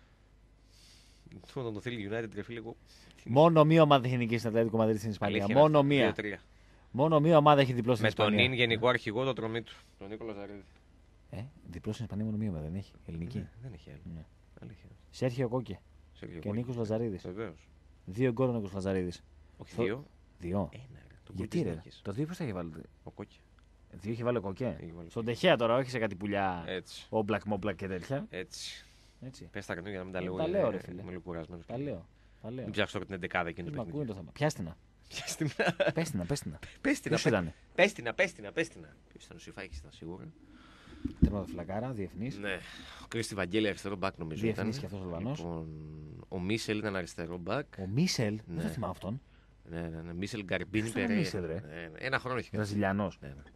Άρη. Όταν τον θέλει η United, ρε φίλε, εγώ. Μόνο μία ομάδα έχει νικήσει στην Ατλέτικο Μαδρίτη στην Ισπανία. Αλήθεια είναι Μόνο αυτό. μία. δύο τρία. Μόνο μία ομάδα έχει διπλό στην Με τον Ισπανία. νυν γενικό αρχηγό το τρομή του. Τον Νίκολα Ζαρίδη. Ε, διπλό στην Ισπανία μόνο μία ομάδα δεν έχει. Ελληνική. Ναι, δεν έχει άλλο. Ναι. Αλήθεια. Σέρχιο Κόκε Σергιο και Κόκκι. Νίκο Λαζαρίδη. Βεβαίως. Δύο γκολ ο Νίκο Λαζαρίδη. Όχι Στο- δύο. Δύο. Ένα. ρε. Το γκολ Γιατί της ρε. νίκης. Το δύο πώ θα έχει βάλει. Ο Κόκκι. Δύο έχει βάλει ο Κόκε. Έχει βάλει. Στον Τεχέα τώρα, όχι σε κάτι πουλιά. Έτσι. Όμπλακ, μόμπλακ και τέτοια. Έτσι. Έτσι. Πες τα καινούργια να μην τα Ε, λέω. τα γιατί λέω, είναι- ρε φίλε. Είμαι λίγο κουρασμένος. Τα λέω. Τα λέω. Μην ψάξω τώρα την εντεκάδα εκείνη Δεν του με ακούνε παιχνιδιού. το θέμα. Πιάστηνα. Πιάσ' την. Πέστηνα, πέστηνα. Πες την. Ποιο ήταν. Πες την, πες την, πες την. Ποιος ήταν ο Σιφάκης, ήταν σίγουρα. Τερματοφυλακάρα, διεθνή. Ναι. Ο Κρίστη Βαγγέλη αριστερό μπακ νομίζω ήταν. Διεθνής και αυτός ο Αλβανός. Λοιπόν, ο Μίσελ ήταν αριστερό μπακ. Ο Μίσελ, δεν Ναι. το θυμάμαι αυτόν. Ναι, ναι, ναι. Μίσελ Γκαρμπίνη Ποιος ήταν ο Περέιρα. Μίσελ, ρε? Ναι, ναι. Ένα χρόνο έχει κάνει. Βραζιλιανό. Ναι, ναι.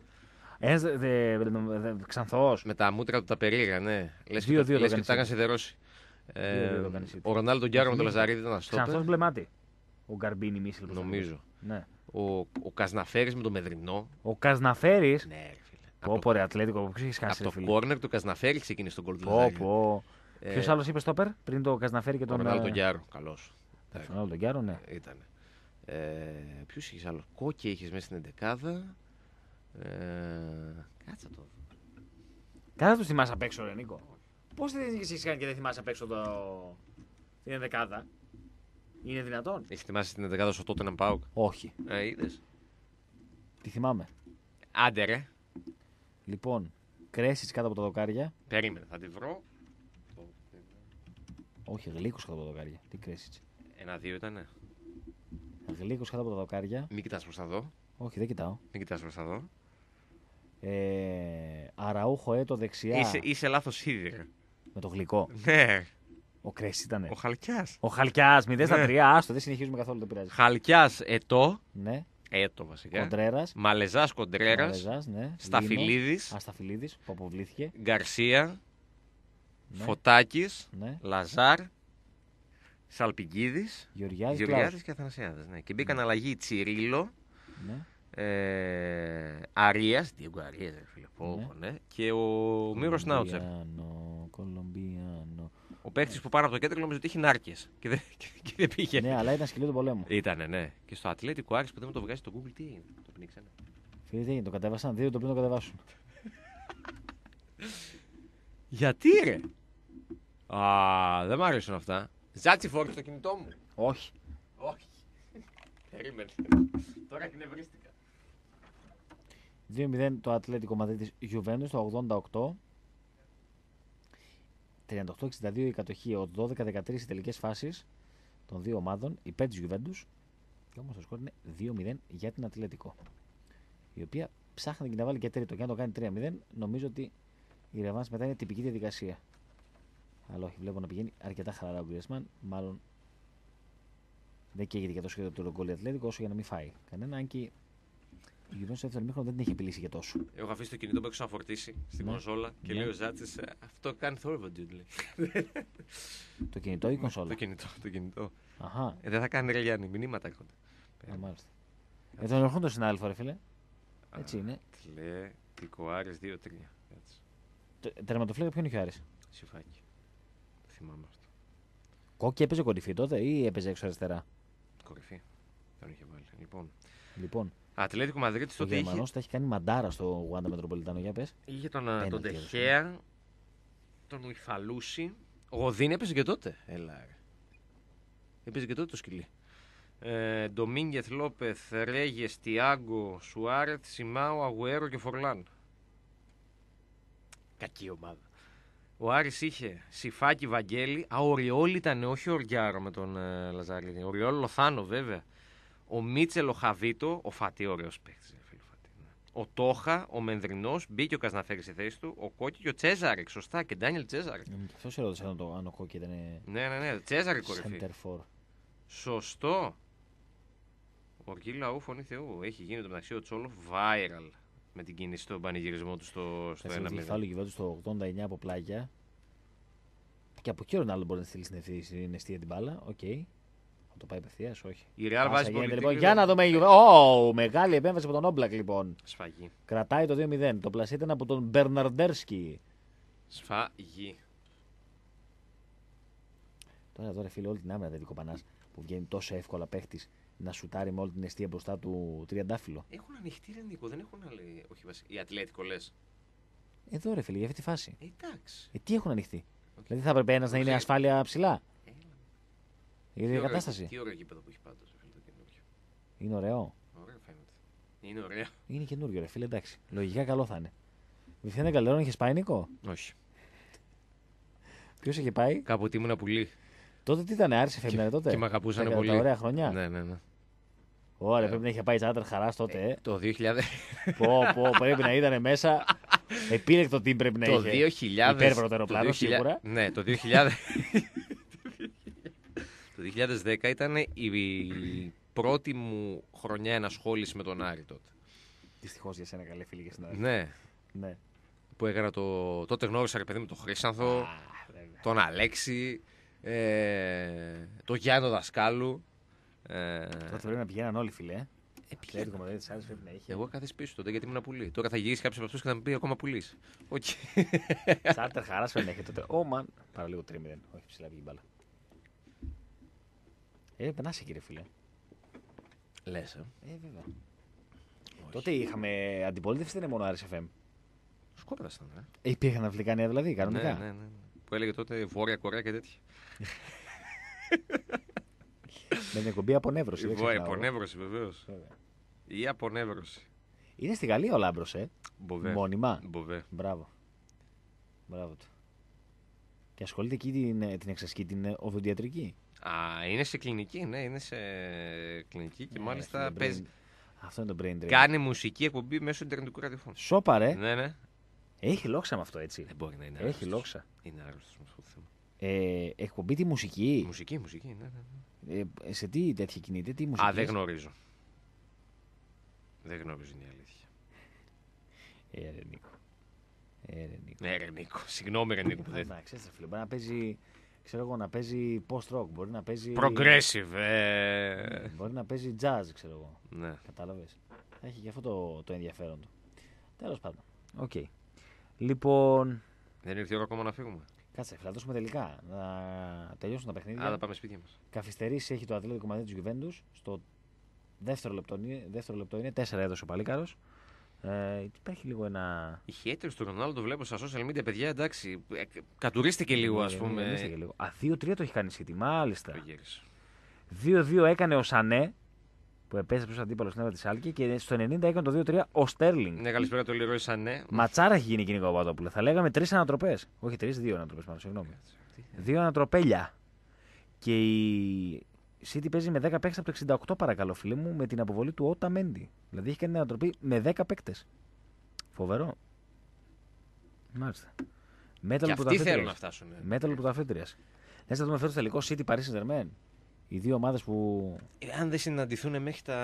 Ένα ξανθό. Με τα μούτρα του τα περίεργα, ναι. Λες και Δύο-δύο τα- το λες και κάνει τα είχαν City. σιδερώσει. Δύο-δύο Ε, το κάνει City. Ο Ρονάλντο Γκιάρο με τον Λαζαρίδη ήταν Ξανθό αστόπερ. μπλεμάτι. Ο Γκαρμπίνη Μίσελ. πώς το Νομίζω. λες. Ναι. Ο, ο Κασναφέρης με τον Μεδρινό. Ο Κασναφέρη. Ναι, ρε φίλε. Πω Από, πω ρε Ατλέτικο, ποιο έχει από χάσει ρε το φίλε. κόρνερ του Κασναφέρη ξεκίνησε τον κόλ του Πω Λαζαρίδη. πω. Ε, Ποιο άλλο είπε στόπερ πριν το Κασναφέρη και Ο τον. Ρονάλντο ε, Γκιάρο. Καλός. τον Ρονάλντο Γκιάρο, ναι. Ήταν. Ε, Ποιους είχες άλλο? Κόκκι είχες μέσα στην εντεκάδα. Ε, κάτσα το. Κάνα του θυμάσαι απ' έξω, ρε Νίκο. Πώς δεν έχεις κάνει και δεν θυμάσαι απ' έξω το... την ενδεκάδα? Είναι δυνατόν? Έχεις θυμάσει την εντεκάδα στο Tottenham Πάουκ? Όχι. Ε, είδες. Τι θυμάμαι. Άντε ρε. Λοιπόν, Κρέσιτς κάτω από τα δοκάρια. Περίμενε, θα τη βρω. Όχι, Γλίκος κάτω από τα δοκάρια. Τι Κρέσιτς? Ένα-δύο ήτανε. Γλίκος κάτω από τα δοκάρια. Μην κοιτάς προς τα δω. Όχι, δεν κοιτάω. Μην κοιτάς προς τα δω. Ε, Αραούχο έτο δεξιά. Είσαι, είσαι λάθος ήδη. ρε. Με το γλυκό. Ναι. Ο Κρέσιτς ήτανε. Ο Χαλκιάς. Ο Χαλκιάς, μηδέν στα Ναι. τρία. Άστο, δεν συνεχίζουμε καθόλου, δεν πειράζει. Χαλκιάς ετώ. Ναι. Έτο βασικά. Κοντρέρας. Μαλεζάς Κοντρέρας. Μαλεζάς, ναι. Σταφυλίδης. Ασταφυλίδης που αποβλήθηκε. Γκαρσία. Ναι. Φωτάκης. Ναι. Λαζάρ. Σαλπικίδης. Γεωργιάδης. Γεωργιάδης και Αθανασιάδης. Ναι. Και μπήκαν αλλαγή Τσιρίλο. Ναι. Ε, Αρίας. Διέγκο Αρίας, ρε φίλε. Πω, Ναι. πω, ναι. Και ο Μύρος Νάουτσερ. Κολομπιάνο, Κολομπιάνο. Ο παίκτης που πάνω από το κέντρο νόμιζε ότι είχε νάρκες. Και δεν, και, και δεν πήγε. Ναι, αλλά ήταν σκυλό του πολέμου. Ήτανε, ναι. Και στο Ατλέτικο Άρης που δεν μου το βγάζει στο Google, τι έγινε. Το πνίξανε. Φίλε, τι έγινε, το κατέβασαν. Δύο το πριν το κατεβάσουν. Γιατί ρε. Α, δεν μ' αρέσουν αυτά. Ζάτσι φόρτισε το κινητό μου. Όχι. Όχι. Περίμενε. Τώρα εκνευρίστηκα. δύο μηδέν το Ατλέτικο Μαδρίτης Γιουβέντους το ογδόντα οκτώ. τριάντα οκτώ εξήντα δύο η κατοχή, ο δώδεκα δεκατρία οι τελικές φάσεις των δύο ομάδων υπέρ της Γιουβέντους. Και όμως το σκορ είναι δύο μηδέν για την Ατλέτικο. Η οποία ψάχνει και να βάλει και τρίτο. Και αν το κάνει τρία μηδέν, νομίζω ότι η ρεβάνς μετά είναι τυπική διαδικασία. Αλλά όχι, βλέπω να πηγαίνει αρκετά χαλαρά ο Γκρισμάν. Μάλλον δεν καίγεται για τόσο το γκολ η Ατλέτικο όσο για να μην φάει κανένα. Αν και η Γιουβέντους στο δεύτερο μήχρονο δεν την έχει απειλήσει για τόσο. Έχω αφήσει το κινητό μου έξω να φορτίσει στην Ναι. κονσόλα και Ναι. λέει ο Ζάτσης, «Ε, αυτό κάνει θόρυβο, dude», λέει. Το κινητό ή η κονσόλα? Το κινητό, το κινητό. Αχά, Ε, δεν θα κάνει ρε Γιάννη, μηνύματα έρχονται. α, μάλιστα. Ε, τον ερχόν τον συνάδελφο, ρε φίλε. Έτσι είναι. Ατλέτικο Άρης δύο τρία. Κάτσε. Τε- Τερματοφύλακα ποιον είχε ο Άρης? Σιφάκι. Το θυμάμαι αυτό. Κόκκι έπαιζε κορυφή τότε ή έπαιζε έξω αριστερά? Κορυφή. Τον είχε βάλει. Λοιπόν. Λοιπόν, Ατλέτικο Μαδρίτης ο τότε είχε, Γερμανός τα έχει κάνει μαντάρα στο Γουάντα Μετροπολιτάνο. Για πες. είχε τον, α, τον Πέναλτι Τεχέα, τον Ουιφαλούση. Ο Γοδίν έπαιζε και τότε. Έλα ρε. Έπαιζε και τότε το σκυλί. Ε, Ντομίνγκεθ, Λόπεθ, Ρέγες, Τιάγκο, Σουάρεθ, Σιμάου, Αγουέρο και Φορλάν. Κακή ομάδα. Ο Άρης είχε Σιφάκι, Βαγγέλη. Α, ο Ριόλ ήταν, όχι ο Οριάρο με τον ε, Λαζάρη. Ο Ριόλ Λοθάνο, βέβαια. Ο Μίτσελ, ο Χαβίτο, ο Φατί, ωραίος παίκτης. ρε φίλε, Φατί, ναι. Ο Τόχα, ο Μενδρινός, μπήκε ο Κασναφέρης στη θέση του. Ο Κόκκι και ο Τσέζαρεκ. Σωστά, και Ντάνιελ Τσέζαρεκ. Αυτό σε ρώτησε αν, το, αν ο Κόκκι ήταν Ναι, ναι, ναι. Τσέζαρεκ κορυφή. center for. Σωστό. Ο Οργή Λαού, φωνή Θεού. Έχει γίνει το μεταξύ ο Τσόλοφ viral με την κίνηση στον πανηγυρισμό του στο, στο Θα ένα έχει μηδέν. φάλο Γιουβέντους το ογδόντα εννιά από πλάγια. Και από εκεί ο Ρονάλντο μπορεί να στείλει στην ευθύ- στην αιστεία την μπάλα. Οκ. Θα το πάει απευθεία, όχι. Η Ρεάλ Πάσα βάζει γίνεται, πολιτική. λοιπόν. Για να δούμε. Ω, μεγάλη επέμβαση από τον Όμπλακ λοιπόν. Σφαγή. Κρατάει το δύο μηδέν. Το πλασί ήταν από τον Μπερναρντέρσκι. Σφαγή. Τώρα, τώρα φίλε, όλη την άμυνα δεν δικοπανά που βγαίνει τόσο εύκολα παίχτη να σουτάρει με όλη την αιστεία μπροστά του τριαντάφυλλο. Έχουν ανοιχτή ρε Νίκο, δεν έχουν άλλη. Όχι βασικά. Η Ατλέτικο λες. Εδώ ρε φίλε, για αυτή τη φάση. Ε, εντάξει. Ε, τι έχουν ανοιχτεί. Okay. Δηλαδή θα έπρεπε ένα να είναι Okay. ασφάλεια ψηλά. Έλα. Για Τι την ωραίο- κατάσταση. Τι ωραίο γήπεδο που έχει πάντως. ρε φίλε, το καινούριο. Είναι ωραίο. Ωραίο φαίνεται. Είναι ωραίο. Είναι καινούριο ρε φίλε, εντάξει. Λογικά καλό θα είναι. Βιθέντε Καλερόν είχε πάει, Νίκο. Όχι. Ποιο είχε πάει. Κάποτε ήμουν πουλί. Τότε τι ήταν, Άρης εφημερίδα τότε. Και με αγαπούσαν Τα- πολύ. Τα ωραία χρόνια. Ναι, ναι, ναι. Ωραία, Ε. πρέπει να είχε πάει τσάντερ χαρά τότε. Ε. Το δύο χιλιάδες. πω, πω, πρέπει να ήταν μέσα. Επίλεκτο team πρέπει να Το είχε. δύο χιλιάδες. Υπέρπροτεροπλάνο, το δύο χιλιάδες σίγουρα. Ναι, το δύο χιλιάδες. Το δύο χιλιάδες δέκα ήταν η πρώτη μου χρονιά ενασχόληση με τον Άρη τότε. Δυστυχώ για σένα, καλέ φίλη και συνάδελφοι. Ναι. Ναι. Που έκανα το. Τότε γνώρισα ρε παιδί με τον Χρήσανθο, Α, βέβαια. τον Αλέξη, ε, τον Γιάννο Δασκάλου. Ε, Τότε πρέπει να πηγαίναν όλοι, φίλε. Ε. ε, Ατλέτικο Μαδρίτης της Άρης πρέπει να είχε. εγώ κάθε πίσω τότε γιατί ήμουν πουλί. Τώρα θα γυρίσει κάποιο από αυτού και θα μου πει ακόμα πουλί. Οκ. Τσάρτερ χαρά πρέπει να είχε τότε. Ω, μαν. Πάρα λίγο τρία μηδέν. Όχι, ψηλά βγει η μπάλα. Ε, περνάσει, κύριε φίλε. Λες, ε. Ε, βέβαια. Τότε είχαμε αντιπολίτευση, δεν είναι μόνο Άρης εφ εμ. Σκόπρας ήταν, ε. Ε, υπήρχαν Αφρικάνια δηλαδή, κανονικά. Ναι, ναι, ναι. Που έλεγε τότε Βόρεια Κορέα και τέτοια. Με την εκπομπή απονεύρωση. δεν Βόρεια ξεχνάω. απονεύρωση, βεβαίως. Βέβαια. Η απονεύρωση. Είναι στη Γαλλία ο Λάμπρος, ε. Μποβέ. Μόνιμα. Μποβέ. Μπράβο. Μπράβο του. Και ασχολείται εκεί την, την εξασκή, την οδοντιατρική. Α, είναι σε κλινική, ναι, είναι σε κλινική και Ναι, μάλιστα φίλε, παίζει. brain- Αυτό είναι το brain drain. Κάνει μουσική εκπομπή μέσω ιντερνετικού ραδιοφώνου. Σόπα, ρε. Ναι, ναι. Έχει λόξα με αυτό, έτσι. Δεν μπορεί να είναι Έχει άρρωστος. λόξα. Είναι άρρωστος με αυτό το θέμα. Ε, εκπομπή τη μουσική. Μουσική, μουσική, ναι, ναι. ναι. Ε, σε τι τέτοια κινείται, τι μουσική. Α, δεν γνωρίζω. Δεν γνωρίζω, είναι η αλήθεια. Ε, ρε Νίκο. Ε, ρε Νίκο. Ναι, ρε Νίκο. Συγγνώμη, ρε Νίκο που δεν. Εντάξει, έτσι, φίλε. Μπορεί να παίζει, ξέρω εγώ, να παίζει post-rock. Μπορεί να παίζει. Progressive, ε. Μπορεί να παίζει jazz, ξέρω εγώ. Ναι. Κατάλαβες. Έχει και αυτό το, το ενδιαφέρον του. Τέλος πάντων. Οκ. Λοιπόν. Δεν ήρθε η ώρα ακόμα να φύγουμε. Κάτσε, θα δώσουμε τελικά. Να τελειώσουν τα παιχνίδια. Άρα πάμε σπίτια μας. Καθυστερήσει έχει το Ατλέτικο Μαδρίτης της Γιουβέντους. Στο δεύτερο λεπτό, είναι- δεύτερο λεπτό είναι. Τέσσερα έδωσε ο Παλίκαρος. Ε, υπάρχει λίγο ένα. Οι haters του Ρονάλντο βλέπω στα social media, παιδιά, εντάξει. ε, Κατουρίστηκε λίγο, ας πούμε. Ηρεμήστε και λίγο. Α, δύο τρία το έχει κάνει City, μάλιστα. Το γύρισε. δύο δύο έκανε ο Σανέ που επέστρεψε ως αντίπαλο στην έδρα της Άλκη και στο ενενήντα έκανε το δύο τρία ο Στέρλινγκ. Ναι, καλησπέρα το Leroy Sané. Ματσάρα έχει γίνει εκείνη η Παπαδόπουλο. Θα λέγαμε τρεις ανατροπές. Όχι τρεις, δύο ανατροπές μάλλον, συγγνώμη. Δύο ανατροπέλια. Και η City παίζει με δέκα παίκτες από το εξήντα οκτώ, παρακαλώ, φίλε μου, με την αποβολή του Ότα Μέντι. Δηλαδή έχει κάνει την ανατροπή με δέκα παίκτες. Φοβερό. Μάλιστα. Μέταλλο Και αυτοί θέλουν να πρωταθλήτριας. φτάσουν. ε. Μέταλλο πρωταθλήτριας. Θες να δούμε φέτος τελικό City Paris Saint-Germain. Οι δύο ομάδες που. Ε, αν δεν συναντηθούν μέχρι τα.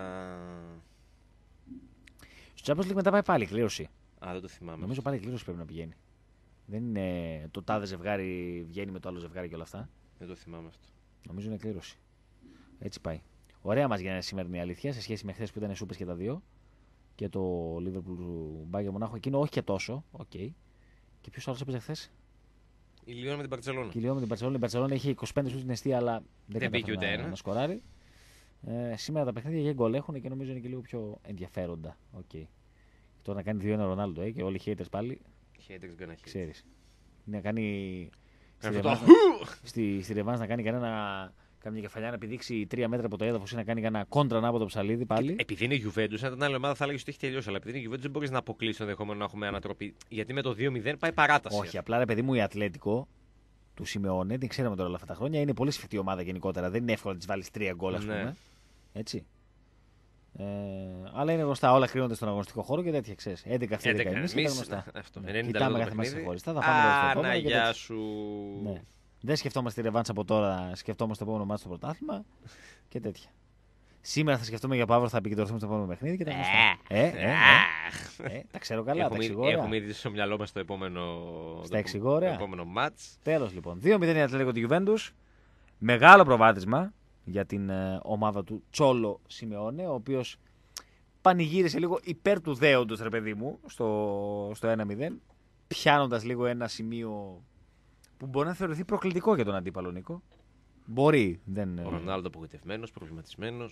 Στο Champions League μετά πάει πάλι κλήρωση. Α, δεν το θυμάμαι. Νομίζω πάλι κλήρωση πρέπει να πηγαίνει. Δεν είναι το τάδε ζευγάρι βγαίνει με το άλλο ζευγάρι και όλα αυτά. Δεν το θυμάμαι αυτό. Νομίζω είναι κλήρωση. Έτσι πάει. Ωραία μας για σημερινή αλήθεια σε σχέση με χθες που ήταν σούπες και τα δύο. Και το Liverpool Bayern Μονάχο. Εκείνο όχι και τόσο. Οκ. Okay. Και ποιος άλλος έπαιζε χθες? Η Λιόν με την Μπαρτσελόνα. Και η Λιόν με την Μπαρτσελόνα. Η Μπαρτσελόνα είχε είκοσι πέντε σουτ στην αιστεία, αλλά δεν, Δεν μπήκε κατάφερε ούτε να, ένα. να σκοράρει. Ε, σήμερα τα παιχνίδια για γκολ έχουν και νομίζω είναι και λίγο πιο ενδιαφέροντα. Okay. Τώρα να κάνει δύο ένα Ρονάλντο ε, και όλοι οι haters πάλι. Haters gonna hate. Ξέρεις. Να κάνει. Στη Αυτό το Ρεβάνς- στη, στη Ρεβάνς να κάνει κανένα. Κάμια κεφαλιά να πηδήξει τρία μέτρα από το έδαφος ή να κάνει κανένα κόντρα από το ψαλίδι πάλι. Επειδή είναι Juventus, αν ήταν άλλη ομάδα θα έλεγε ότι έχει τελειώσει. Αλλά επειδή είναι Juventus δεν μπορεί να αποκλείσει το ενδεχόμενο να έχουμε ανατροπή. Γιατί με το δύο μηδέν πάει παράταση. Όχι, απλά ρε παιδί μου η Ατλέτικο του Σιμεώνε, την ξέραμε τώρα όλα αυτά τα χρόνια, είναι πολύ σφιχτή ομάδα γενικότερα. Δεν είναι εύκολο να τη βάλει τρία γκολ, α Ναι. πούμε. Έτσι. Ε, αλλά είναι γνωστά, όλα κρίνονται στον αγωνιστικό χώρο και τέτοια ξέρει. έντεκα αυτοί, έντεκα εμεί. Είναι γνωστά. Αυτό. Ναι. ενενήντα Κοιτάμε λεπτό κάθε μέρα παιχνίδι. ξεχωριστά. Θα φάμε το επόμενο. Άνα, και γεια τέτοια. σου. Ναι. Δεν σκεφτόμαστε τη ρεβάντσα από τώρα, σκεφτόμαστε το επόμενο μάτι στο πρωτάθλημα και τέτοια. Σήμερα θα σκεφτούμε για αύριο θα επικεντρωθούμε στο επόμενο παιχνίδι και τα γνωστά. Ε, ε, ε, ε, τα ξέρω καλά, τα Έχουμε, εξηγώ ήδη- ωραία. έχουμε ήδη στο μυαλό μα το επόμενο. Στα το- εξηγώ ωραία. Το επόμενο μάτς. Τέλος λοιπόν. δύο μηδέν η Ατλέτικο τη Juventus. Μεγάλο προβάδισμα για την ε, ομάδα του Τσόλο Σιμεώνε, ο οποίος πανηγύρισε λίγο υπέρ του δέοντος, ρε παιδί μου, στο, στο ένα μηδέν, πιάνοντας λίγο ένα σημείο που μπορεί να θεωρηθεί προκλητικό για τον αντίπαλο Νίκο. Μπορεί, δεν. Ο Ρονάλντο απογοητευμένο, προβληματισμένο.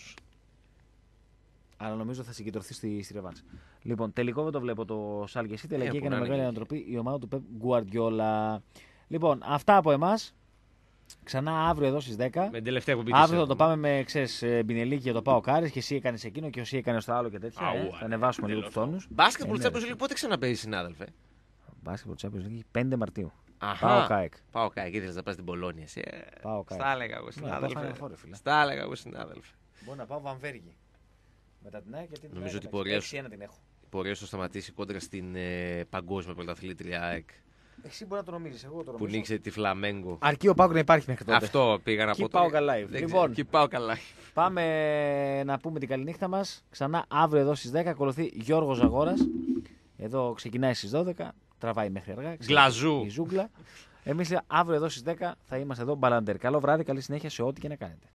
Αλλά νομίζω θα συγκεντρωθεί στη, στη ρεβάνς. Λοιπόν, τελικό δεν το βλέπω το Σάλκε City, αλλά Ε, εκεί που έκανε να είναι μεγάλη και ανατροπή η ομάδα του Pep Guardiola. Λοιπόν, αυτά από εμάς. Ξανά αύριο εδώ στις δέκα. Με την τελευταία που μπήκε. Αύριο θα το πάμε με ξέρεις, Μπινελίκη και το πάω Κάρι και εσύ έκανε εκείνο και εσύ έκανε στο άλλο και τέτοια. Αου, ε. ναι, Θα ανεβάσουμε λίγο του τόνου. Μπάσκετ Ε, ναι, Champions ρε. League πότε ξαναπέζει, συνάδελφε. Μπάσκετ Champions League πέντε Μαρτίου. Αχα. Πάω ΚΑΕΚ. Πάω κάκι, ήθελε να πα στην Πολώνια. εσύ, ε. Πάω ΚΑΕΚ. Στα έλεγα εγώ, Ναι, συνάδελφε. πάω Final Four, φίλε. Στα έλεγα εγώ, συνάδελφε. Μπορεί να πάω Βαμβέργη. Μετά την ΑΕΚ γιατί την Νομίζω ΑΕΚ ότι η εντάξει, πορεία έξι ένα την έχω. Η πορεία σου θα σταματήσει κόντρα στην ε, παγκόσμια πρωταθλήτρια ΑΕΚ Εσύ μπορεί να το νομίζει, εγώ το που νομίζω. νίξε τη Φλαμέγκο. Αρκεί ο Πάουκ να υπάρχει μέχρι τότε. Αυτό πήγα να Keep πω. τώρα. Pauk alive. Δεν Λοιπόν. ξέρω, keep Pauk alive. Πάμε να πούμε την καληνύχτα μας. Ξανά αύριο εδώ στις δέκα ακολουθεί Γιώργος Ζαγόρας. Εδώ ξεκινάει στις δώδεκα, τραβάει μέχρι αργά. Γλαζού. Η ζούγκλα. Εμείς αύριο εδώ στις δέκα θα είμαστε εδώ μπαλαντέρ. Καλό βράδυ, καλή συνέχεια σε ό,τι και να κάνετε.